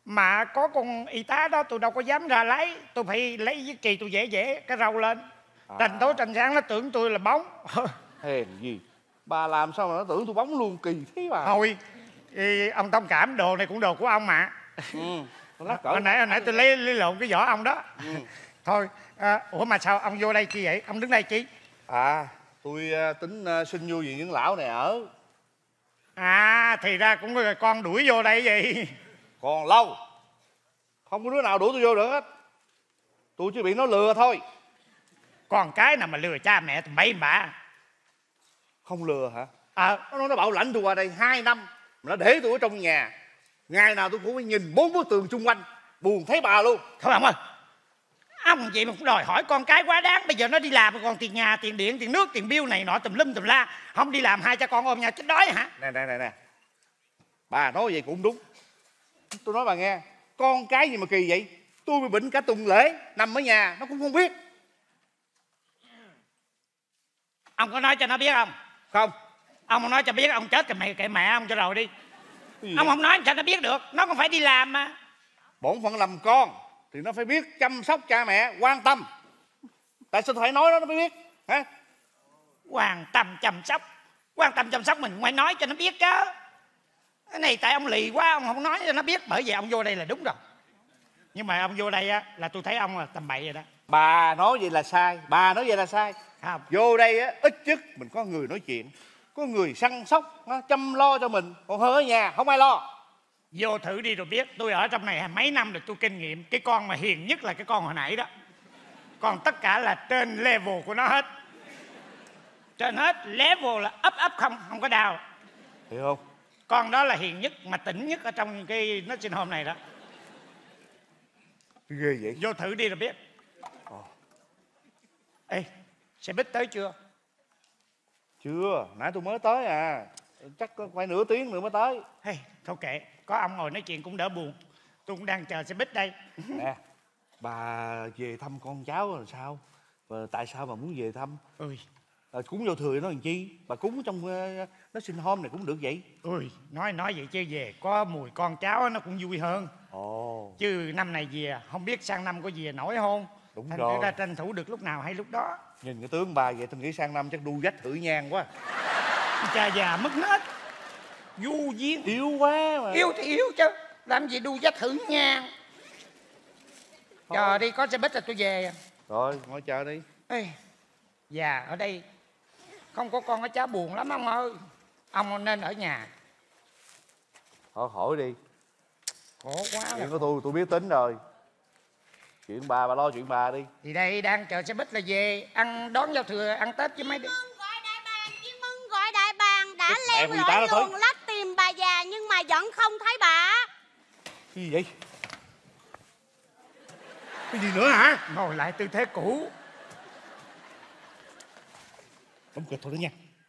Mà có con y tá đó tôi đâu có dám ra lấy. Tôi phải lấy với chì tôi vẽ cái râu lên. Tranh tối tranh sáng nó tưởng tôi là bóng. Hèn gì. Bà làm sao mà nó tưởng tôi bóng luôn, kỳ thế bà. Thôi ông thông cảm, đồ này cũng đồ của ông mà. Hồi nãy tôi lấy lộn cái vỏ ông đó. Thôi ủa mà sao ông vô đây chi vậy? Ông đứng đây chi? Tôi tính xin vô viện dưỡng lão này ở. Thì ra cũng là con đuổi vô đây vậy. Còn lâu. Không có đứa nào đuổi tôi vô được hết. Tôi chỉ bị nó lừa thôi. Con cái nào mà lừa cha mẹ tụi bay bạ. Không lừa hả? Nó bảo lãnh tôi qua đây 2 năm mà nó để tôi ở trong nhà. Ngày nào tôi cũng phải nhìn 4 bức tường chung quanh. Buồn thấy bà luôn. Thôi ông ơi, ông vậy mà cũng đòi hỏi con cái quá đáng. Bây giờ nó đi làm còn tiền nhà, tiền điện, tiền nước, tiền bill này nọ tùm lum tùm la. Không đi làm hai cha con ôm nhau chết đói hả? Nè bà nói vậy cũng đúng. Tôi nói bà nghe, con cái gì mà kỳ vậy? Tôi bị bệnh cả tuần lễ, nằm ở nhà nó cũng không biết. Ông có nói cho nó biết không? Không. Ông không nói cho biết, ông chết thì kệ mẹ ông cho rồi đi. Ông không nói cho nó biết được. Nó còn phải đi làm mà. Bổn phận làm con thì nó phải biết chăm sóc cha mẹ, quan tâm. Tại sao phải nói đó nó mới biết hả? Quan tâm chăm sóc mình không phải nói cho nó biết chứ. Cái này tại ông lì quá, ông không nói cho nó biết. Bởi vì ông vô đây là đúng rồi. Nhưng mà ông vô đây á là tôi thấy ông là tầm bậy rồi đó. Bà nói vậy là sai. Không. Vô đây á ít nhất mình có người nói chuyện, có người săn sóc, chăm lo cho mình. Còn hơn ở nhà không ai lo. Vô thử đi rồi biết. Tôi ở trong này mấy năm rồi tôi kinh nghiệm. Cái con mà hiền nhất là cái con hồi nãy đó. Còn tất cả là trên level của nó hết. Trên hết level là ấp không có đau. Hiểu không? Con đó là hiền nhất mà tỉnh nhất ở trong cái nó trên hôm này đó. Ghê vậy. Vô thử đi rồi biết. Ê, xe buýt tới chưa? Chưa, nãy tôi mới tới à. Chắc có phải nửa tiếng nữa mới tới. Hey, thôi kệ, có ông ngồi nói chuyện cũng đỡ buồn. Tôi cũng đang chờ xe buýt đây. Nè, bà về thăm con cháu là sao? Và tại sao bà muốn về thăm? Cúng giao thừa nó làm chi? Bà cúng trong nó sinh hôm này cũng được vậy. Nói vậy chứ về có mùi con cháu nó cũng vui hơn. Chứ năm này về không biết sang năm có về nổi không. Đúng thành rồi. ra tranh thủ được lúc nào hay lúc đó. Nhìn cái tướng bà vậy tôi nghĩ sang năm chắc đu dách thử nhang quá. Cha già mất hết. Du duyên. Yếu quá mà. Yếu thì yếu chứ. Làm gì đu dách thử nhang. Chờ đi, có xe buýt rồi tôi về. Rồi ngồi chờ đi. Ê, già ở đây không có con có cháu buồn lắm ông ơi. Ông nên ở nhà. Thôi khỏi đi. Khổ quá. Chuyện của tôi biết tính rồi. Chuyện bà lo chuyện bà đi. Thì đây đang chờ xe buýt là về ăn đón giao thừa, ăn Tết chứ mấy đứa. Mừng gọi đại bàng đã len lỏi luồn lách tìm bà già nhưng mà vẫn không thấy bà. Cái gì vậy? Cái gì nữa hả? Ngồi lại tư thế cũ. Đóng kịch thôi đó nha.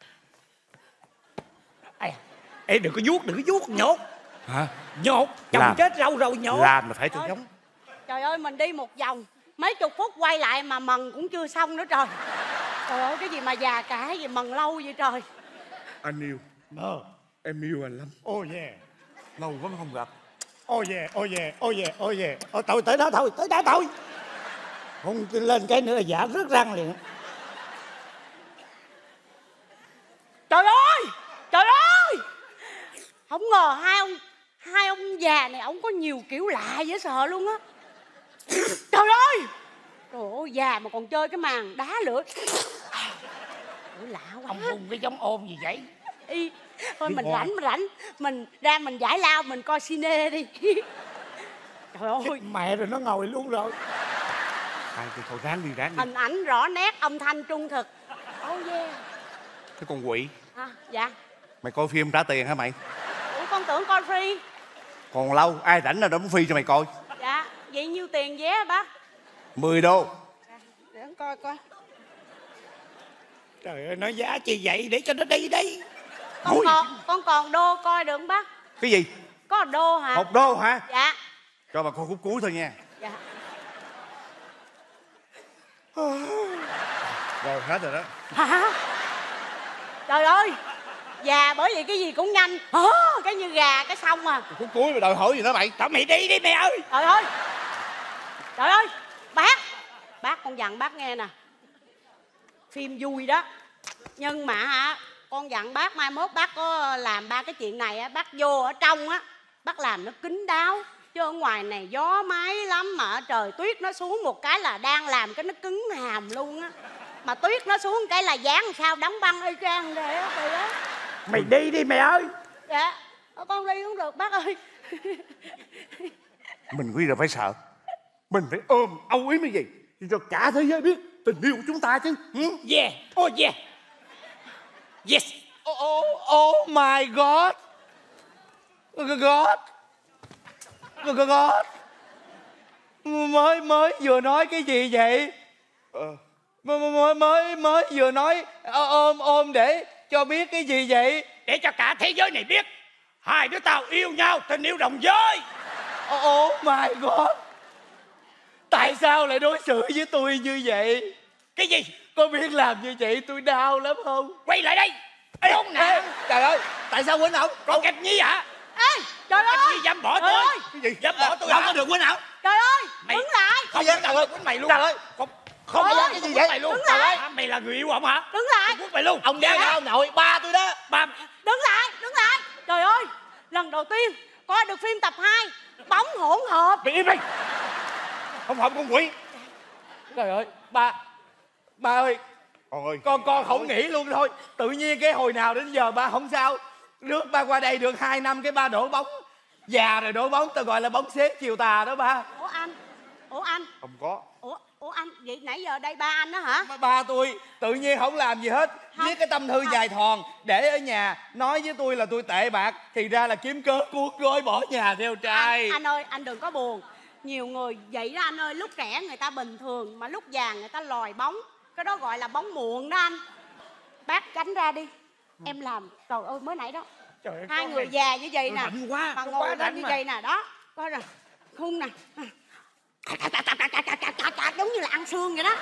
Ê đừng có vuốt nhột. Hả? Nhột, chồng chết râu rồi nhột. Làm là phải cho giống. Trời ơi mình đi một vòng mấy chục phút quay lại mà mần cũng chưa xong nữa trời. Trời ơi cái gì mà già cả gì mần lâu vậy trời. Anh yêu. Em yêu anh lắm. Oh yeah. Lâu quá mới không gặp. Oh yeah. Thôi tới đó thôi. Không lên cái nữa là giả rớt răng liền. Trời ơi. Không ngờ hai ông già này ông có nhiều kiểu lạ dễ sợ luôn á. Trời ơi già mà còn chơi cái màn đá lửa. Lạ quá. Ông hùng cái giống ôm gì vậy? Thôi mình rảnh mình ra mình giải lao mình coi cine đi. Trời ơi mẹ rồi nó ngồi luôn rồi. Thôi ráng đi. Hình ảnh rõ nét, âm thanh trung thực. Cái con quỷ. Dạ. Mày coi phim trả tiền hả mày? Ủa con tưởng coi free. Còn lâu ai rảnh nào đóng free cho mày coi. Dạ. Vậy nhiêu tiền vé hả bác? 10 đô. Để con coi. Trời ơi nói giá chi vậy để cho nó đi đi. Con còn đô coi được không bác? Cái gì? Có 1 đô hả? 1 đô hả? Dạ. Cho bà coi khúc cuối thôi nha. Dạ. Rồi hết rồi đó. Hả? Trời ơi Già bởi vì cái gì cũng nhanh, cái như gà cái xong à. Phút cuối mày đòi hỏi gì nữa mày? Thôi mày đi đi mẹ ơi. Trời ơi, bác con dặn bác nghe nè, phim vui đó, nhưng mà hả, con dặn bác mai mốt bác có làm ba cái chuyện này á, bác vô ở trong á, bác làm nó kín đáo, chứ ở ngoài này gió máy lắm, mà trời tuyết nó xuống một cái là đang làm cái nó cứng hàm luôn á, mà tuyết nó xuống cái là dán sao đóng băng y chang vậy á. Mày đi đi mẹ ơi. Dạ, con đi cũng được bác ơi. Mình quy là phải sợ, mình phải ôm âu yếm cái gì cho cả thế giới biết tình yêu của chúng ta chứ. Yeah, oh yeah. Yes. Oh my God. Mới vừa nói cái gì vậy? Mới vừa nói ôm để cho biết cái gì vậy? Để cho cả thế giới này biết hai đứa tao yêu nhau, tình yêu đồng giới. Oh my God. Tại sao lại đối xử với tôi như vậy? Cái gì? Có biết làm như vậy tôi đau lắm không? Quay lại đây. Không nè. Trời ơi, tại sao quýnh ổng? Con Kịch Nhi hả? Ê, trời ơi. Kịch Nhi dám bỏ tôi. Cái gì? Dám bỏ tôi không hả? có được quýnh ổng. Trời ơi, Mày đứng lại. không dám trời ơi, quýnh mày luôn. Trời ơi. Không Trời dám ơi, cái gì vậy? Mày luôn. đứng lại. Hả? Mày là người yêu ổng hả? Đứng lại. Quýnh mày luôn. Ông dám đâu ông nội, ba tôi đó. Ba. Đứng lại. Trời ơi, lần đầu tiên coi được phim tập 2 bóng hỗn hợp. Mày im đi. Không hợp con quỷ. Trời ơi, ba ơi. Con không nghĩ luôn thôi. Tự nhiên cái hồi nào đến giờ ba không sao. Rước ba qua đây được 2 năm cái ba đổ bóng. Già rồi đổ bóng, tao gọi là bóng xếp chiều tà đó ba. Ủa anh. Không có. Ủa anh, vậy nãy giờ đây ba anh đó hả? Ba tôi tự nhiên không làm gì hết. Viết cái tâm thư dài thòn để ở nhà nói với tôi là tôi tệ bạc, thì ra là kiếm cớ cuốn gói bỏ nhà theo trai. Anh ơi, anh đừng có buồn. Nhiều người vậy đó anh ơi, lúc trẻ người ta bình thường, mà lúc già người ta lòi bóng. Cái đó gọi là bóng muộn đó anh. Bác tránh ra đi. Em làm, trời ơi mới nãy đó. Trời ơi, hai người già như vậy nè, rảnh quá, mà quá ngồi rảnh lên như mà. vậy nè, đó. Coi nè, khung nè. Giống như là ăn xương vậy đó.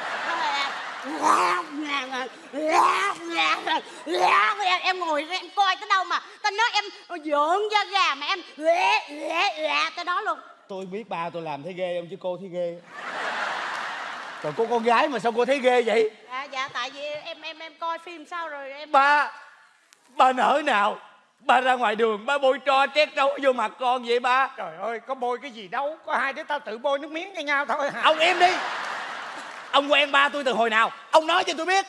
Em ngồi em coi tới đâu mà tao nói em dợn da gà mà em tới đó luôn. Tôi biết ba tôi làm thấy ghê không chứ cô thấy ghê. Rồi cô con gái mà sao cô thấy ghê vậy? Dạ tại vì em coi phim sao rồi em. Ba nỡ nào ba ra ngoài đường ba bôi tro trét trấu vô mặt con vậy ba? Trời ơi, có bôi cái gì đâu. Có hai đứa tao tự bôi nước miếng cho nhau thôi hả? Ông im đi. Ông quen ba tôi từ hồi nào? Ông nói cho tôi biết.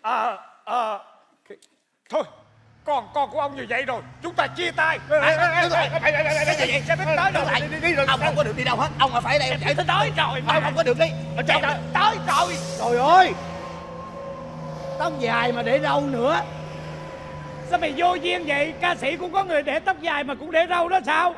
Thôi, con của ông như vậy rồi, chúng ta chia tay. Xe buýt tới rồi. Ông không có được đi đâu hết. Ông mà phải đây ông chạy tới tới rồi mà. Ông không có được đi. Tới rồi. Trời ơi, tóc dài mà để đâu nữa? Sao mày vô duyên vậy? Ca sĩ cũng có người để tóc dài mà cũng để râu đó sao?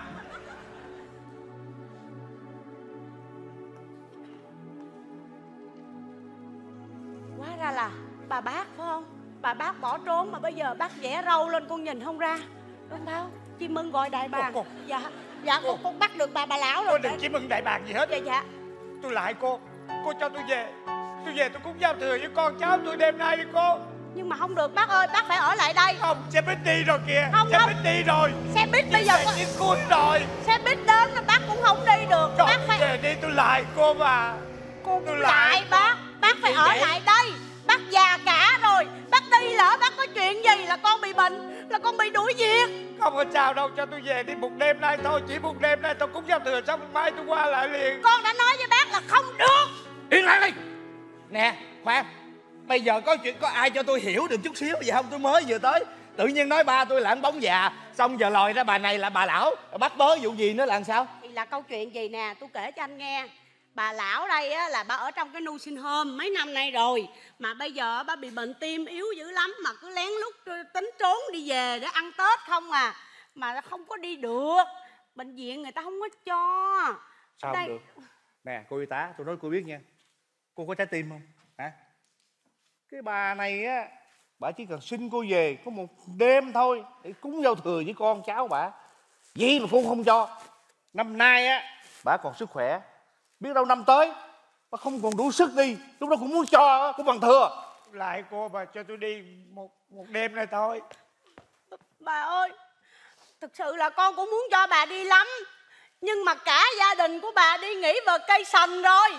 Hóa ra là bà bác phải không? Bà bác bỏ trốn mà bây giờ bác vẽ râu lên con nhìn không ra. Đúng không? Chim Mưng gọi đại bàng. Dạ con bắt được bà lão rồi. Cô đừng chỉ mừng đại bàng gì hết. Dạ. Tôi lại cô cho tôi về. Tôi về tôi cũng giao thừa với con cháu tôi đêm nay đi cô. Nhưng mà không được bác ơi, bác phải ở lại đây. Không, xe buýt đi rồi kìa. Xe buýt đi rồi. Xe buýt bây giờ có... chuyến cuối rồi. Xe buýt đến mà bác cũng không đi được. Trời, bác phải về đi tôi lại cô mà. Cô cũng lại bác phải ở lại đây. Bác già cả rồi. Bác đi lỡ bác có chuyện gì là con bị bệnh, là con bị đuổi việc. Không có sao đâu, cho tôi về đi một đêm nay thôi. Chỉ một đêm nay tôi cũng giao thừa xong mai tôi qua lại liền. Con đã nói với bác là không được. Yên lại đi. Nè khoan, bây giờ có chuyện có ai cho tôi hiểu được chút xíu vậy không? Tôi mới vừa tới tự nhiên nói ba tôi là ăn bóng già, xong giờ lòi ra bà này là bà lão, bắt bớ vụ gì nữa là làm sao? Thì là câu chuyện gì nè, tôi kể cho anh nghe. Bà lão đây á, là bà ở trong cái nursing home mấy năm nay rồi. Mà bây giờ bà bị bệnh tim yếu dữ lắm. Mà cứ lén lút tính trốn đi về để ăn Tết không à. Mà không có đi được. Bệnh viện người ta không có cho. Sao không được? Nè cô y tá, tôi nói cô biết nha. Cô có trái tim không? Hả? Cái bà này á, bà chỉ cần xin cô về có một đêm thôi để cúng giao thừa với con cháu bà. Vậy mà cô không cho. Năm nay á, bà còn sức khỏe. Biết đâu năm tới bà không còn đủ sức đi, lúc đó cũng muốn cho cũng bằng thừa. Lại cô mà cho tôi đi một đêm này thôi. Bà ơi, thực sự là con cũng muốn cho bà đi lắm, nhưng mà cả gia đình của bà đi nghỉ vacation rồi.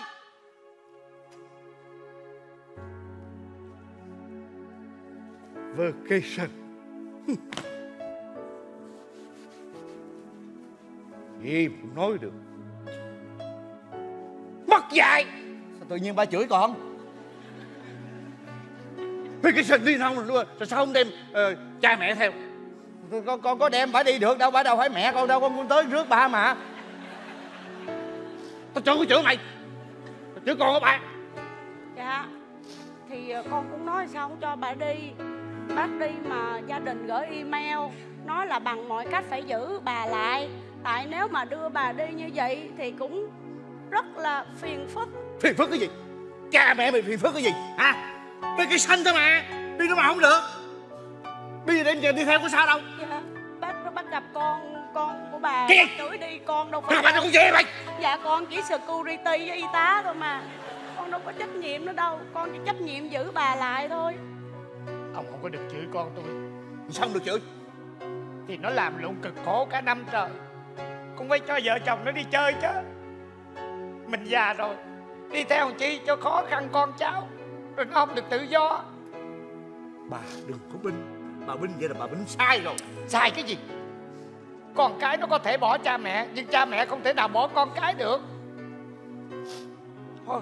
Vacation. Gì cũng nói được. Mất dạy. Sao tự nhiên ba chửi con? Vacation đi đâu rồi sao không đem cha mẹ theo? Con có đem phải đi được đâu, bà đâu phải mẹ con đâu, con cũng tới rước ba mà. Tao cho chửi mày. Tao chửi con của ba. Dạ, thì con cũng nói sao không cho bà đi. Bác đi mà gia đình gửi email nói là bằng mọi cách phải giữ bà lại. Tại nếu mà đưa bà đi như vậy thì cũng rất là phiền phức. Phiền phức cái gì? Cha mẹ mày phiền phức cái gì hả? Vacation thôi mà, đi đâu mà không được. Bây giờ đem đi theo có sao đâu. Dạ, bác gặp con của bà, Cái bác chửi đi, con đâu phải. Bà đâu có gì mày. Dạ con chỉ security với y tá thôi mà, con đâu có trách nhiệm nữa đâu, con chỉ trách nhiệm giữ bà lại thôi. Ông không có được chửi con tôi. Sao không được chửi? Thì nó làm lụng cực khổ cả năm trời, cũng phải cho vợ chồng nó đi chơi chứ. Mình già rồi, đi theo làm chi cho khó khăn con cháu, rồi nó không được tự do. Bà đừng có binh. Bà binh vậy là bà binh sai rồi. Sai cái gì? Con cái nó có thể bỏ cha mẹ, nhưng cha mẹ không thể nào bỏ con cái được. Thôi,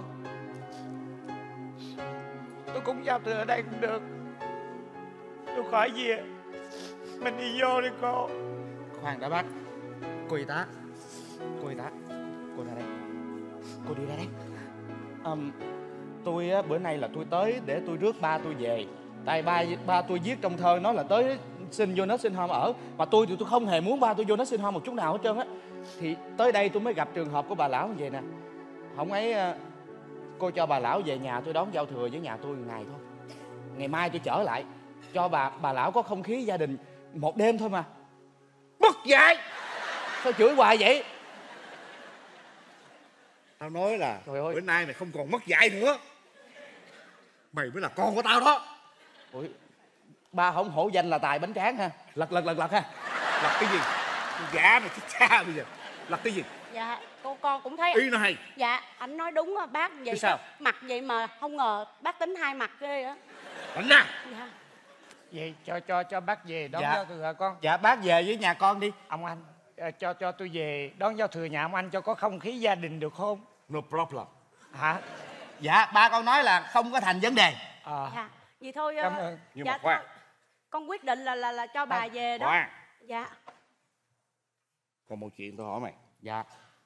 tôi cũng giao thừa ở đây cũng được. Tôi khỏi về, mình đi vô đi cô. Khoan đã bác. Cô y tá, cô y tá, cô ra đây, cô đi ra đây. Tôi á, bữa nay là tôi tới để tôi rước ba tôi về. Tại ba tôi viết trong thơ nói là tới xin vô nursing home ở, mà tôi thì tôi không hề muốn ba tôi vô nursing home một chút nào hết trơn á. Thì tới đây tôi mới gặp trường hợp của bà lão như vậy nè. Không ấy, cô cho bà lão về nhà tôi đón giao thừa với nhà tôi một ngày thôi. Ngày mai tôi trở lại cho bà lão có không khí gia đình một đêm thôi mà. Mất dạy. Sao chửi hoài vậy? Tao nói là bữa nay mày không còn mất dạy nữa. Mày mới là con của tao đó. Ủa, ba không hổ danh là tài bánh tráng ha? Lật ha. Lật cái gì? Dạ mày chết cha bây giờ. Lật cái gì? Dạ con cũng thấy ý nó hay. Dạ anh nói đúng á bác. Vậy sao? Mặt vậy mà không ngờ bác tính hai mặt ghê á. Tỉnh ra. Dạ. Vậy cho bác về đón Dạ. giao thừa con. Dạ bác về với nhà con đi. Ông anh, cho tôi về đón giao thừa nhà ông anh cho có không khí gia đình được không? No problem. Hả? Dạ ba con nói là không có thành vấn đề. Dạ. Vậy thôi. Cảm ơn. Nhưng dạ, mà khoan. con quyết định là cho bà về đó. Khoan. Dạ. Còn một chuyện tôi hỏi mày. Dạ.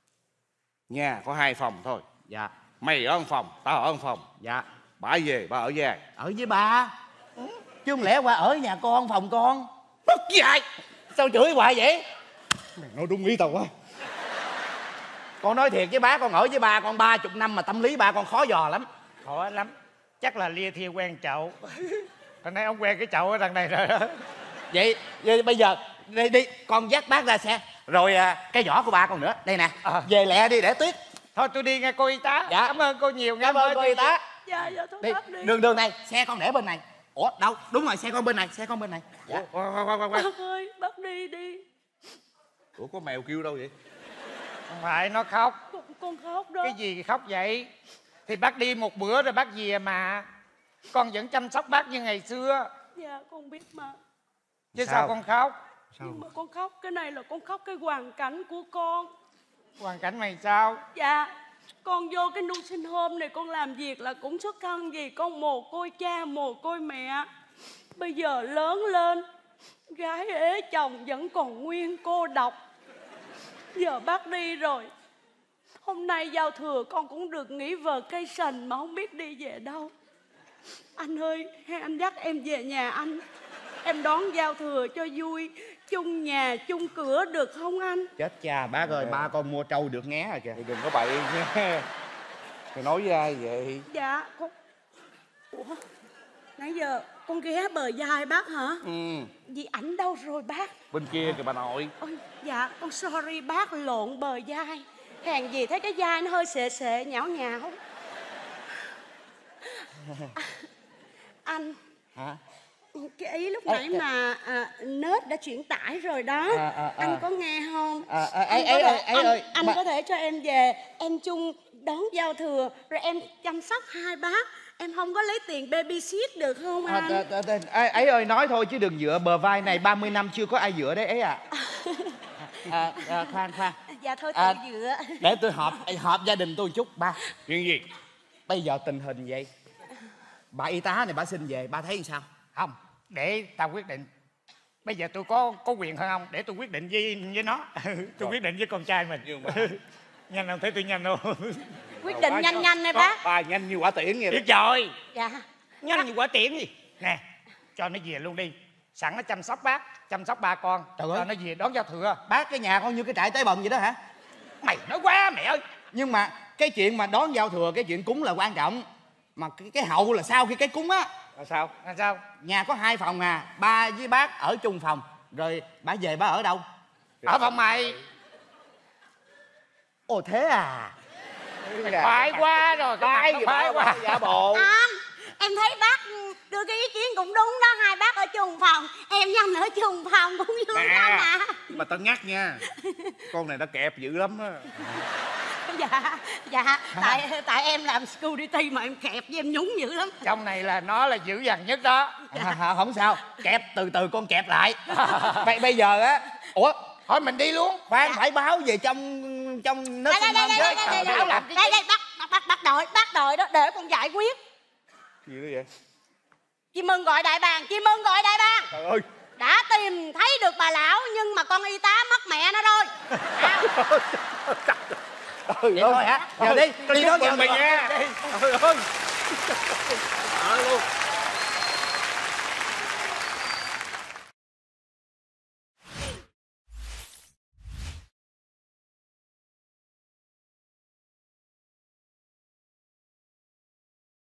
Nhà có 2 phòng thôi. Dạ. Mày ở một phòng, tao ở một phòng. Dạ. Bà về, bà ở với ai? Ở với ba. Chứ không lẽ qua ở nhà con phòng con? Mất dạy. Sao chửi hoài vậy? Mày nói đúng ý tao quá. Con nói thiệt với bá, con ở với ba con 30 năm mà tâm lý ba con khó dò lắm. Khó lắm. Chắc là lia thia quen chậu. Hồi nay ông quen cái chậu ở đằng này rồi đó. Vậy bây giờ đi con dắt bác ra xe. Rồi cái giỏ của ba con nữa. Đây nè. Về lẹ đi để tuyết. Thôi tôi đi nghe cô y tá. Dạ. Cảm ơn cô nhiều. Cảm ơn cô y tá. Dạ thôi Đi. bác đi. Đường này xe con để bên này. Ủa đâu? Đúng rồi, xe con bên này. Dạ. Khoan. Bác ơi bác đi. Ủa có mèo kêu đâu vậy? Không phải nó khóc. Con khóc đó. Cái gì khóc vậy? Thì bác đi một bữa rồi bác về mà. Con vẫn chăm sóc bác như ngày xưa. Dạ con biết mà. Chứ sao con khóc? Nhưng mà con khóc cái này là con khóc cái hoàn cảnh của con. Hoàn cảnh mày sao? Dạ con vô cái nursing home này con làm việc là cũng xuất thân gì. Con mồ côi cha mồ côi mẹ. Bây giờ lớn lên gái ế chồng vẫn còn nguyên cô độc. Giờ bác đi rồi. Hôm nay giao thừa con cũng được nghỉ vacation mà không biết đi về đâu. Anh ơi, hay anh dắt em về nhà anh. Em đón giao thừa cho vui, chung nhà, chung cửa được không anh? Chết cha bác ơi, ba con mua trâu được nghé rồi kìa. Đừng có bậy nha. Mày nói với ai vậy? Dạ, con... Ủa, nãy giờ con ghé bờ vai bác hả? Vì ảnh đâu rồi bác? Bên kia kìa bà nội. Ôi, dạ, con sorry bác, lộn bờ vai. Hèn gì thấy cái vai nó hơi xệ nhão Hả? Cái ý lúc nãy mà nết đã chuyển tải rồi đó. Anh có nghe không? Anh có thể cho em về, em chung đón giao thừa, rồi em chăm sóc hai bác. Em không có lấy tiền babysit được không anh? Ấy ơi, nói thôi chứ đừng dựa bờ vai này, 30 năm chưa có ai dựa đấy ấy à. Khoan. Dạ thôi tự dựa. Để tôi họp gia đình tôi chút ba. Chuyện gì? Bây giờ tình hình vậy, bà y tá này bà xin về, ba thấy sao? Không, để tao quyết định. Bây giờ tôi có quyền hơn không? Để tôi quyết định với nó. Tôi quyết định với con trai mình. Nhanh không? Thấy tôi nhanh không? Quyết định nhanh này bác. Bà nhanh như quả tiễn vậy đó. Biết rồi. Dạ. Nhanh như quả tiễn gì. Nè, cho nó về luôn đi. Sẵn nó chăm sóc bác, chăm sóc ba con. Trời cho ơi, nó về đón giao thừa. bác cái nhà con như cái trại Tế Bần vậy đó hả? Mày nói quá mẹ ơi. Nhưng mà cái chuyện mà đón giao thừa, cái chuyện cúng là quan trọng. Mà cái hậu là sau khi cái cúng á. Là sao? Là sao? Nhà có 2 phòng à, ba với bác ở chung phòng. Rồi bà về bà ở đâu? Ở phòng mày. Ồ thế à? Phải quá rồi. Phải quá. Giả bộ. Anh, em thấy bác đưa cái ý kiến cũng đúng đó. Hai bác ở chung phòng, em nhanh ở chung phòng cũng vui lắm mà. Nhưng mà tao nhắc nha, con này nó kẹp dữ lắm á. Dạ, tại em làm security mà em kẹp với em nhúng dữ lắm. Trong này là nó là dữ dằn nhất đó. Không sao, kẹp từ từ con kẹp lại. Bây giờ á, ủa thôi mình đi luôn. khoan, phải báo về trong nết sinh home chứ. Đây, bác đợi đó, để con giải quyết. Gì nữa vậy? Chị Mừng gọi đại bàng. Trời ơi. Đã tìm thấy được bà lão, nhưng mà con y tá mất mẹ nó rồi. Vậy thôi hả? Giờ đi đó mình nha. Trời ơi. Luôn.